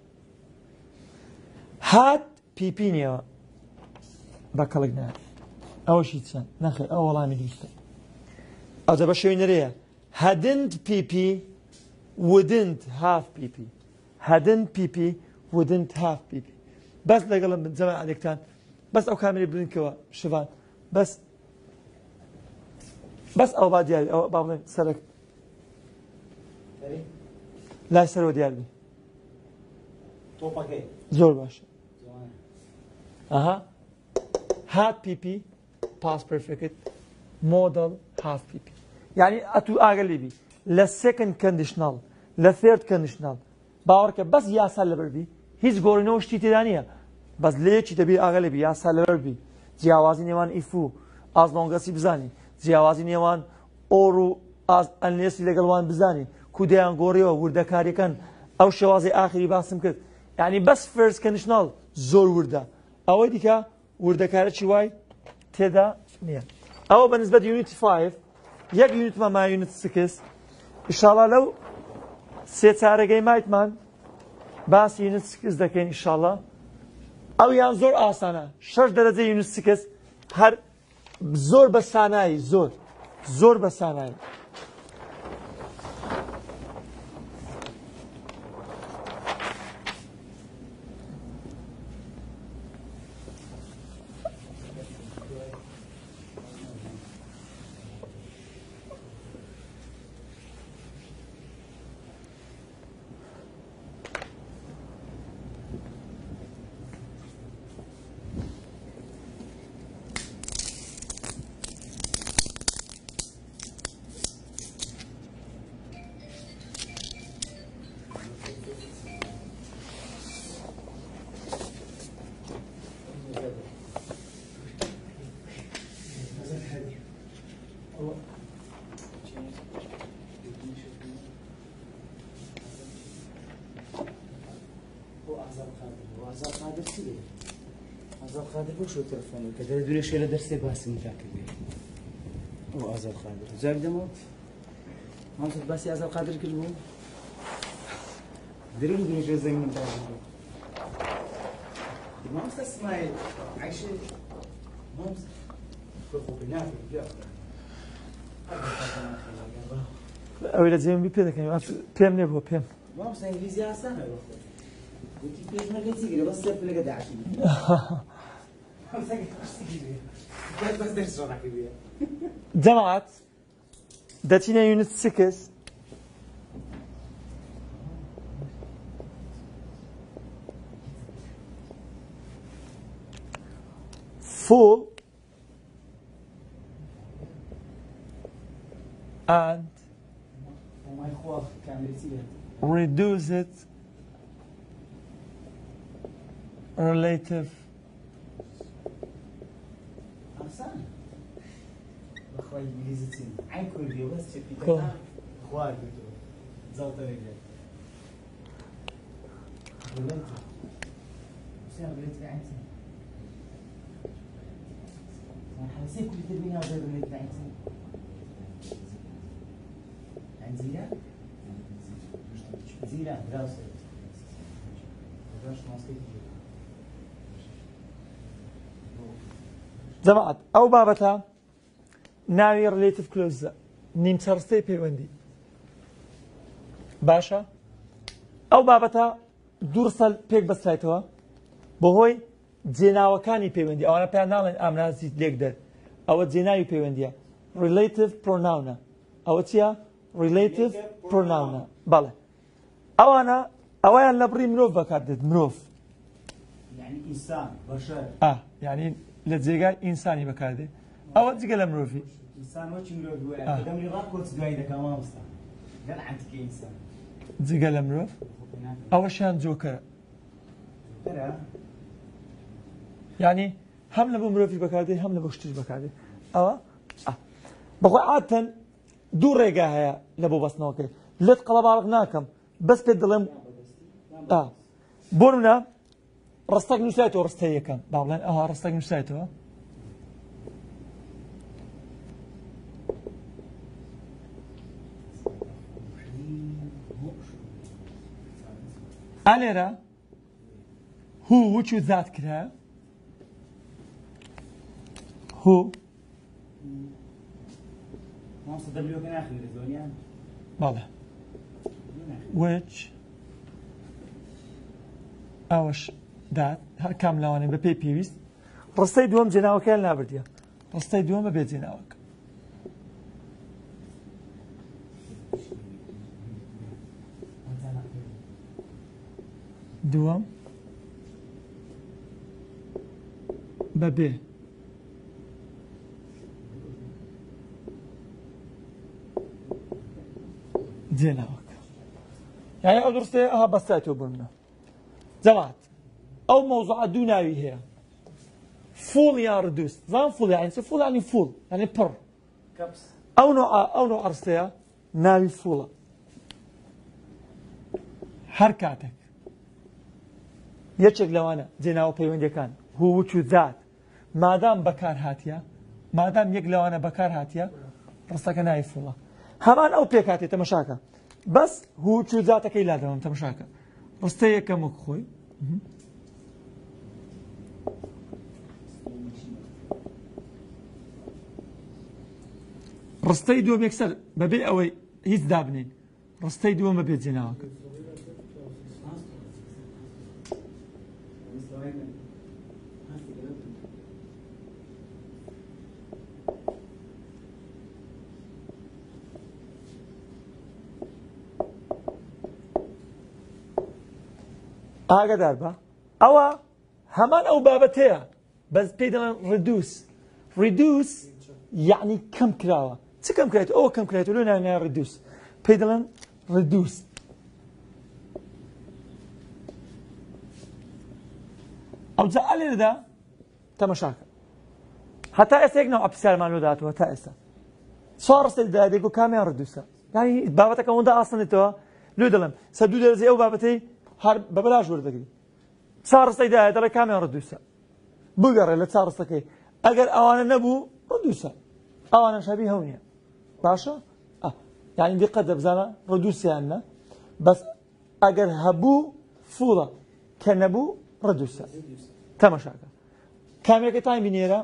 had pp نییەوە بە کەڵک نایە ئەوەشی چەند نەخێر ئەو وەڵامی دووستە ئەوجا بە شێوەی نەرەیە hadn't pp wouldn't have pp hadn't pp wouldn't have pp بەس لەگەڵم جەماعە عەلێکتان بەس ئەو کامێرەی ببینکەوە شڤان بەس ئەو با دیاری ئەو با بڵێن سەرک لای سەرەوە دیار بی زۆر باشە ئەها had pp past perfect model have pp یعنی ئەتوو ئاگەلی بی لە second conditional لە third conditional باوەڕکە بەس یاسا لەبەر بی هیچ گۆڕینەوە شتی تێدا نییە بەس لێکی دەبێ ئاگە لێبی یا سەلەر بی جیاوازی نێوان ئیف و ئازلۆنگەسی بزانی جیاوازی نێوان ئۆر و ئەنلێسی لەگەڵوان بزانی کودیان گۆڕیەوە وردەکاریەکەن ئەو شێوازی ئاخری باسم کرد یعنی بەس فێرس کەنیشناڵ زۆر وردە ئەوەی دیکە وردەکارێکی وای تێدا نییە ئەوە بەنسبەت یونیتی 5 یەک یونیتمان ما یونیت 6 ئینشاڵڵا لەو سێ چارەگەی مایتمان باسی یونیت 6 دەکەین ئینشاڵڵا ئەو یان زۆر ئاسانە 6 دەرەجە یونیت 6 هەر زۆر بە سانایی زۆر بە سانایی ئازاد خادر بۆ شۆ تەلەفۆنی کە دەرە دوورێ شێرە دەرسێ باسی متاکردێ ئەو ئازاد خادر جاری دەمەوە مامۆستا باسی ئازاد خادر کرد بوو درێن دوێژێ زەنگ من داگیر مامۆستا اسماعیل عایشە مامۆستا خۆ بنافێ بیا ئەوەی لە جێم پێ دەکەین پێم نێ بۆ پێم مامۆستا ئینگلیزی ئاسانە وتی پێشمەکە چیگرێ بەس سەر پلەکە داعشی جەماعەت دەچینە یونیت 6 full and reduce it relative جەماعەت ئەو بابەتە ناوی ڕێلیتیڤ کلۆزە نیمچەڕستەی پەیوەندی باشە ئەو بابەتە دوو ڕسەل پێک بەسترایتەوە بەهۆی جێناوەکانی پەیوەندی ئەوانە پێیان ناڵێن ئامرازی لێک دەر ئەوە جێناوی پەیوەندیە ڕێلیتیڤ پرۆناونە ئەوە چییە ڕێلیتیڤ پرۆناونە بەڵێ ئەوانە ئەوەیان لە بڕی مرۆڤ بەکاردێت مرۆڤ یعنی ئینسان بەشەر یعنی لە جێگای ئینسانی بەکاردێ ئەوە جگە لە مرۆڤی ئینسان وەکی مرۆڤ وایە دەمری ڕاست کۆچ دوایی دەکا مامۆستا گەل عەنتیکە ئینسان جگە لە مرۆڤ ئەوەشیان جۆکەرە یعنی هەم لە بۆ مرۆڤی بەکاردێ هەم لە بۆ شتیش بەکاردێ ئەوە بەخۆی عادەتەن دوو ڕێگا هەیە لە بۆ بەستنەوەکەی لێت قەڵەباڵغ ناکەم بەس پێت دەڵێم بۆ نمونە ڕستەک نووسایەتەوە ڕستەی یەکەم با بڵێن ئەها ڕستەک نووسایەتەوە ئالێرە هوو وچو زات کرا هوو مامۆستا دەبلیۆکە ناخوێنێت زۆنیان بەڵێ وچ ئەوەش دات هەر کام لەوانێ بە پێی پێویست ڕستەی دووەم جێناوەکەیان نابردیە ڕستەی دووەم بە بێ جێناوەکە دووەم بە بێ جێناوەکە یعنی ئەو درستەیە ئەها بەستایەتەوە بۆ منە جەماعەت أو موضوع دوناوي هي فول يا ردوس زان فول يعني فول يعني فول يعني بر كبس أو نوع عرستها ناوي فولة حركاتك يشك لو أنا جناو بيوندي كان هو وشو ذات ما دام بكار هاتيا ما دام يك لو أنا بكار هاتيا رستك ناوي فولة همان أو بيك هاتي تمشاكا بس هو وشو ذاتك إلا دوام تمشاكا رستي كم خوي رستي دوم يكسر ببيع أوي هيز دابنين رستي دوم ما بيت جناوك داربا أو همان أو بابتها بس بيدنا ريدوس يعني كم كراوة كم كرايت أو كم كرايت لنا أنا ريدوس بيدلن ريدوس أو زعل ذا تمشاك حتى أسيقنا أبسال ما لوداته حتى أسا صار سيدا ديكو كاميرا ريدوسا يعني بابتك وندا أصلا تو لودلم سدود زي أو بابتي هار ببلاش وردك صار سيدا ترى كاميرا ريدوسا بقرة اللي صار سكي أجر أوانا نبو ردوسا أوانا شبيه هونيا باشا يعني دي قدر بزانا ردوسي عنا بس أجر هبو فولا كنبو ردوسا تمشاكا كاميرا كتاين بنيرا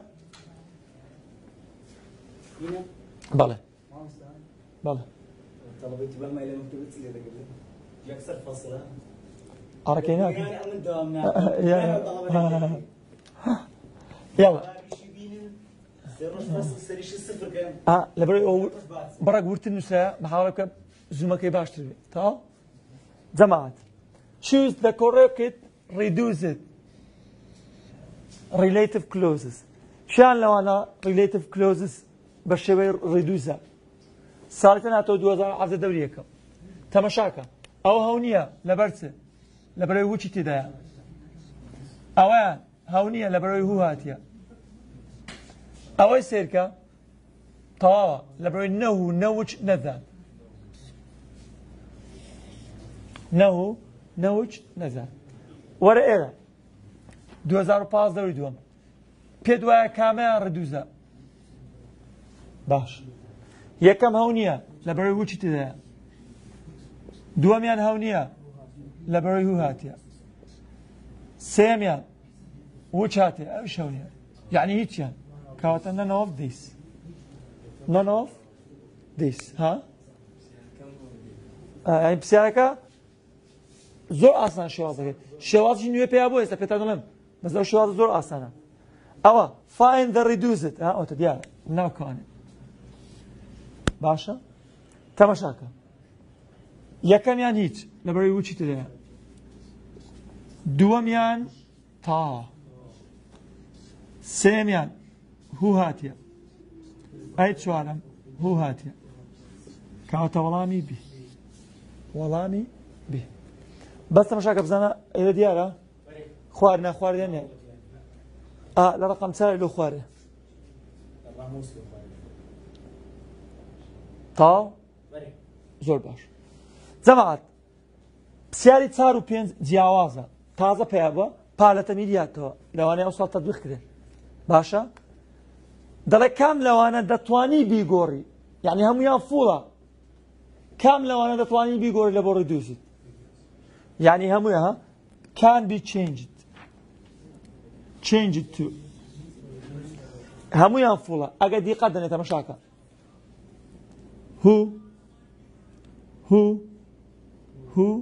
بله بله طلبتي بقى ما إلى مكتبتي اللي قبل يكسر فصلها أركيناك يعني أمن دوامنا يلا سريش الصفر كام لبري برق ورت النساء محاولك زومك يباشتري تا جماعة choose the correct reduced relative clauses شان لو أنا relative clauses بشوي reduce سالتنا تو 2010 دورية كم تمشاكا أو هونية لبرسه لبري وشي تدا أوان هونية لبري هو هاتيا أوي سيركا طا لبري نوج نذا نوج نذا ورا إيرا 2015 دوري دوم بيدوا كاميرا ردوزا باش يكم هونية لبري وشي تدا دوميان هونية لبري هو هاتيا سيميان وش هاتيا أو شونيا يعني هيك يعني كاوتنا none of this ها يعني بسيارك زور أصلا شواظ شنو يبي أبوه استفتادلهم بس لو شواظ زور أصلا أوا find the reduced ها أو تديار نو كان باشا تمشاكا يكم يعني هيك لبري وشي تدير دوميان تا سيميان هو هاتيا أي شوارم هو هاتيا كاوتا ولامي بي بس مشاكل بزانا إلى ديارة خوارنا لرقم ساري له خواري تا زور باش جماعت بسیاری چار و پنج جیاوازه تازه پیابه پالتا میدیاتو لوانه اوصل تطبیق کرده باشا دل کام لوانه دتوانی بیگوری یعنی همون فولا کام لوانه دتوانی بیگوری لبور دوزید یعنی همون can be changed to همون فولا اگه دقت دنه تماشاکا هو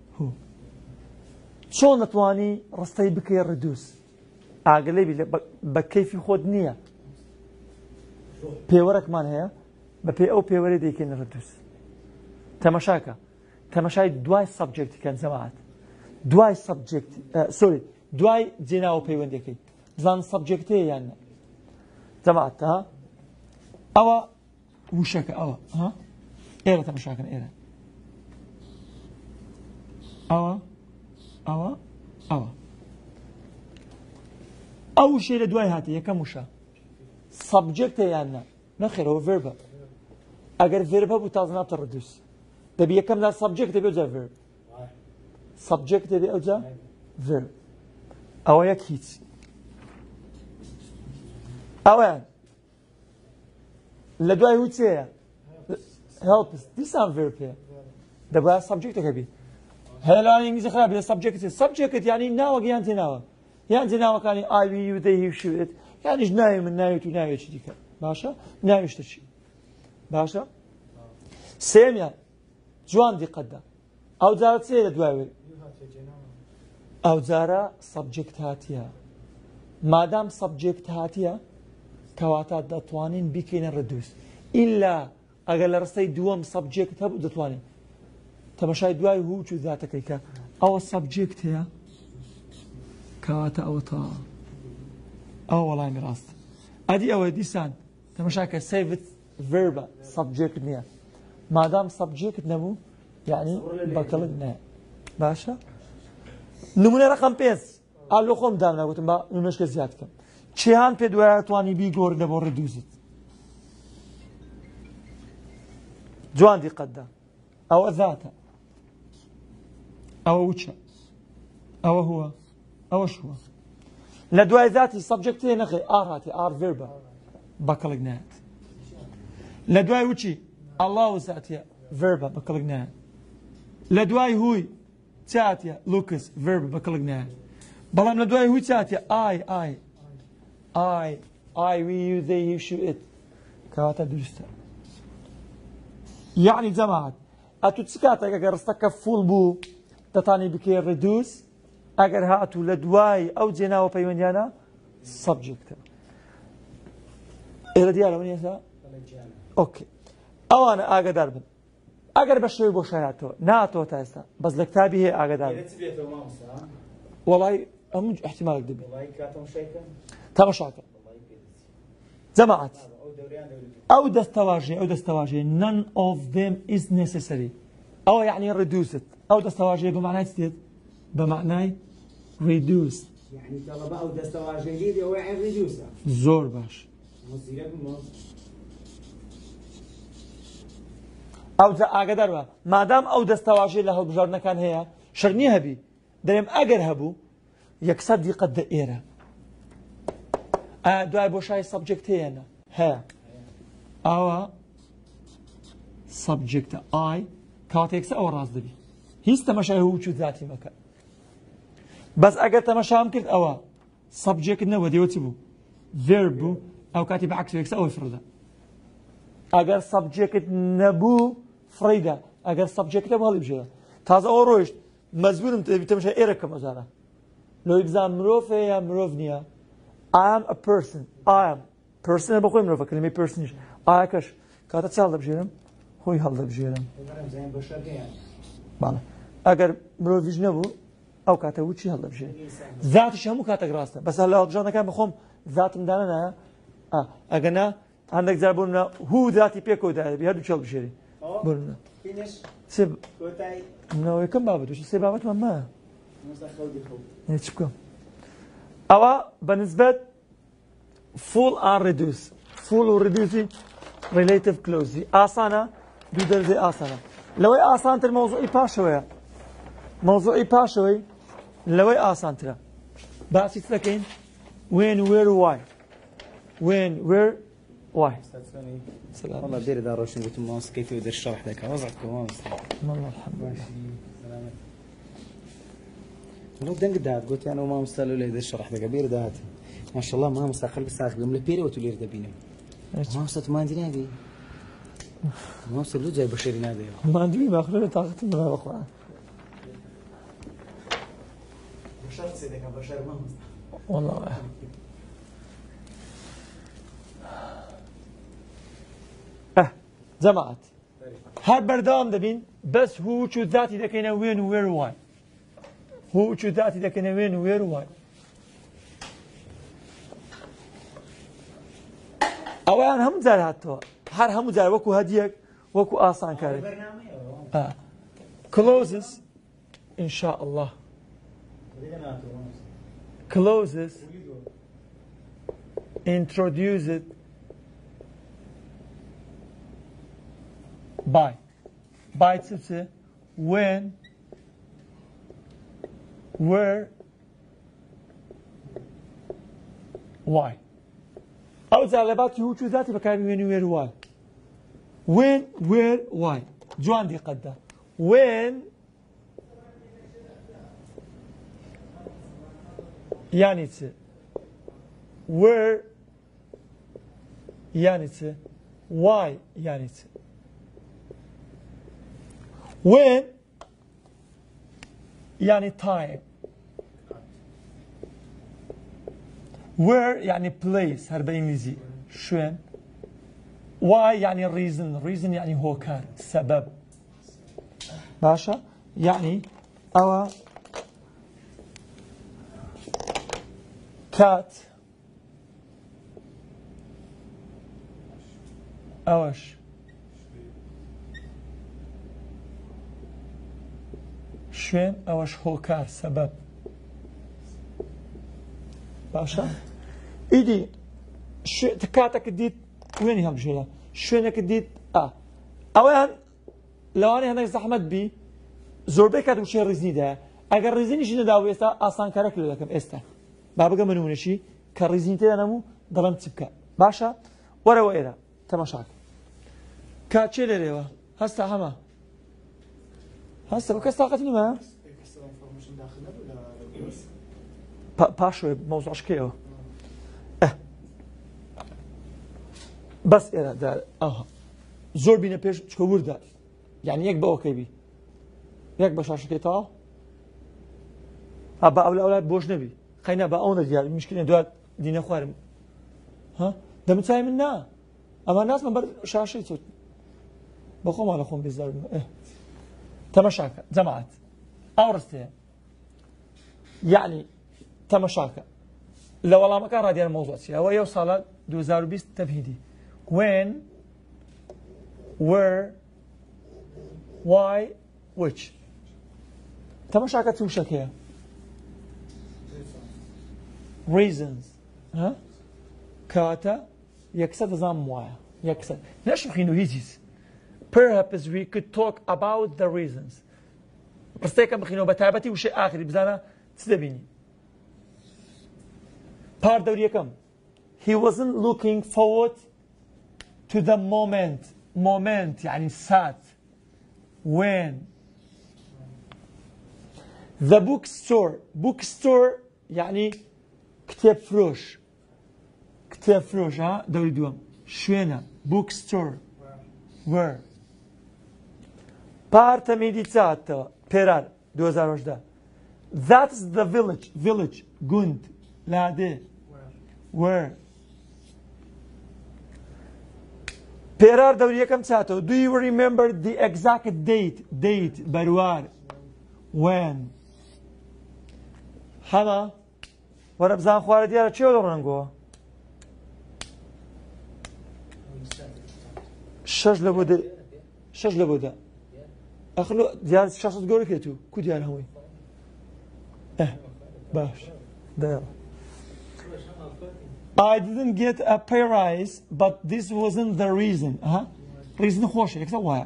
شلون نتواني رستي بكي الردوس اغلبي بكيفي خود نيه بيورك مان هي ببي او بيوري دي كين الردوس تماشاي دواي سبجكت كان سمعت دواي سبجكت سوري دواي جناو بيوندي كي زان سبجكتي يعني سمعت ها او وشك او ها ايه تماشاكن ايه أوا أو شيء لدواي هاتي يكموشا subject يعني نخير هو verb أجر verb أبو تازنا تردس تبي يكمل لا subject تبي أوزا verb subject تبي أوزا verb أو يكيت أو يعني لدواي هو تسيا help دي سام verb here دبوا subject كبي هلا إنجليزي خراب هي subject يعني ناوى يعني ناوى يعني ناوى كان I we you they you shoot it يعني جناي من نايت ونايت شديك باشا نايش تشي باشا سامية جوان دي قدا أو زارت سيرة دواوي أو زارة subject هاتيا ما دام subject هاتيا كواتات دتوانين بيكين الردوس إلا أقل رستي دوام subject هبو دتوانين تمشي دواي هو شو ذاتك كا أو subject هي كواتا أو تا أو والله مراست أدي أو ديسان تمشي كسيفت verb subject نيا ما دام subject نمو يعني بكلنا باشا نمونة رقم 5 قالوا خم دارنا قلت ما مشكلة زيادة كم چهان في دواي تواني بيجور دبور ردوزت جوان دي قدا أو ذاته أو وجهه أو هو أو شو لدواي ذاتي subject نخي هاتي verb بكلنا لدواي وجهي الله ذاتي verb بكلنا لدواي هوي تاتيا لوكس verb بكلنا بلام لدواي هوي تاتيا I we you they you shoot it كواتا درستا يعني جماعة أتوتسكات أجر استك فول بو تطاني بكي reduce أجر هاتو لدواي أو جناو بيوانيانا subject إيه رديالا من يسا أوكي أو أنا أقدر بن أجر بشوي بوشياتو ناتو تاسا بس لكتابي هي أقدر والله أم احتمال أكذب والله كاتم شيكا تمشاكا جماعة أو دستواجه none of them is necessary أو يعني reduce it أو دستواجه بمعنى تستيد بمعنى reduce يعني طلبة أو دستواجه جديد أو يعني reduce زور باش أو أقدر با ما دام أو دستواجه له بجارنا كان هي شرني هبي دريم أجر هبو يكسر دي قد دائرة دواي بوشاي subject هنا ها أو subject I كاتيكس أو راس دبي هيست تمشي هو شو ذاتي مكان بس أجر تمشي ممكن أو subject نو ديوتبو verb أو كاتب عكس يكس أو فردا أجر subject نبو فريدا أجر subject نبو هالبجرا تازه أوروش مزبورم تمشي إيرك مزارا لو إجزام مروفة يا مروفنيا I am a person I am person بقول مروفة كلمة person I كش كاتا تسال بجرم هو يهال بجرم بالا أجر مروفيج نبو أو كاتا وشي هال بجرم ذاتش همو كاتا جراسته بس هلا بجانا كان بخوم ذات مدانا أجنا عندك زربونا هو ذاتي بيكو ده بيهدو شال بجري بقولنا سب نو كم بابت وش سب بابت ما نشكو أو بالنسبة full and reduce full و reduce relative closely آسانة دو درجة آسانة لو آسان تر موضوعي باشوية موضوعي باشوي لو آسان ترى بس يتذكرين when where why when where why سلام والله بدير دار روشن قلت ماوس كيف يقدر الشرح ذاك وضعك ماوس والله الحمد لله لو دنق دات قلت انا وما مستلو لي الشرح ذاك بير دات ما شاء الله ما مستخل بس اخذ من البيري وتلير دبينه ما وصلت ما عندي نادي ما وصل له جاي بشير نادي ما عندي ما اخذ طاقه من الاخوان بشرت سيدك بشر ما والله جماعة هر بردام دبين بس هو شو ذاتي دكينا وين وير واي هو شو ذاتي دكينا وين وير واي أوان هم زار هاتوا هر هم زار وكو هديك وكو آسان كاري closes إن شاء الله closes introduced by چه when where why أو زالبات يوجو ذاتي بكامي when where why when where why جوان دي قدة when يعني where يعني why يعني when يعني time where يعني place هذا بالإنجليزي شوين why يعني reason يعني هو كان سبب باشا يعني أو cat أوش شوين أوش هو كار سبب باشا إيدي شو تكاتك ديت وين هم شيء شوينك ديت أولا لو أنا هناك زحمة بي زربة كاتو شيء رزني ده أجر رزني شيء نداوي استا أصلا كارك لكم استا بابا كمان منشي كرزني تدا نمو ضلمت سبكة باشا ورا وإيرا تماشاك كاتشيل ريوا هسه هما هسه بكس طاقتني ما باشو موضوع شكيه بس إيرا دار زور بينا بيش شكور دار يعني يك بقى كيبي يك بشاش كيتا أبا أولاد بوش نبي خينا بقى أونا ديال المشكلة دوات دينا خوارم ها ده متساهم منا أما الناس من بر شاشة صوت بقوم على خون بيزار تمشاكا جماعات أورستي يعني تمشاكا لو والله ما كان رادي الموضوع شيء هو يوصل 2020 تمهيدي when where why which تمشاكا توشكيا reasons ها كاتا يكسد زام وايا يكسد ليش مخينو هيجيز perhaps we could talk about the reasons بس هيك مخينو بتابتي وشيء آخر بزانا تسدبيني بار دوري كم he wasn't looking forward to the moment يعني sad when the bookstore يعني كتاب فروش ها دوري دوام شوينة bookstore where بارت ميديتاتا بيرار 2018 that's the village gund لاده where بيرار دوري كم ساعته do you remember the exact date بروار when هما ورا بزان خوارد ديالا چه دورنگو شش لبوده اخلو ديال شخص تقول كيتو كو ديال هوي باش ده I didn't get a pay rise but this wasn't the reason reason خوشه يكتا وايا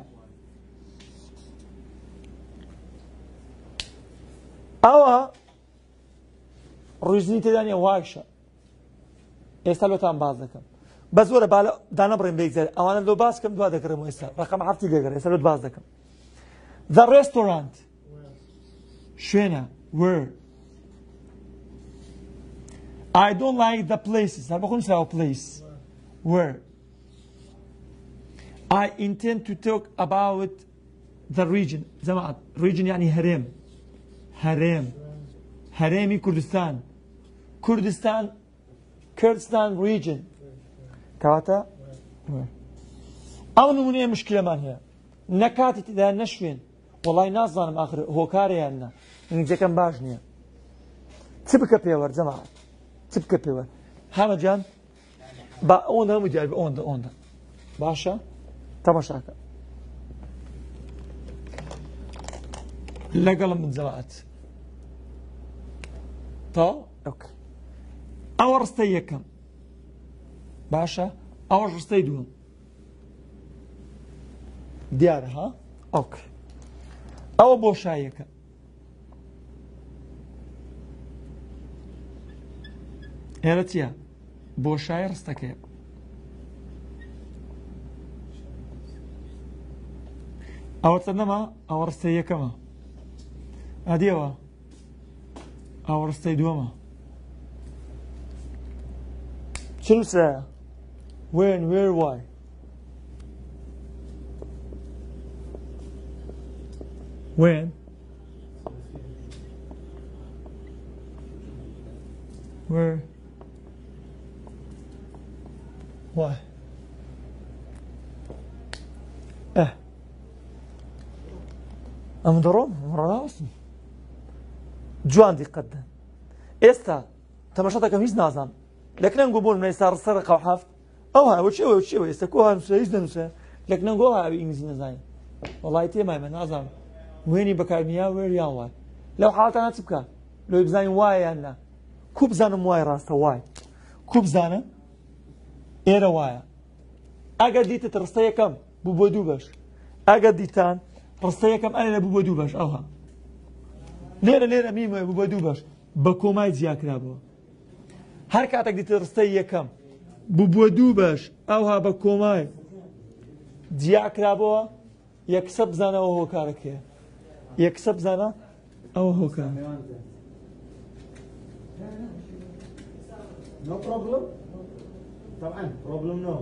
اوا روزني تداني واقشة استلو تام باز دكم بس ورا بالا دانا برين بيكزر اوانا لو باز كم دوا دكرمو استا رقم عرفتي دكر استلو باز دكم the restaurant شوينا where I don't like the places أنا بقول نسأله place where I intend to talk about the region زمان region يعني هرمي كردستان region كاتا أو نمونية مشكلة ما هي نكاتي تدا نشوين والله ناس ظالم آخر هو كاري أنا إنك كم باجنية تبكى بيور جماعة تبكى بيور هذا جان بأون هم جايب أون ده باشا تماشاك لقلم من زواج طا اوكي اورستيكم باشە ئەوەش ڕستەی دووەم دیارە ها ئۆکێ ئەوە بۆشاییەکە ئێرە چییە بۆشایە ڕستەکەیە ئەوە چەندەمە ئەوە ڕستەی یەکەمە ئەدیەوە ئەوە ڕستەی دووەمە چ نووسرایە when where why when where why ئەم دەڕۆم ڕاستم جوان دیقەتدە ئێستا تەماشا دەکەم هیچ نازانم لە کنەنگۆ بۆ منە ئێستا ڕستە ڕقە و حەفت ئەو هایەوە چێوە چێوە ئێستا کۆ هەنووسە هیچ دەنووسە لە کنەنگۆ هاوی ئینگلیزی نەزانین وەڵای تێمایمە نازانم وێنی بەکاربینیا وێر یان وای لەو حاڵەتانە چ بکە لۆی بزانین وایە یان نا کو بزانم وای ڕاستە وای کو بزانم ئێرە وایە ئەگەر دیتت ڕستە یەکەم بوو بۆ دوو بەش ئەگەر دیتان ڕستە یەکەم ئەلێ بوو بۆ دوو بەش ئەوها لێرە میمە بوو بە دوو بەش بە کۆمای جیاکرابەوە هەر کاتێک دیتە ڕستەی یەکەم بوو بۆ دوو بەش ئەوها بە کۆمای جیاکرابەوە یەکسە بزانەوە هۆکارەکەیە یەکسە بزانە ئەوە هۆکار No problem. طبعا problem no.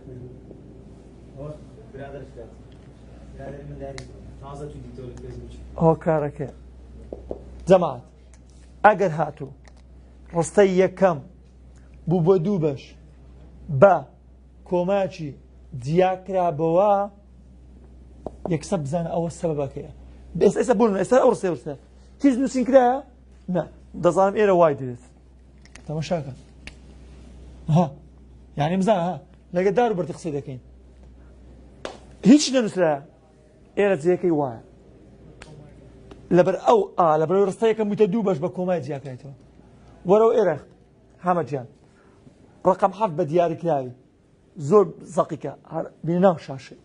برادر اشتغل. برادر من داري. نازل في دكتور الفيسبوك. هۆکارەکە جەماعەت ئەگەر هاتوو ڕستەی یەکەم بوو بۆ دوو بەش بە کۆماچی جیاکرابەوە یەکسە بزانە ئەوە سەبەبەکەیە ئێستا بوون ئێستا ئەو ڕستە هیچ نووسین کرایە نە دەزانم ئێرە وای دێت تەماشاکە ها یعنی بزانە ها لەگە دار و بەرتی قسەی دەکەین هیچ نەنووسرایە ئێرە جێەکەی وایە لەبەر ئەو لەبەر ڕستە یەکەم بوویتە دوو بەش بە کۆمای جیاکرێتەوە وەرەوە ئێرە حەمەدجان ڕقم حەفت بە دیاریکراوی زۆر زەقیکە بینە ناو شاشەی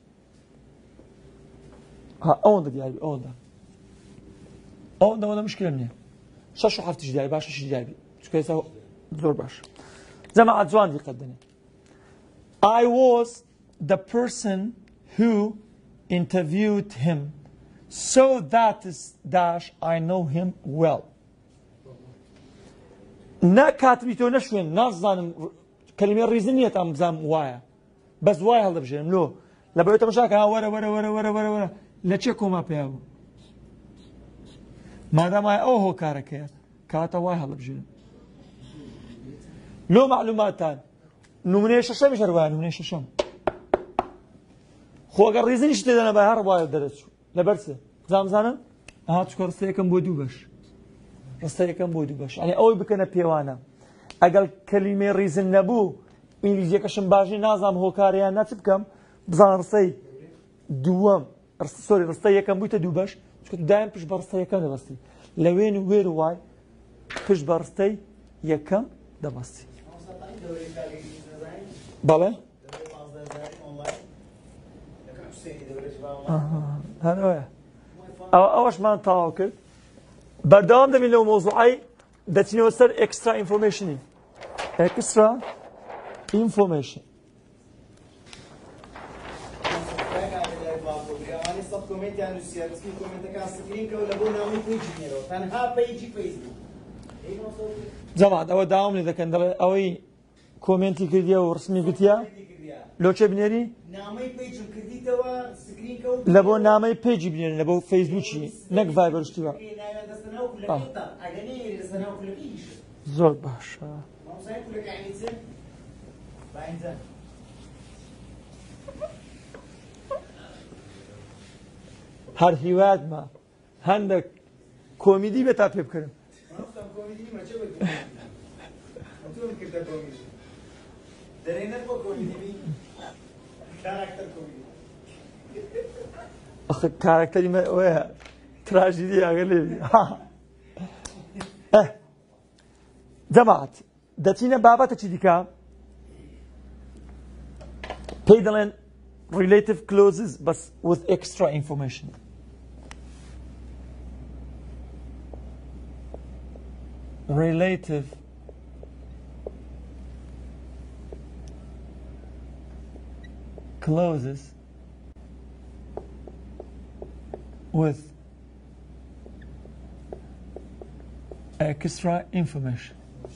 ئەوەندە دیاری ئەوەندە مشکلە نییە شەش و حەفتیش دیاری باشەشی دیاری چکە ئێستا زۆر باش جەماعەت جوان دیقەت دەنێ I was the person who interviewed him so that is dash I know him well نا کاتبی تۆ نەشوێن نازانم کەلیمە ڕیزن نییە تام بزانم وایە بەس وای هەڵدەبژێنم لۆ لەبەرەوەی تەماشاکە وەرە لە چێ کۆما پێیا بوو مادامای ئەو هۆکارەکەیە کاتە وای هەڵدەبژێنم لۆ معلوماتان نمونەیە شەشەمیش هەروایە نمونەیە شەشەم خۆ ئەگەر ڕیزنیش تێدەنە بە هەر وایە دەرەچوو لەبەر چێ زانم چکە ڕستە یەکەم بۆ دوو بەش ڕستە یەکەم بۆ دوو بەش ئەنی ئەوەی بکەنە پێوانە ئەگەر کەلیمەی ڕیزن نەبوو ئینگلیزیەکەشم باشی نازام هۆکاریان ناچ بکەم بزان ڕستەی دووەم سۆری ڕستە یەکەم بوویتە دوو بەش چکە تو دایم پشت بە ڕستە یەکەم دەبەستی لە وێن و وێر وای پشت بە ڕستەی یەکەم دەبەستی بەڵێ هەنوەیە ئەوەشمان تەواو کرد بەردەوام دەبین لەو مۆزوعی دەچینەوە سەر ئێکسترا ئینفۆرمێشنی ئێکسترا ئینفۆرمێشن جەماعەت ئەوە داوام لێ دەکەن دەڵێ ئەوەی کۆمنتی کردیە و ڕسمی گوتیە لۆ چێ بنێری لە بۆ نامەی پێیجی بنێرن لە بۆ فەیسبووکی نەک ڤایبەر شتیوە زۆر باشە هەر هیوادمە هەندێک کۆمیدی بێت تا پێ بکەم کارکتەری ئەوەیە تراژیدی ئەگەر لێبی جەماعەت دەچینە بابەتێکی دیکە پێی دەڵێن relative clauses بەس with extra information. Relative clauses with extra information.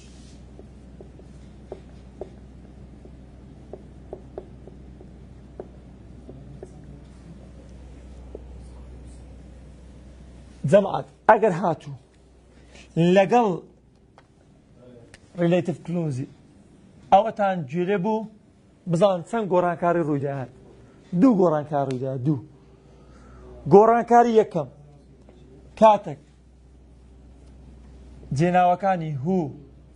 جەماعەت ئەگەر هاتوو لەگەڵ relative clause ئەوەتان گوێرە بوو بزان چەند گۆڕانکاری ڕوویداهات. دوو گۆڕانکار ڕوویدا. دوو گۆڕانکاری یەکەم کاتێک جێناوەکانی هو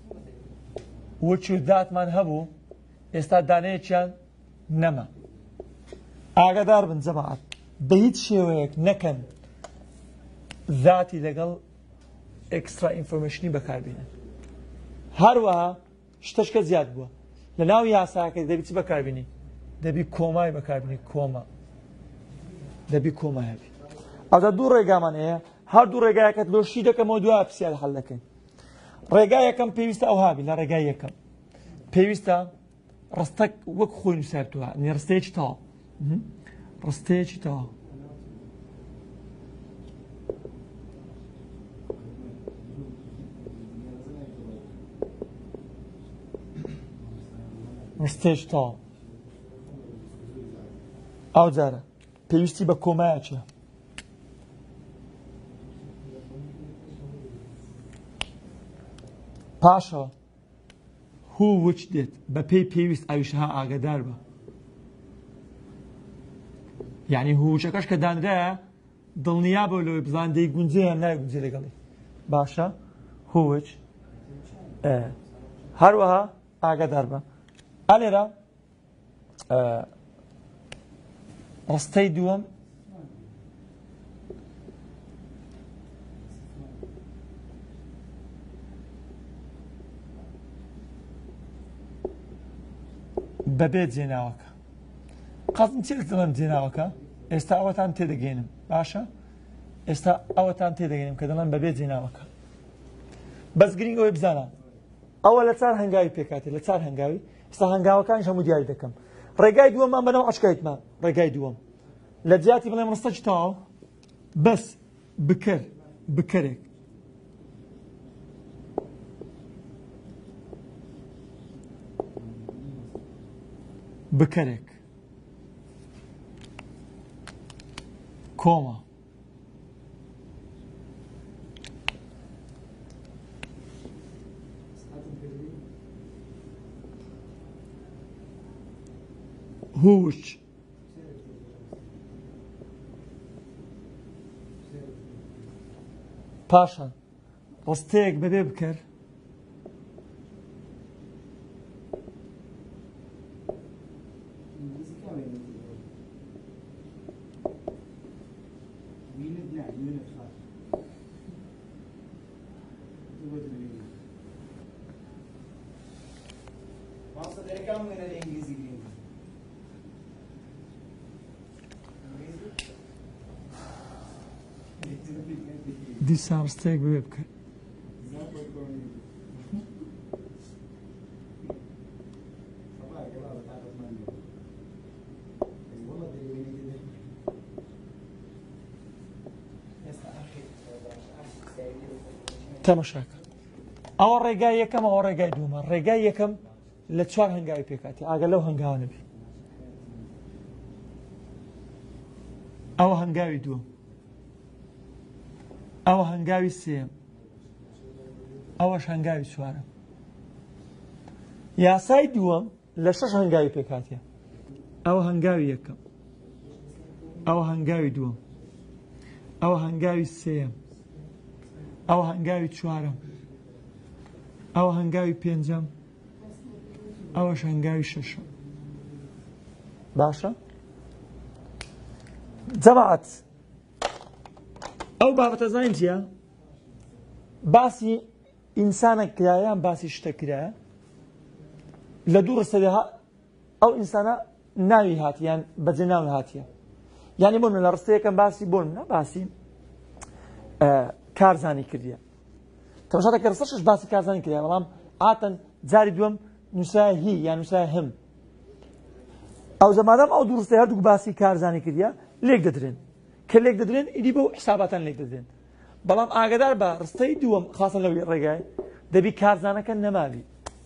وچ و داتمان هەبوو ئێستا دانەیەکیان نەما. ئاگادار بن جەماعەت بە هیچ شێوەیەک نەکەن ذاتی لەگەڵ ئێکسترا ئینفۆرمێشنی بەکاربێنن. هەروەها شتەشکە زیاد بووە لە ناو یاساکە دەبی چی بەکاربێنی؟ دەبی کۆمای بەکاربێنی. کۆما دەبی کۆما هەبی. ئەودا دوو ڕێگامان هەیە. هەردوو ڕێگایەکەت لۆشی دەکەمەوە دوای پرسیار هەڵ دەکەین. ڕێگای یەکەم پێویستە ئەو هابی. لە ڕێگای یەکەم پێویستە ڕستەک وەک خۆی نووسارتووە ڕستەیەکی تەواو. ڕستەیەکی تەواو. ڕستەیەکی تەواو. ئەو جارە پێویستی بە کۆمایەکیە. پاشەوە هو وچ دێت بە پێی پێویست ئەویشها ئاگادار بە. یعنی هووچەکەش کە دانرایە دڵنیا بۆ لەوەی بزان دەی گونجێ یان نای گونجێ لەگەڵی. باشە هووچ هەروەها ئاگادار بە. ئەلێرە ڕستەی دووەم بەبێ جێناوەکە. قەزم چێت دڵم جێناوەکە ئێستا ئەوەتان تێدەگەێنم. باشە ئێستا ئەوەتان تێدەگەێنم کە دەڵێن بەبێ جێناوەکە. بەس گرنگ ئەوەی بزانە ئەوە لە چار هەنگاوی پێکاتێ. لە چار هەنگاوی ئێستا هەنگاوەکانش هەموو دیاری دەکەم. ڕێگای دووەممان بەناو عشقایتمان. ڕێگای دووەم لە جیاتی بڵێم ڕستەی تەواو بەس بکەر بکەرێک بکەرێک کۆما هووچ پاشان ڕستەیەک بەبێ بکەر دیسان ڕستەیەک بەبێ بکەر. تەماشاکە ئەوە ڕێگای یەکەم ئەوە ڕێگای دووەمە. ڕێگای یەکەم لە چوار هەنگاوی پێکاتی. ئاگە لەو هەنگاوە نەبی. ئەوە هەنگاوی دووەم. ئەوە هەنگاوی سێم. ئەوەش هەنگاوی چوارم. یاسای دووەم لە شەش هەنگاوی پێکاتیە. ئەوە هەنگاوی یەکەم. ئەوە هەنگاوی دووەم. ئەوە هەنگاوی سێم. ئەوە هەنگاوی چوارم. ئەوە هەنگاوی پێنجەم. ئەوەش هەنگاوی شەشەم. باشە جەماعەت ئەو بابەتە زانین چییە؟ باسی ئینسانە کرایە باسی شتە کرایە لە دوو ڕستەدا ئەو ئینسانە ناوی هاتیان بەجێ ناوی هاتیە یعنی بۆ من لە ڕستەیەکەم باسی بۆ منە باسی کارزانی کردیە تەماشا کە ڕستەش باسی کارزانی کردیە بەڵام ئاتەن جاری دووەم نووسرای هی یان نووسرای هەم ئەو زەمادەم ئەو دوو ڕستەی هەردوو باسی کارزانی کردیە لێک دەدرێن کە لێک دەدرێن ئیدی بۆ حساباتان لێک دەدرێن بەڵام ئاگادار بە ڕستەی دووەم خاصن لەوەی ڕێگای دەبی کارزانەکە نەماوی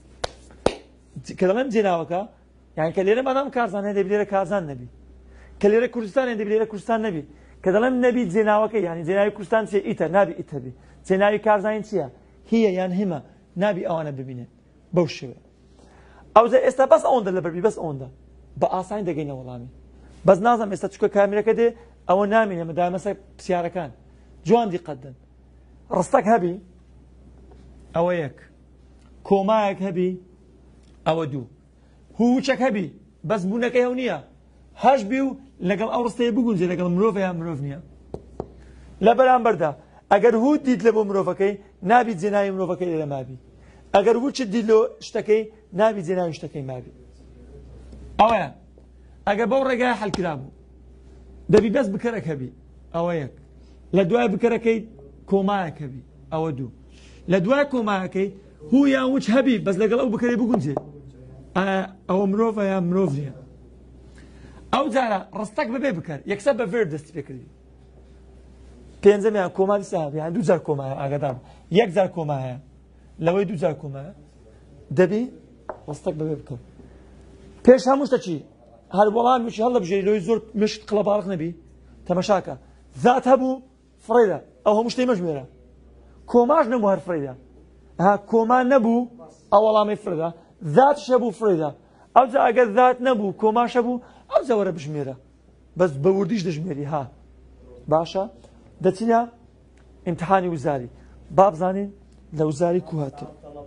کە دەڵێم جێناوەکە یعنی کە لێرە مادام کارزان هەیە دەبی لێرە کارزان نەبی کە لێرە کوردستان هەیە دەبی لێرە کوردستان نەبی کە دەڵێم نەبی جێناوەکە یعنی جێناوی کوردستان چیە ئیتە نابی ئیتە بی جێناوی کارزانی چییە هیە یان هیمە نابی ئەوانە ببینێت بەو شێوە ئەوجا ئێستا بەس ئەوەندە لە بەربی بەس ئەوەندە بە ئاسانی دەگەینە وەڵامی بەس نازانم ئێستا چکە کامێرەکە دێ ئەوە نامینە مەدامەسە پرسیارەکان جوان دیقەتدەن ڕستەک هەبی ئەوە یەک کۆمایەک هەبی ئەوە دوو هوچەک هەبی بەس بوونەکەی هەو نییە هەش بی و لەگەڵ ئەو ڕستەیە بگونجێ لەگەڵ مرۆڤ یان مرۆڤ نییە لە بەرامبەردا ئەگەر هوت دیت لە بۆ مرۆڤەکەی نابی جێناوی مرۆڤەکەی لێرە مابی ئەگەر وچت دیت لە شتەکەی نابی جێناوی شتەکەی مابی ئەوەیە ئەگەر بەو ڕێگای حەلکرا بوو دەبی بەس بکەرەک هەبی ئەوە یەک لە دوای بکەرەکەی کۆمایەک هەبی ئەوە دوو لە دوای کۆمایەکەی هو یان وچ هەبی بەس لەگەڵ ئەو بکەرەی بگونجێ ئەوە مرۆڤە یان مرۆڤ نییە ئەو جارە ڕستەک بەبێ بکەر یەکسەر بە ڤێر دەستی پێکردی پێنجەمیان کۆما دیسا هەبی یان دوو جار کۆمایە ئاگادار یەک جار کۆمایە لەوەی دوو جار کۆمایە دەبی ڕستەک بەبێ بکەر پێش هەموو شتە چی هەر وەڵامیشی هەڵە بژێری لەوەی زۆر مشت قڵەباڵغ نەبی تەماشاکە ذات هەبوو فڕێدا ئەو هەموو شتەی مەژمێرە کۆماش نەبوو هەر فڕێدا کۆما نەبوو ئەو وەڵامی فرەدا ذاتش هەبوو فڕێدا ئەوجا ئەگەر ذات نەبوو کۆماش هەبوو ئەو زەوەرە بژمێرە بەس بە وردیش دەژمێری ها باشە دەچینە ئیمتحانی وزاری با بزانین لە وزاری کوهاتر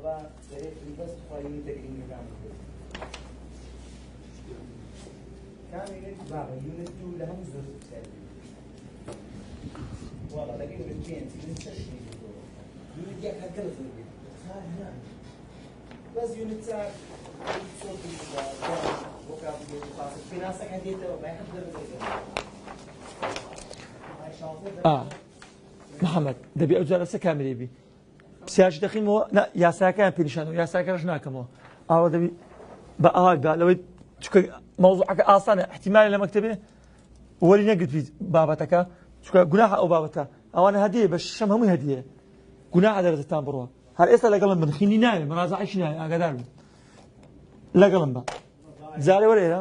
محەممەد دەبی ئەو جارە سە کامێرەی بی پرسیارش دەخینەوە یاساکەیان پێنیشانەوە یاساکەش ناکەمەوە ئاوا دەبی بە ئاوا لەوەی چکە مەوزوعەکە ئاسانە احتیمالی لە مەکتەبێ وەری نەگرتوی بابەتەکە چکە گوناحە ئەو بابەتە ئەوانە هەدیە بە شەم هەمووی هەدیە گوناحە دەرەجەتان بڕوە هەر ئێستا لەگەڵم بن خینی ناوێ مەرازعیشی ناوێ ئاگادار بن لەگەڵم بە جارێ وەرێرە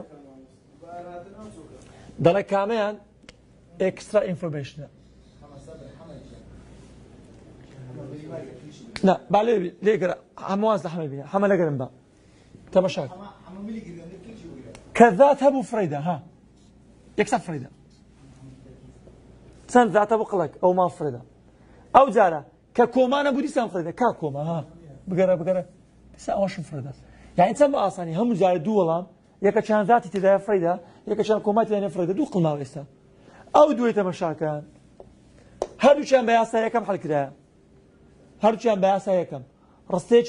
دەڵێ کامەیان ئێکسترا ئینفۆرمێشنە لا بالي ليقرا حمواز لحمه بيها حما لقرن با تمشاك كذات ابو فريده ها يكسب فريده سن ذات ابو قلق او ما فريده او جاره ككومان ابو ديسان فريده كاكوما ها بقرا بس اوش فريده يعني تسمى اصاني هم جاره دولام يك كان ذاتي تدا فريده يك كان كومات تدا فريده دو قلما ويستا او دويته مشاكل هادو كان بياسا كم حل كده هەرچیان بە یاسا یەکەم ڕستێک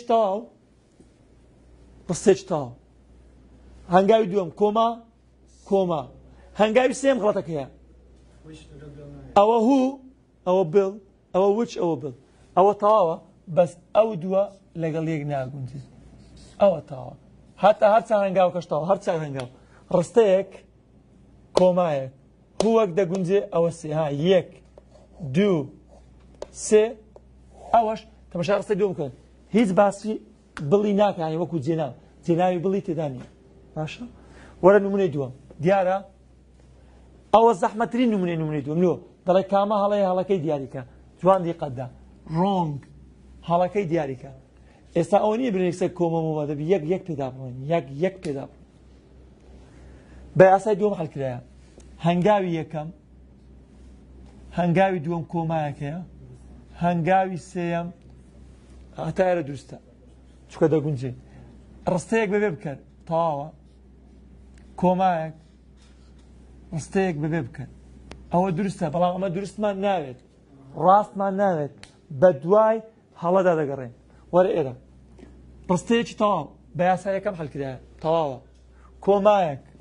تاو هەنگاوی دووەم کۆما هەنگاوی سێم غڵەتەکەیە ئەوە هوو ئەوە بڵ ئەوە وچ ئەوە بڵ ئەوە تەواوە بەس ئەو دووە لەگەڵ یەک ناگونجێ ئەوە تاوە هەتا هەرچە هەنگاوکەش تاوە هەرچە هەنگاو ڕستەیەک کۆمایەک هووەک دەگونجێ ئەوە سێ ها یەک دوو سێ ئەوەش تەماشا ڕستەی دووەم بکەن هیچ باسی بڵی ناکانی وەکو جێناوی بڵی تێدا نیە باشە وەرە نمونەی دووەم دیارە ئەوە زەحمەترین نمونەی دووەم لۆ دەڵێ کامە هەڵەکەی دیاریکە جوان دیقەتدا ڕۆنگ هەڵەکەی دیاریکە ئێستا ئەوە نییە برێک سەر کۆمەمەوە دەبی یەک پێدا بڕۆین یەک پێدا بڕۆین بە یاسای دووەم هەڵکرایە هەنگاوی یەکەم هەنگاوی دووەم کۆمایەکەیە هەنگاوی سێیەم هەتایرە دروستە چکە دەگونجێ ڕستەیەک بەبێ بکەن تەواوە کۆمایەک ڕستەیەک بەبێ بکەن ئەوە دروستە بەڵام ئەمە دروستمان ناوێت ڕاستمان ناوێت بە دوای هەڵەدا دەگەڕێن وەرە ئێرە ڕستەیەکی تەواو بە یاسا یەکەم هەڵکرایە تەواوە کۆمایەک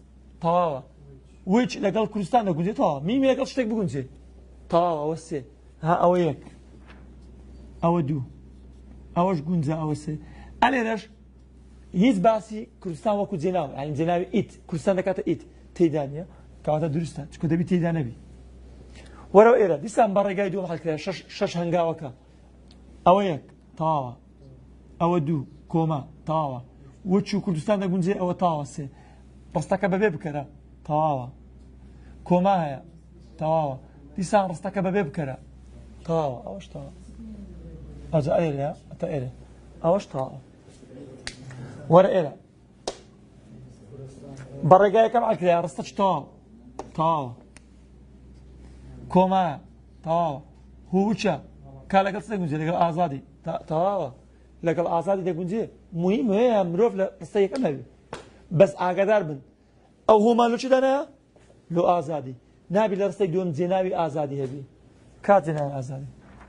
تەواوە which لەگەڵ کوردستان دەگونجێت تەواوە میمی لەگەڵ شتێک بگونجێ تەواوە ئەوە سێ ها ئەوە یەک ئەوە دوو ئەوەش گونجە ئەوە سێ ئەلێرەش هیچ باسی کوردستان وەکو جێناوە یعنی جێناوی ئیت کوردستان دەکاتە ئیت تێیدا نییە کەواتە دروستە چکە دەبی تێیدا نەبی وەرەوە ئێرە دیسان بە ڕێگای دووەم هەڵکرا شەش هەنگاوەکە ئەوە یەک تەواوە ئەوە دوو کۆما تەواوە وەچ و کوردستان دەگونجێ ئەوە تەواوە سێ ڕستەکە بەبێ بکەرە تەواوە کۆما هەیە تەواوە دیسان ڕستەکە بەبێ بکەرە تەواوە ئەوەش تەواوە ئەجا ئێرە ئەتە ئێرە ئەوەش تەواوە وەرە ئێرە بە ڕێگایەکەم ئەکرا ڕستە چ تەواو تەواوە کۆمایە تەواوە هووچە کا لەگەڵ چ دەگونجێ لەگەڵ ئازادی تەواوە لەگەڵ ئازادی دەگونجێ موهیم هەیە مرۆڤ لە ڕستە یەکەم نەبێ بەس ئاگادار بن ئەو هۆمان لە چدانە لۆ ئازادی نابی لە ڕستەی دووەم جێناوی ئازادی هەبی کا جێناوی ئازادی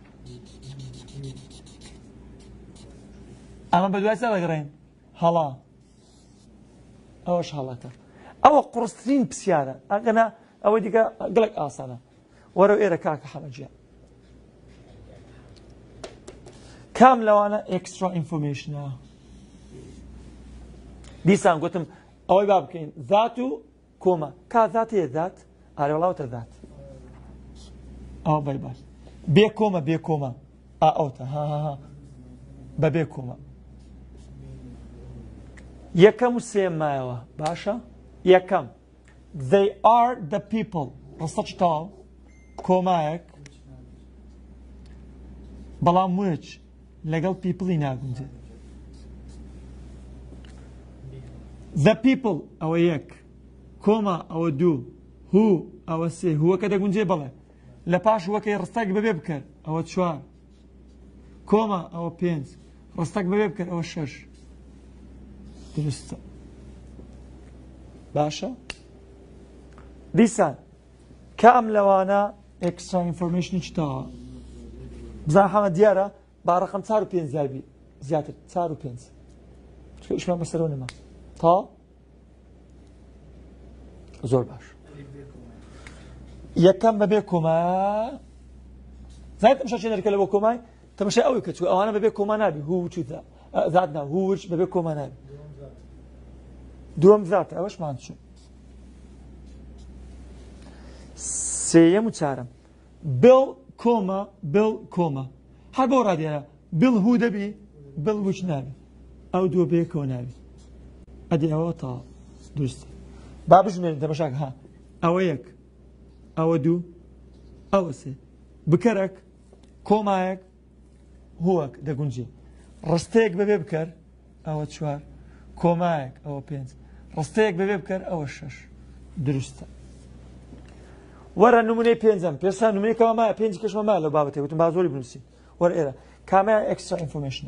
ئەمە بە دوای چا دەگەڕێن هەڵا ئەوەش هەڵەکە ئەوە قورسترین پرسیارە ئەگەنا ئەوەی دیکە گەڵێک ئاسانە وەرە ئێرە کاکە حەمەجیە کام لەوانە ئێکسترا ئینفۆرمێشنە دیسان گوتم ئەوەی با بکەین ذات و کۆمە کا ذات هەیە ذات ئارێوەڵاوتە ذات ئەوە بای باش بێ کۆمە بێ کۆمە ئەوتە ها بە بێ کۆمە یەکەم و سێم مایەوە باشە یەکەم they are the people ڕستە چ تەواو کۆمایەک بەڵام which لەگەڵ پیپڵی ناگونجێت the people ئەوە یەک کۆما ئەوە دوو هو ئەوە سێ هوەکە دەگونجێ بەڵێ لە پاش هوەکەی ڕستەک بەبێ بکەر ئەوە چوار کۆما ئەوە پێنج ڕستەک بەبێ بکەر ئەوە شەش درستە باشە دیسان کام لەوانە ئێکسترا ئینفۆرمێشنی چتەوە بزان حەمە دیارە با ڕقم 4 و 5 زیابی زیاتر 4 و 5 چکە ئیشمان بەسەرەوە نەما تا زۆر باش یەکەم بەبێ کۆما زای تەماشا چێ نەرکە لە بۆ کۆمای تەماشای ئەوەی کە چوو ئەوانە بەبێ کۆما نابی هوو چوو ذات نا هووچ بەبێ کۆما نابی دووەم ذات ئەوەشمان چوو سێیەم و چارەم بڵ کۆما بڵ کۆما هەر بۆ ڕادیارە بڵ هوو دەبی بڵ وچ نابی ئەو دووە بەیەکەوە نابی ئەدی ئەوە تا درستە با بژمێنین تەماشاک ها ئەوە یەک ئەوە دوو ئەوە سێ بکەرەک کۆمایەک هووەک دەگونجێ ڕستەیەک بەبێ بکەر ئەوە چوار کۆمایەک ئەوە پێنج ڕستەیەک بەبێ بکەر ئەوە شەش دروستە وەرە نمونەی پێنجەم پێستا نمونەیەکەوە مایە پێنج کەشمە مایە لەو بابەتێک وتم با زۆری بنووسین وەرە ئێرە کامیان ئێکسترا ئینفۆرمێشنە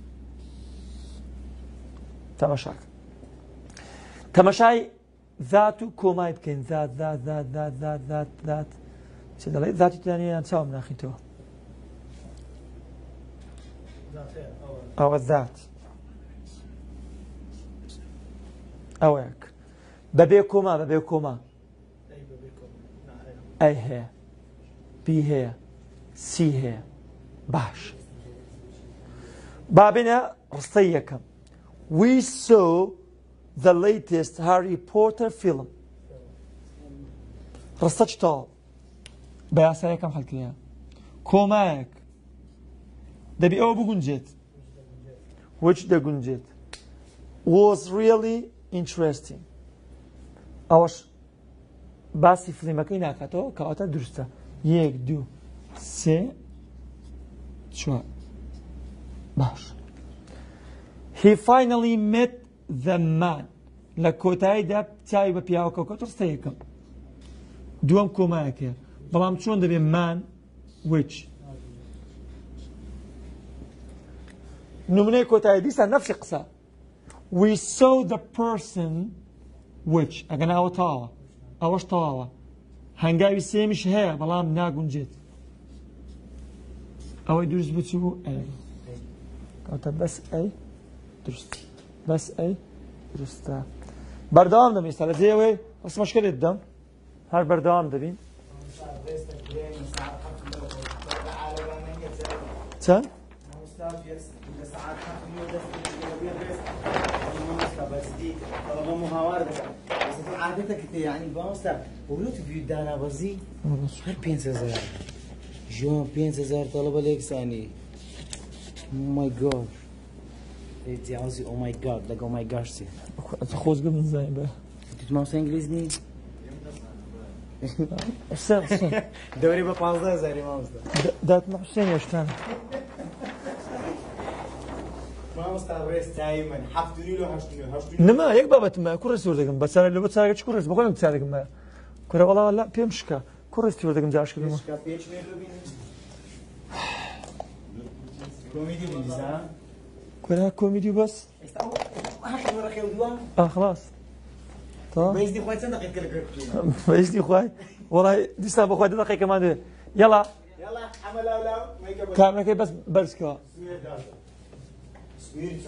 تەماشاکە تەماشای ذات و کۆمای بکەین ذات ذات ذات ذات ذات ذات ذات چێ دەڵێ ذاتی تیانیان چاوم ناخیتەوە ئەوە ذات ئەوەیەک بەبێ کۆما بەبێ کۆما ئەی هەیە بی هەیە سی هەیە باش بابینە ڕستەی یەکەم we saw the latest Harry Potter film ڕستە چتەوە بە یاسایەکەم هەڵکرێن کۆمایەک دەبی ئەوە بگونجێت which دەگونجێت was really interesting ئەوەش باسی فلیمەکەی ناکاتەوە کەواتە دروستە یەک دوو سێ چوار باش he finally met the man لە کۆتاییدا چاوی بە پیاوەکە کەوت ڕستە یەکەم دووەم کۆمایەکەیە بەڵام چۆن دەبێت man which نمونەی کۆتایی دیسان نەفسی قسە we saw the person which ئەگەنا ئەوە تەواوە ئەوەش تەواوە هەنگاوی سێمیش هەیە بەڵام ناگونجێت ئەوەی دروست بچوو ئەی کەواتە بەس ئەی درست بەس ئەی درستە بەردەوام دەبین ئێستا لە جێوەی ڕسمەشکەلێت دەم هەر بەردەوام دەبین چەند؟ عادتك يعني بامستا ولو تبي دانا بزي هر 5000 جون 5000 طلبه ليك ثاني ماي جاد انت عاوزي او ماي جاد لا او ماي جارسي خوز قبل زين بقى تسمعوا انجليزي حسين دوري ب 15000 مامستا دات مع حسين يشتان مامستا ريس دائما حفتوني له هشتوني نما يك بابت ما كورس وردكم بس انا اللي بتصارك كورس بقول لك تصارك ما كره والله لا بيمشكا كورس وردكم جاش كده كوميدي بيزا كره كوميدي بس خلاص طيب بس دي خويا صدق يكلك بس دي خويا والله لسه بخويا دقيقه كمان يلا يلا عمل لا ما يكبر كامل كي بس برسكا سمير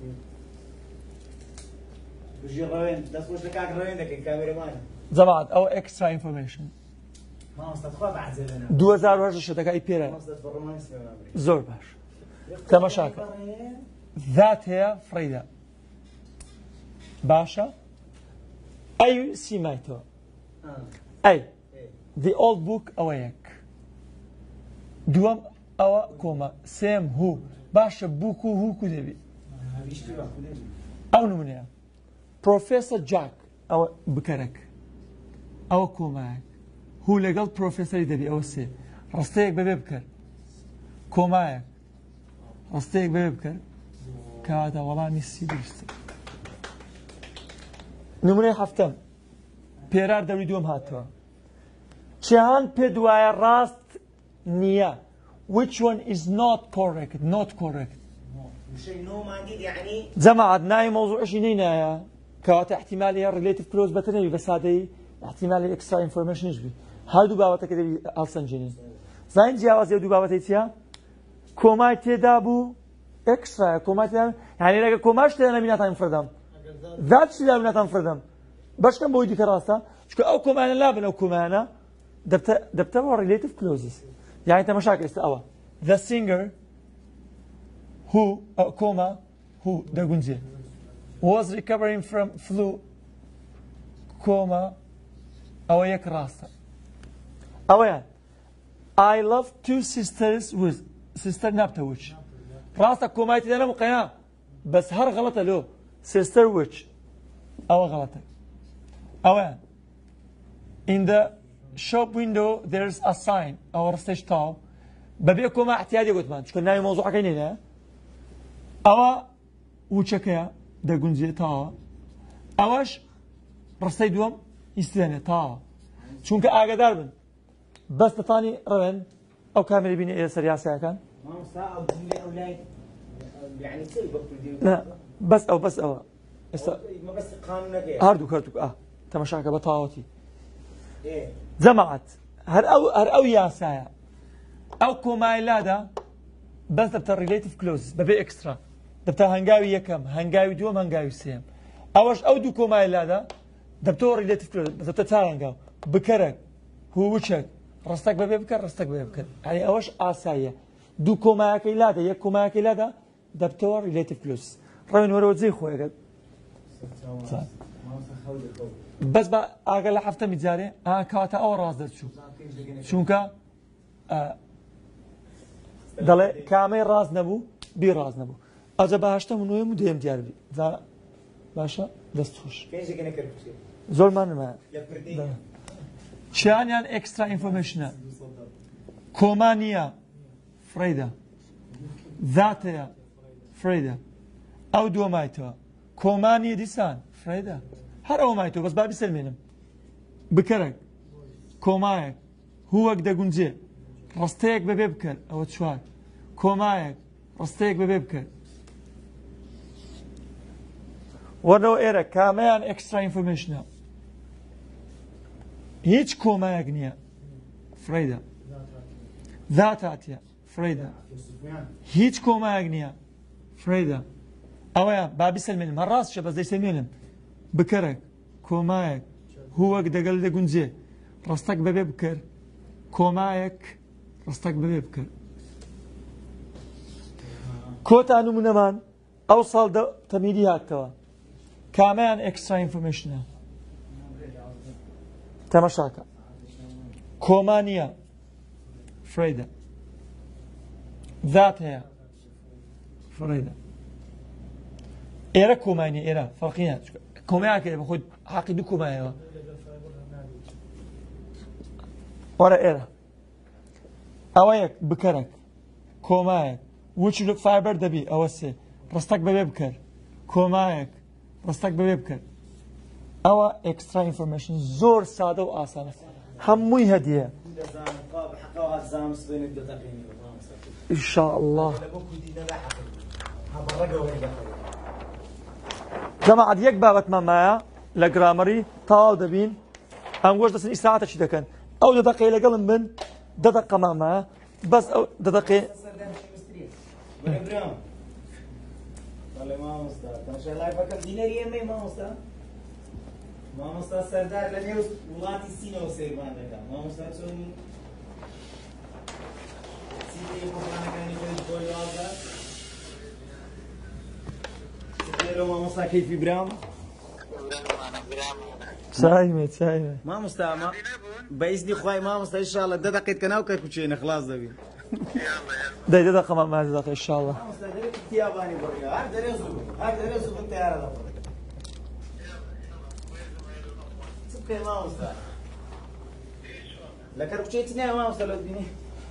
بيجي روين ده سوش لك روين ده الكاميرا مان زبعت او اكسترا انفورميشن ما استطاع بعد زلنا 2000 شتك اي بيرا زور باش تماشاك ذات هي فريدة باشا اي سيمايتو اي the old book اويك دوام او كوما سيم هو باشا بوكو هو كدبي او نمونيا بروفيسور جاك او بكرك او كوماك هو لقل بروفيسور دبي او سي رستيك ببكر كوماك رستيك ببكر كاتا والله نسي درست نمونيا حفتم بيرار دوري دوم هاتوا چهان پدوای راست نيا which one is not correct شيء نو ما عندي يعني جماعة ناي موضوع شيء نينا كواتا احتمالية relative close بتنبي بس هذا احتمالي extra information يجبي هادو بابتا كده ألسن جنين زين جاوز يدو بابتا يتيا كوماي تدابو extra كوماي تدابو يعني لقى كوماش تدابو نبيناتها مفردم ذات شيء نبيناتها مفردم باش كان بودي كراسة شكو أو كومانا لابن أو كومانا دبتا relative closes يعني أنت مشاكل استقوى the singer who coma who دقنجي was recovering from flu coma أو يك راسة أويان I love two sisters with sister نابتا وش راسة كوما يتدانا مقيام بس هر غلطة له sister وش أو غلطة أويان in the shop window there's a sign أو رستش تاو ببيعكم احتياجي قلت مان شكون ناوي موضوع كينينا أو وشكيا دقنجي تاو أوش رستي دوم يستنى تاو شونك أقدر بن بس تاني روين أو كامل بيني إيه سرياسة كان ما مساء أو جملة أو لاي يعني تصير بقول لا بس أو ما بس قانونك إيه هاردو كرتك تمشاك بطاوتي إيه جمعت هر أو ياسايا أو كومايلادا بس دبتا ريليتيف كلوز ببي إكسترا دبتا هنجاوي يكم هنجاوي دوم هنجاوي سيم أوش أو دو كومايلادا دبتا ريليتيف كلوز بس دبتا تارنجاو بكرك هو وشك رستك ببكر يعني أوش آسايا دو كومايلادا يك كومايلادا دبتا ريليتيف كلوز رأينا ورود زي خويا بس بقى أقل حفتة متجاري كواتا أو راس درتشو شونكا دله كامل راس نبو بي راس نبو أجا باشتا منوي مديم ديار بي ذا باشا دست خوش كيف كنا كربشي زول ما يبردين شان يعني اكسترا انفورميشن كومانيا فريدا ذاتيا فريدا أو دو مايتوا كومانيا ديسان فريدا هر او مايتو بس بابي سلمينم بكرك كومايك هو اقدا قنجي رستيك ببكر او تشواك كومايك رستيك ببكر ونو ايرا كامان اكسترا انفورميشن هيج كومايك نيا فريدا ذاتاتيا فريدا هيج كومايك نيا فريدا اويا بابي سلمينم هالراس شبه زي سلمينم بكرك کۆمایەک هوەک دەگەل دەگونجێ ڕستەک بەبێ بکرد کۆمایەک ڕستەک بەبێ بکرد کۆتان و منەمان ئەو ساڵ تەمیری هاتەوە کامیان ئەکسترا ئینفۆرمێشنە تەماشاکە کۆما نییە فرەیدە ذات هەیە فرەیدە ئێرە کۆمانیە ئێرە فەرقیە کۆمایەکە بە خۆی حەقی دوو کۆمایەوە وەرە ئێرە ئەوە یەک بکەرەک کۆمایەک وچ فایبەر دەبی ئەوە سێ ڕستەک بەبێ بکەر کۆمایەک ڕستەک بەبێ بکەر ئەوە ئەکسترا ئینفۆرمێشن زۆر سادە و ئاسانە هەمووی هەدیە ئینشاءالله جەماعەت یەک بابەتمان مایە لە گرامەری تەواو دەبین ئەم گۆش دەچن ئیساعەتە چی دەکەن ئەو دەدەقەی لەگەڵم بن دەدەقەمان مایە بەس ئەو دەدەقەی مامۆستا سەردار لە نێو وڵاتی سینەوە سەیربان دەکات مامۆستا چۆنی سیدەی قورئانەکانی خۆی بۆی وازە لێرە مامۆستا کەیفی برام چایمێ چایمێ مامۆستا بە ئیزنی خوای مامۆستا ئینشاءڵڵا 10 دقەیەت کە ناو کەرکوچێنە خلاص دەبین دەی دەدەقەمان مای دەدەقە ئینشاءڵڵا مامۆستا دەرێت تیابانی بڕیا هەر دەرێ زوو بن تیارە دەبڕێت لە کەرکوچەیەتی نایە مامۆستا لەت بینی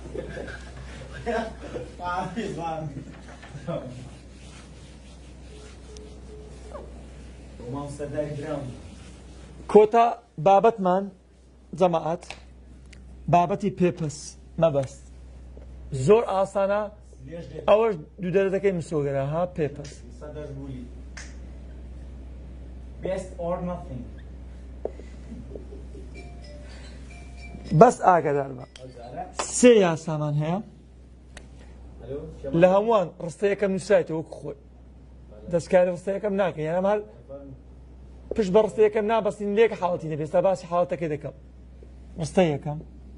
کۆتا بابەتمان جەماعەت بابەتی پێپس مەبەست زۆر ئاسانە ئەوەش دوو دەرەکەی مسۆگەرە ها پێپس best or nothing بەس ئاگادار بە سێ یاسامان هەیە لە هەمووان ڕستەیەکەم نووسایتەوە وەکو خۆی دەستکاری ڕستەیەکەم ناکەن یانە هەر پشت بە ڕستەیەکەم نابەستین لێک حاڵەتی دەبێت ئێستا باسی حاڵەتەکەی دەکەم ڕستەیەکەم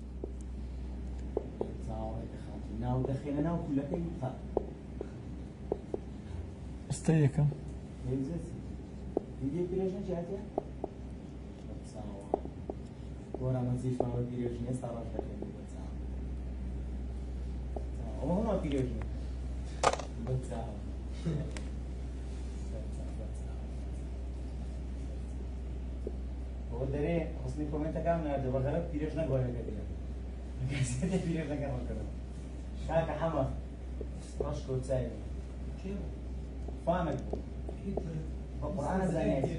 ڕستەیەکەم دەرێ حسنی کۆمنتەکان ناردە بەغەرە پیرێژ نەگۆیەکە بێت پیرێژ نەکەمەکەم کاکە حەمە ڕەش کۆچای فامێک بە قورئانە زانیاری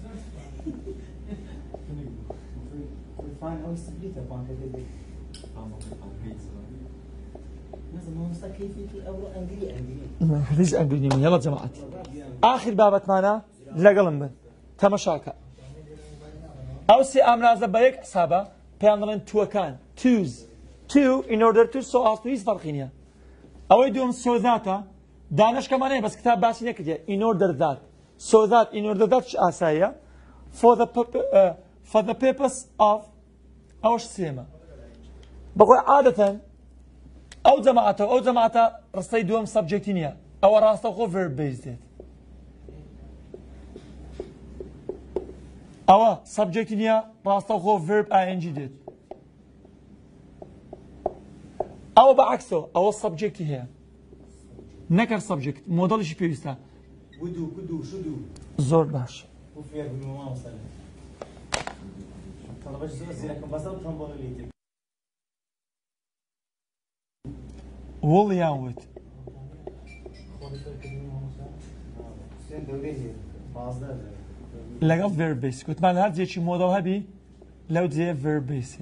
فان ئەوی سبلیتە فانکە دەبێت مامۆستا کەیفێتی ئەوڕۆ ئەنگلی هیچ ئەنگلی نییە یەڵە جەماعەت ئاخر بابەتمانە لەگەڵم بن تەماشاکە ئەو سێ ئامرازە بە یەک حسابە پێیان دەڵێن تووەکان توز تو in order to so as to هیچ فەرقی نییە ئەوەی دووەم so that دانشکەمانەیە بەس کتاب باسی نەکردیە in order that so that in order that چ ئاساییە for the purpose of ئەوەش سێمە بەخۆی عادەتەن ئەو جەماعەتە ڕستەی دووەم سەبجێکتی نییە ئەوە ڕاستەوخۆ verb based دێت ئەوە سەبجێکتی نییە ڕاستەوخۆ verb ing دێت ئەوە بەعەکسەوە ئەوە سەبجێکتی هەیە نەکەر سەبجێکت مۆدەڵیشی پێویستە زۆر باش وڵیان وت لەگەڵ verb base گوتمان هەر جێکی مۆدەڵ هەبی لەو جێ verb base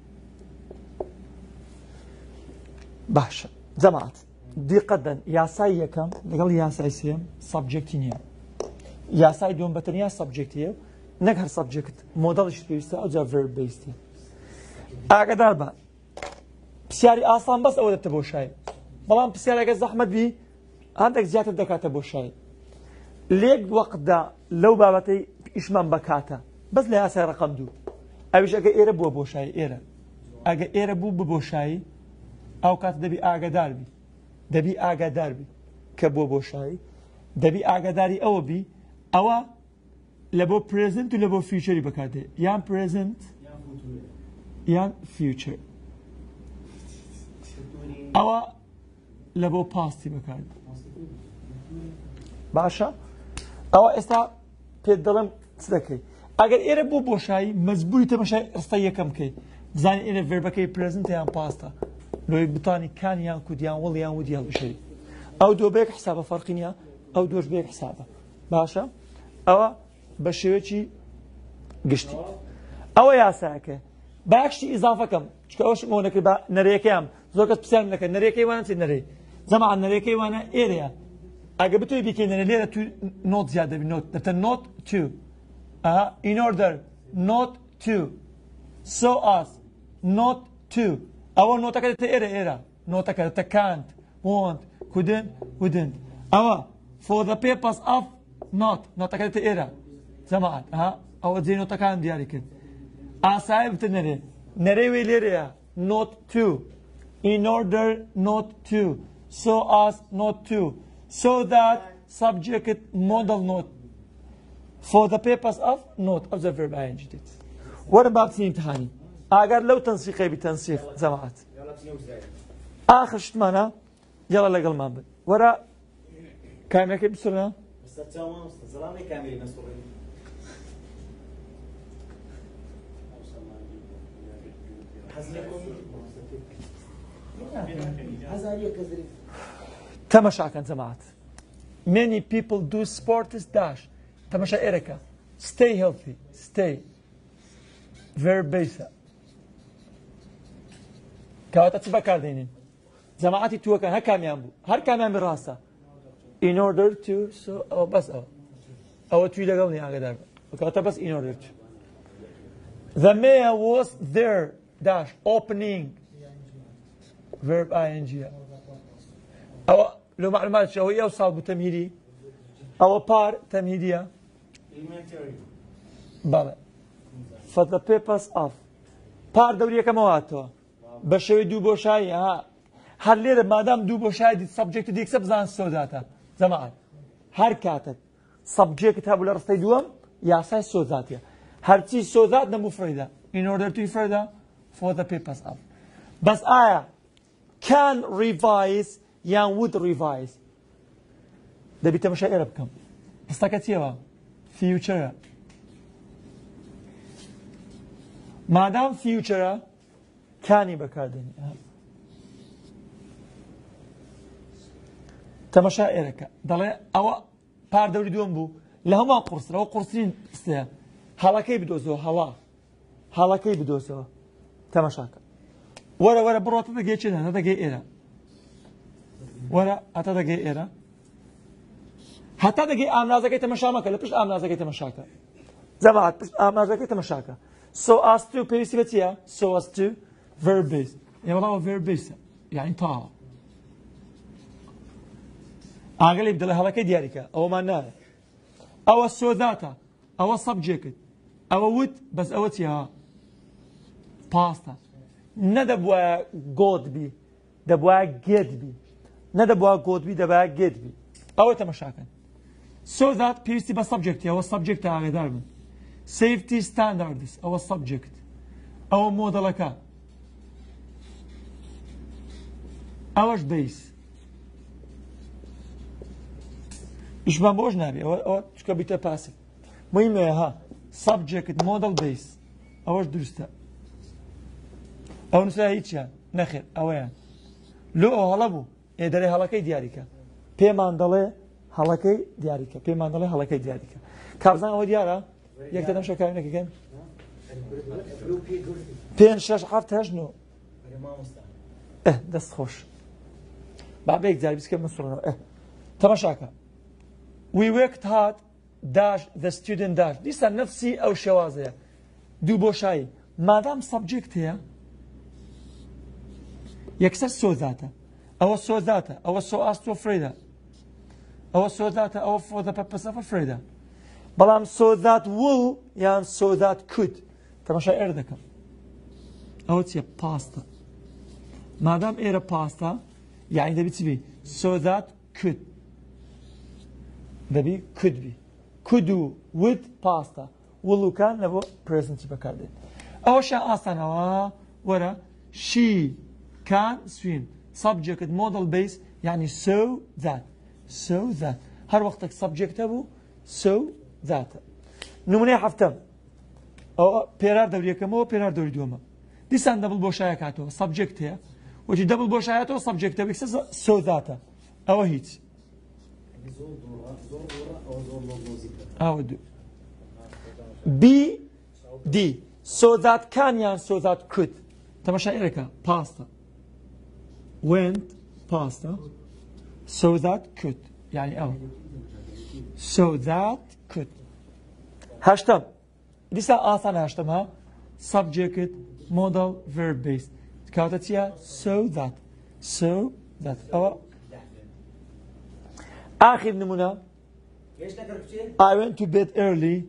باشە جەماعەت دیقەتەن یاسای یەکەم لەگەڵ یاسای سێم سەبجێکتی نییە یاسای دووەم بەتەنیا سەبجێکتیە نەک هەر سەبجێکت مۆدەڵیشت پێویستە ئەوجا verb based ئاگادار بە پرسیاری ئاسان بەس ئەوە دەبێتە بۆ شای بەڵام پرسیارەکە زەحمەت بی هەندێک زیاتر دەکاتە بۆ شای لێک وەقتدا لەو بابەتەی ئیشمان بەکاتە بەس لە یاسای ڕقم 2 ئەویش ئەگە ئێرە بووە بۆشایی ئێرە ئەگە ئێرە بوو ببۆشایی ئەو کات دەبی ئاگادار بی دەبی ئاگادار بی کە بۆ بۆشایی دەبی ئاگاداری ئەوە بی ئەوە لە بۆ پرێزنت و لە بۆ فیوچەری بەکاردێ یان پرێزنت یان فیوچەر ئەوە لە بۆ پاستی بەکاردێ باشە ئەوە ئێستا پێت دەڵێم چ دەکەی ئەگەر ئێرە بۆ بۆشایی مەجبوری تەماشای ئەستا یەکەم بکەیت بزانین ئێرە ڤێربەکەی پرێزنتە یان پاستە لۆی بتانی کان یان کود یان وڵ یان ودی هەڵبژێری ئەو دۆ بەیەک حسابە فەرقی نییە ئەو دۆش بەیەک حسابە باشە ئەوە بە شێوەیەکی گشتی ئەوە یاسایەکە باکشتی ئیزافەکەم چکە ئەوش ئەوە نەکرد بە نەرەیەکەیان زۆر کەس پرسیارم دەکەن نەرەیەکەی وانە چی نەرەی جەماعەت نەرەیەکەی وانە ئێرەیە ئەگە بتوی بیکەینە لێرە تو نۆت زیاد دەبی نۆت دەبتە نۆت 2 in order not to so as not to ئەوە نۆتەکە دەتە ئێرە نۆتەکە دەتە can't won't couldn't ئەوە for the purpose of not نۆتەکە دەتە ئێرە جەماعەت ئەوە جێ نۆتەکان دیاری کرد ئاسایە بتە نەرەی وێ لێرەیە not to in order not to so as not to so that subject model not for the purpose of not of the verb ing did وەرە با بچین امتحانی ئاگەر لەو تەنسیقەی بی تەنسیق جەماعەت ئاخر شتمانە یەڵە لەگەڵمان بن وەرە کامێکی بسڕە تەماشاکەن جەماعەت many people do sports dash تەماشا ئێرەکە stay healthy stay verb base کەواتە چ بەکاردێنین جەماعەتی تووەکان هەر کامیان بوو هەر کامیان ڕاستە in order to so ئەوە بەس ئەوە توی لەگەڵ نی ئاگادار بە کەواتە بەس in order to the mayor was there dash opening verb ing ئەوە لو معلومات ئەوەی ئەو ساڵ بوو تەمهیدی ئەوە پار تەمهیدیە بەڵێ for the purpose of پار دەوریەکەمەواتەوە بە شێوەی دوو بۆشایی هەر لێرە مادام دوو بۆشایی دیت سەبجێکت دیکسە بزان سۆداتە جەماعەت هەر کاتت سەبجێکت هەبوو لە ڕستەی دووەم یاسای سۆزاتیە هەرچی سۆزات نەموفرەیدا in order to فرەیدا for the purpose of بەس ئایا can revise یان would revise دەبی تەماشای ئێرە بکەم هەستەکە چیەوە future مادام future کانی بەکاردێنی تەماشا ئێرەکە دەڵێ ئەوە پار دەوری دووەم بوو لە هەموو قورسەوە قورسین ستەیە هەڵەکەی بدۆزەوە هەڵەکەی بدۆزەوە تەماشاکە وەرە بڕۆتە دەگەی چێنە دەگەی ئێرە وەرە هەتا دەگەی ئێرە هەتا دەگەی ئامنازەکەی تەماشا مەکە لە پشت ئامنازەکەی تەماشاکە جەماعەت پشت ئامنازەکەی تەماشاکە so as to پێویستی بە چییە so as to verb based یەوەڵاوە verb based یعنی تاوە ئاگەلی بدەڵێ هەڵەکەی دیاریکە ئەوەمان نایە ئەوە سۆداتە ئەوە سەبجێکت ئەوە وت بەس ئەوە چیە پاستە نەدەبووە گۆت بی دەبووە گێت بی نەدەبووە گۆت بی دەبووە گێت بی ئەوە تەماشاکەن سۆدات پێویستی بە سەبجێکتی ئەوە سەبجێکتە ئاگادار بن safety standards ئەوە سەبجێکت ئەوە مۆدەڵەکە ئەوەش بیس ئیشمان بۆش نابێ ئەوە چکە بیتە پاسیف مهمەیە سەبجێکت مۆدەڵ بیس ئەوەش دروستە ئەو نووسرا هیچیان نەخێر ئەوەیان لۆ ئەو هەڵە بوو ئێدەرێ هەڵەکەی دیاریکە پێمان دەڵێ هەڵەکەی دیاریکە پێمان دەڵێ هەڵەکەی دیاریکە کابزان ئەوە دیارە یەک دەدەم شەکاری نەکەکەن 5 6 7 8 9 دەست خۆش بابێک جاری بسکە مسڕنەوە تەماشاکە we worked hard dash the student dash دیسا نفسی ئەو شێوازەیە دوو بۆشایی مادام سەبجێکت هەیە یەکسەر سۆزاتە ئەوە سۆزاتە ئەوە سۆ ئاستۆ فرێدا ئەوە سۆزاتە ئەوە for the purpose of فرێدا بەڵام so that will یان so that could تەماشای ئێرە دەکەم ئەوە چیە پاستە مادام ئێرە پاستە یعنی دەبی چی بێ so that could دەبی could بی could و would پاستە will و can لە بۆ present بەکاردێت ئەوەشیان ئاسانەوە وەرە she can swim subject modal base يعني so that هر وقتك subject بو so that نمونەی حەفتەم ئەوە پێرار دەوریەکەمەوە پێرار دەوری دووەمە دیسان دەبڵ بۆشایە کاتەوە subject هەیە وەکی دەبڵ بۆشایەتەوە subject بێکسە so that ئەوە هیچ ئەوە دوو B D so that can یان so that could تەماشای ئێرەکە پاستە went pasta so that could يعني أو so that could هاشتم لسه آثان هاشتمها subject modal verb based كاتتيا so that أو آخر نمونة I went to bed early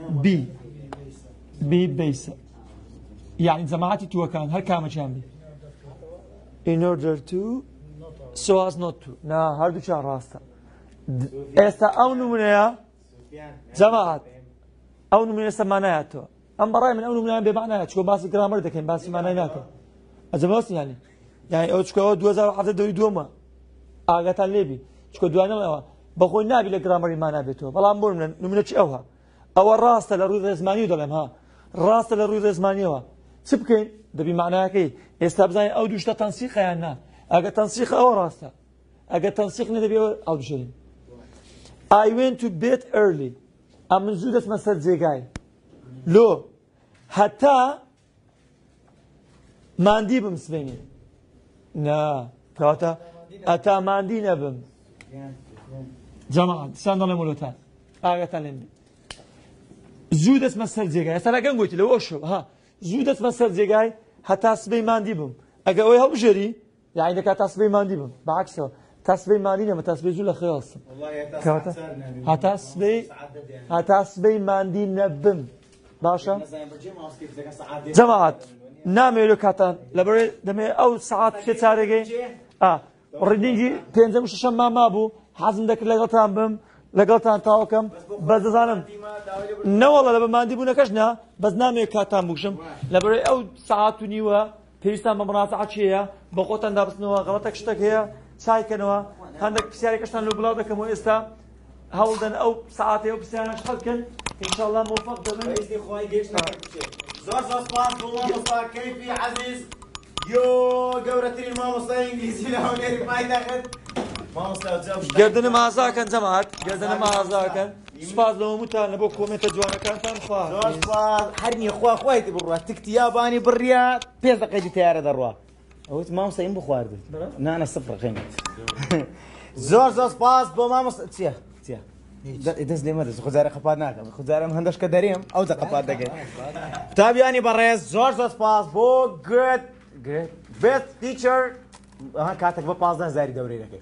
be base يعني جماعتي تو كان هل كامل جنبي in order to so as not to نا هردو چان راستا استا او نمونيا جماعت او نمونيا سماناياتو ام براي من او نمونيا بمعنى شو باس جرامر دكين باس معنى ناكو اجمعس يعني او شكو 2007 دوي دوما اغاتان ليبي شكو دوانا بخوي نابي لجرامر معنى بيتو بلا امبور من نمونيا چي اوها او راستا لروي زمانيو دلم ها راستا لروي زمانيو سبكين دبي معناها كي استبزاين او دوشتا تنسيق يعني اگه تنسيق او راستا اگه تنسيق ندبي او بشرين I went to bed early ام زودت مسد زيگاي لو حتى ماندي بمسبيني نا كاتا اتا ماندي نبم جماعة ساندنا مولوتان اگه تلندي زودت مسد زيگاي اصلا كان قلت لو اشرب ها زودت مسد زيگاي حتى سبي ماندي بم اگه اوي هل بشري يعني إذا كانت تسبي ماندي بم بعكسه تسبي ماندي ما تسبي زول خياص والله هتسبي ماندي نبم باشا جماعة نامي لكاتان لبري دمي أو ساعات في تاريخي رديجي تنزل مش شم ما أبو حزم ذاك لقطان بم لقطان تاوكم بس زانم نو والله لما ماندي بونا كشنا بس نامي كاتان بوشم لبري أو ساعات ونيوه پێویستان بە مڕاتعات چییە بە خۆتان دابستنەوە غەڵەتێک شتێک هەیە چایکەنەوە هەندێک پرسیارێکەشتان لە بڵاو دەکەم و ئێستا هەوڵدەن ئەو سەعاتێ ئەو پرسیارانش حەڵ بکەن ئینشاءالله موفق دەبن زۆر سپاس بۆ مامۆستا کەیفی عەزیز یۆ گەورەترین مامۆستای ئینگلیزی لە هەولێری پایتەخت گردنم ئازاکەن جەماعەت گردنم ئازاکەن سپاس لە هەمووتان لە بۆ کۆمنتە جوانەکانتان خوا زۆر سپاس هەرنی خۆیتی بڕوە تکتی یابانی بڕیا 5 دقەیەکی تیارە دەڕوا ئەوت مامۆستا ئین بخواردن نانە سفر قیمەت زۆر سپاس بۆ مامۆستا چییە دەست لێ مەدەست خۆجارە قەپات ناکەم خۆجارم هەندەشکە دەرێم ئەو دە قەپات دەگەین تابیانی بەڕێز زۆر سپاس بۆ گرێت best teacher کاتێک بە 15,000 دەورەی دەکەی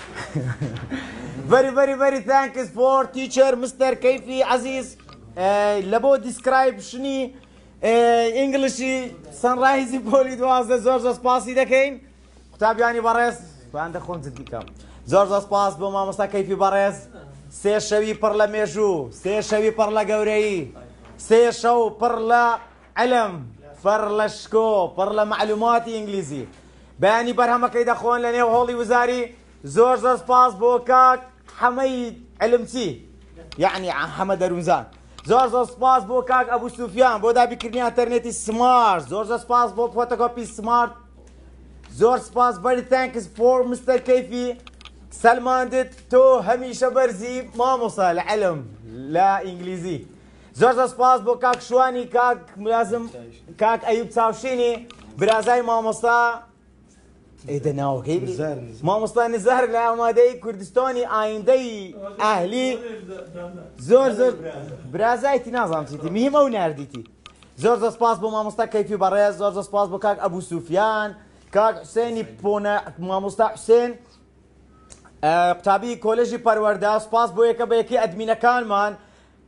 very thanks for teacher Mr. Kayfi Aziz لبو description English sunrise بولی 12 زۆر سپاسی دەکەین قوتابیانی بەڕێز بەیان دەخۆن جدی کەم زۆر سپاس بۆ مامۆستا کەیفی بەڕێز 3 شەوی پڕ لە مێژوو 3 شەوی پڕ لە گەورەیی 3 شەو پڕ لە علم پڕ لە شکۆ پڕ لە معلوماتی ئینگلیزی بەیانی بەرهەمەکەی دەخۆن لە نێو هۆڵی وزاری زۆر سپاس بۆ کاک حەمەید علمچی یعنی حەمە دەروونزان زۆر سپاس بۆ کاک ئەبوو سوفیان بۆ دابیکردنی ئەتەرنێتی سمارت زۆر سپاس بۆ فۆتۆکۆپی سمارت زۆر سپاس very thanks for Mr. Kayfi سەلماندت تۆ هەمیشە بەرزی مامۆستا لە علم لە ئینگلیزی زۆر سپاس بۆ کاک شوانی کاک ملازم کاک ئەیوب چاوشینی برازای مامۆستا ئێدە ناوەکەی مامۆستا نزار لە ئامادەی کوردستانی ئایندەی ئەهلی زۆر برازایتی نازانم چیتی میهمە و ناردیتی زۆر سپاس بۆ مامۆستا کەیفی بەڕێز زۆر سپاس بۆ کاک ئەبوو سوفیان کاک حوسێنی پۆنە مامۆستا حوسێن قوتابی کۆلێژی پەروەردە سپاس بۆ یەکە بە یەکی ئەدمینەکانمان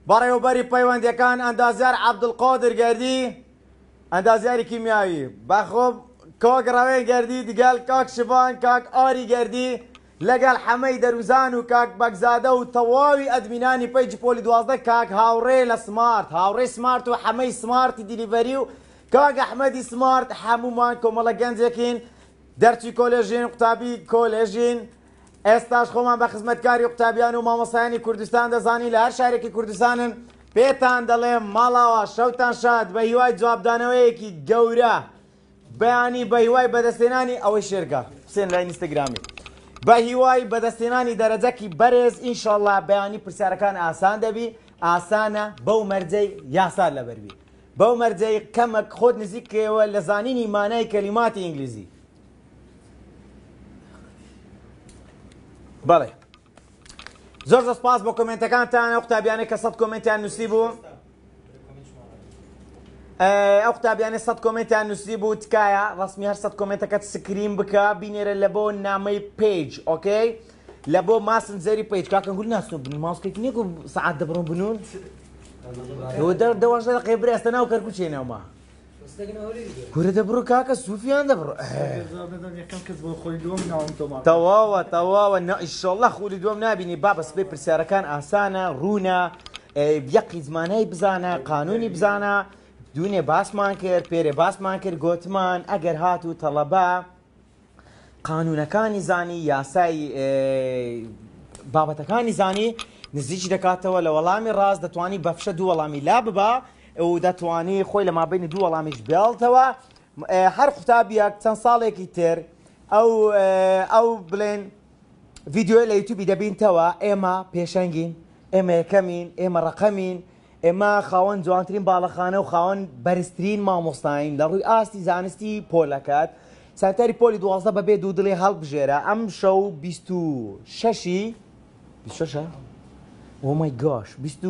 بەڕێوەبەری پەیوەندیەکان ئەندازیار عەبدولقادر گەردی ئەندازیاری کیمیاوی بەخۆب کاک ڕەوێن گەردی دیگەل کاک شڤان کاک ئاری گەردی لەگەڵ حەمەی دەروزان و کاک بەگزادە و تەواوی ئەدمینانی پەیجی پۆلی 12 کاک هاوڕێ لە سمارت هاوڕێ سمارت و حەمەی سمارتی دیلیڤەری و کاک ئەحمەدی سمارت هەمومان کۆمەڵە گەنجێکین دەرچی کۆلێژین قوتابی کۆلێژین ئێستاش خۆمان بە خزمەتکاری قوتابیان و مامۆستایانی کوردستان دەزانی لە هەر شارێکی کوردستانن پێتان دەڵێم ماڵاوە شەوتان شاد بە هیوای جوابدانەوەیەکی گەورە بەیانی بە هیوای بەدەستێنانی ئەوەی شێرگا حسێن لای ئینستاگرامی بە هیوای بەدەستێنانی دەرەجەکی بەرز ئینشاءڵڵا بەیانی پرسیارەکان ئاسان دەبی ئاسانە بەو مەرجەی یاسا لەبەربی بەو مەرجەی کەمەک خۆت نزیکەوە لە زانینی مانای کەلیماتی ئینگلیزی بەڵێ زۆر سپاس بۆ کۆمنتەکانتان ئەو قوتابیانەی کە 100 کۆمنتیان نووسی بوو ئەو قوتابیانە 100 کۆمنتیان نووسی بوو تکایە ڕسمی هەر 100 کۆمنتەکەت سکرین بکە بینێرە لە بۆ نامەی پیج ئۆکەی لە بۆ ماسنجەری پیج کاکەنگول ناسنۆ بن ماسکێکی نییە و سەعات دەبڕۆ بنون دەوەش دەقێ برێستە ناو کەرکوچێنەوەما کورە دەبڕۆ کاکە سوفیان دەبڕۆ تەواوە ئینشاڵڵا خولی دووەم نبینی با بەس بێ پرسیارەکان ئاسانە ڕوونە یەقی زمانەی بزانە قانونی بزانە دوونێ باسمان کرد پێرێ باسمان کرد گوتمان ئەگەر هات و تەڵەبە قانونەکانی زانی یاسای بابەتەکانی زانی نزیکی دەکاتەوە لە وەڵامی ڕاست دەتوانی بەفشە دوو وەڵامی لا ببە و دەتوانی خۆی لە مابینی دوو وەڵامیش بێڵتەوە هەر قوتابیەک چەند ساڵێکی تر ئەو بڵێن ڤیدیۆی لە یوتیوبی دەبینتەوە ئێمە پێشەنگین ئێمە یەکەمین ئێمە ڕەقەمین ئێمە خاوەن جوانترین باڵەخانە و خاوەن بەرزترین مامۆستاین لە ڕووی ئاستی زانستی پۆلەکەت ساتاری پۆلی 12 بەبێ دوو دڵێ هەڵبژێرە ئەم شەو 26 Oh my gosh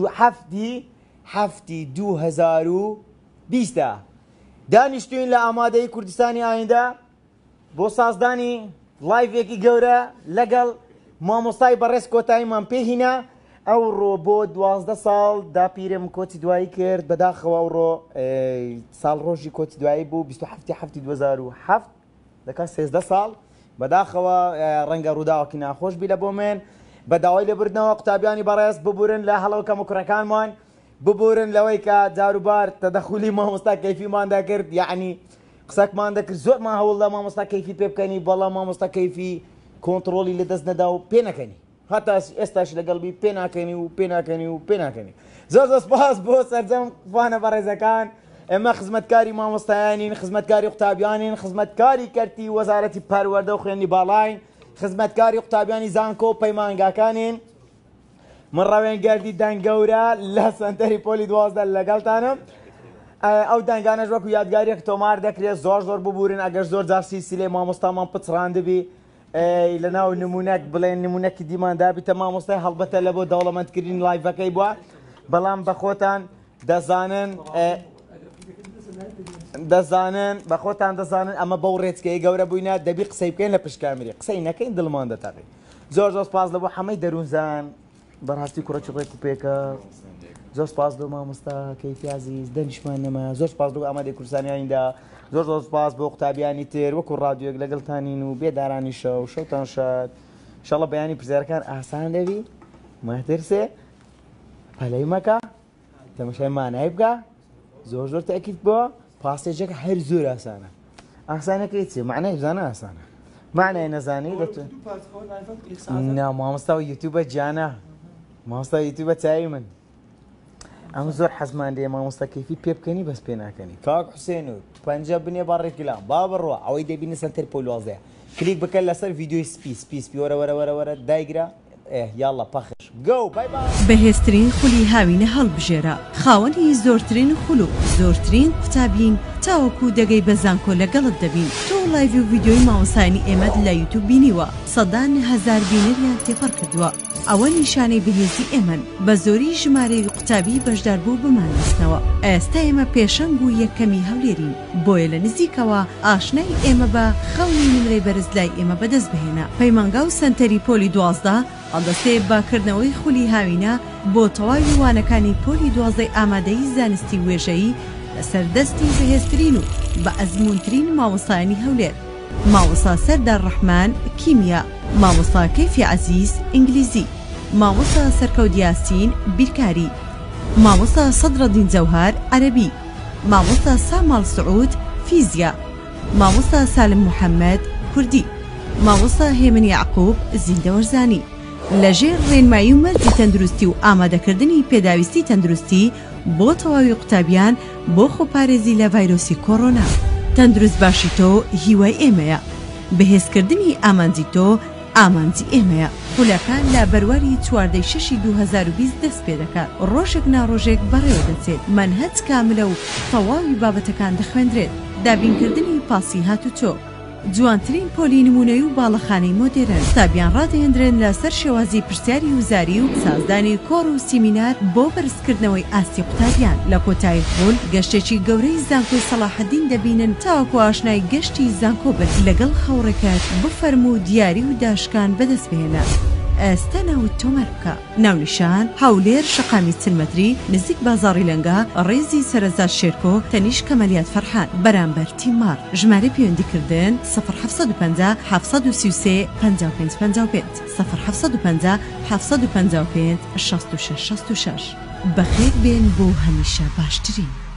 27/7/2020 دانیشتوین لە ئامادەی کوردستانی ئایندە بۆ سازدانی لایڤێکی گەورە لەگەڵ مامۆستای بەڕێز کۆتاییمان پێهینە ئەوڕۆ بۆ 12 ساڵ داپیرم کۆچی دوایی کرد بەداخەوە ئەوڕۆ ساڵ ڕۆژی کۆچی دوایی بوو 27/7/2007 دەکات 13 ساڵ بەداخەوە ڕەنگە ڕووداوەکی ناخۆش بی لە بۆ من بە داوای لێبوردنەوە قوتابیانی بەڕێز ببورن لە هەڵەوکەم و کوڕەکانمان ببورن لەوەی کە جاروبار تەدەخولی مامۆستا کەیفیمان دەکرد یعنی قسەکمان دەکرد زۆرمان هەوڵ لە مامۆستا کەیفی پێ بکەنی بەڵام مامۆستا کەیفی کۆنتڕۆلی لەدەست نەدا و پێ نەکەنی هەتا ئێستاش لەگەڵبی پێ ناکەنی و پێ ناکەنی و پێ ناکەنی زۆر سپاس بۆ سەرجەم خوانە بەڕێزەکان ئێمە خزمەتکاری مامۆستایانین خزمەتکاری قوتابیانین خزمەتکاری کەرتی وەزارەتی پەروەردە و خوێندنی باڵاین خزمەتکاری قوتابیانی زانکۆ و پەیمانگاکانین من ڕەوێنگەردی دەنگەورە لە سنتەری پۆلی 12 لەگەڵتانم ئەو دەنگانەش وەکو یادگاریەک تۆمار دەکرێت زۆر ببورن ئەگەر زۆر جار سیلسیلەی مامۆستامان پچڕاندبی لەناو نمونەک بڵێن نمونەکی دیمان دابیتە مامۆستای هەڵبەتە لە بۆ دەوڵەمەندکردنی لایڤەکەی بووە بەڵام بە خۆتان دەزانن بە خۆتان دەزانن ئەمە بەو ڕێچکەی گەورە بووینە دەبی قسەی بکەین لە پشکامری قسەی نەکەین دڵمان دەتەقی زۆر سپاس لە بۆ حەمەی دەروونزان بەڕاستی کوڕەکی ڕێک و پێکە زۆر سپاس لە مامۆستا کەیفی عەزیز دەنیشمان نەما زۆر سپاس لە ئامادەی کورسانیانیدا زۆر سپاس بۆ قوتابیانی تر وەکو ڕادیۆک لەگەڵتانین و بێدارانی شەو شەوتان شاد ئینشاڵڵا بەیانی پرسیارەکان ئاسان دەبی مەترسێ پەلەی مەکە تەماشای مانای بکە زۆر تاکید بۆ پاسێجەکە هەر زۆر ئاسانە ئاسانەکەی چێ معنای بزانە ئاسانە معنای نەزانی مامۆستا یوتیوبە گیانە مامۆستا یوتیوبە چاوی من ئەم زۆر حەزمان دێ مامۆستا کەیفی پێ بکەنی بەس پێ ناکەنی کاک حوسێن و پەنجە بنێ باڕێکیلام با بڕۆ ئەوەی دەبینە سەنتەر پۆلی 12 کلیک بکە لەسەر ڤیدیۆی سپی وەرە دایگرە یاڵە پەخش گۆ بای بەهێزترین خولی هاوینە هەڵبژێرە خاوەنی زۆرترین خول و زۆرترین قوتابین تاوەکو دەگەی بە زانکۆ لەگەڵت دەبین تۆ لایڤ و ڤیدیۆی مامۆستایانی ئێمەد لە یوتیوب بینیوە سەدان هەزار بینەریان تێپەڕ کردووە ئەوە نیشانەی بەهێزی ئێمەن بە زۆری ژمارەی قوتابی بەشدار بوو بمانستنەوە ئێستا ئێمە پێشەنگ و یەکەمی هەولێرین بۆیە لە نزیکەوە ئاشنای ئێمە بە خەونی نمرەی بەرز لای ئێمە بەدەست بهێنا پەیمانگا و سنتەری پۆلی 12 هەڵدەستێ باکردنەوەی خولی هاوینە بۆ تەواوی وانەکانی پۆلی 12 ئامادەیی زانستی وێژەیی لەسەر دەستی بەهێزترین و بە ئەزموونترین مامۆستایانی هەولێر مامۆستا سەردار ڕەحمان کیمیا مامۆستا کەیفی عەزیز ئینگلیزی مامۆستا سەرکەوت یاسین بیرکاری مامۆستا سەدرەدین جەوهار عەرەبی مامۆستا ساماڵ سعود فیزیا مامۆستا سالم محەممەد کوردی مامۆستا هێمن یعقوب زیندەوەرزانی لەژێر ڕێنمایی و مەرجی تەندروستی و ئامادەکردنی پێداویستی تەندروستی بۆ تەواوی قوتابیان بۆ خۆپارێزی لە ڤایرۆسی کۆڕۆنا تەندروست باشی تۆ هیوای ئێمەیە بەهێزکردنی ئامانجی تۆ ئامانجی ئێمەیە خولەکان لە بەرواری 14/6/2020 دەست پێ دەکات ڕۆژێک ناڕۆژێک بەڕێوە دەچێت مەنهەج کاملە و تەواوی بابەتەکان دەخوێندرێت دابینکردنی پاسی هاتوچۆ جوانترین پۆلی نمونەی و باڵەخانەی مۆدێرن قوتابیان ڕادەهێنرێن لەسەر شێوازی پرسیاری وزاری و سازدانی کۆڕ و سیمینار بۆ بەرزکردنەوەی ئاستی قوتابیان لە کۆتایی خۆل گەشتێکی گەورەی زانکۆی سەلاحەدین دەبینن تاوەکو ئاشنای گەشتی زانکۆ بن لەگەڵ خەوڕێکات بفەرمو و دیاری و داشکان بەدەست بهێنە ئێستا ناوت تۆمەر بکە ناونیشان هەولێر شەقامی چلمەتری نزیک بازاڕی لەنگا ڕێزی سەرەزاد شێرکۆ تەنیش کەمەلیات فەرحان بەرامبەر تیمار ژمارە پەیوەندیکردن 0750 733 5555 0750 755 66 66 بەخێر بێن بۆ هەمیشە باشترین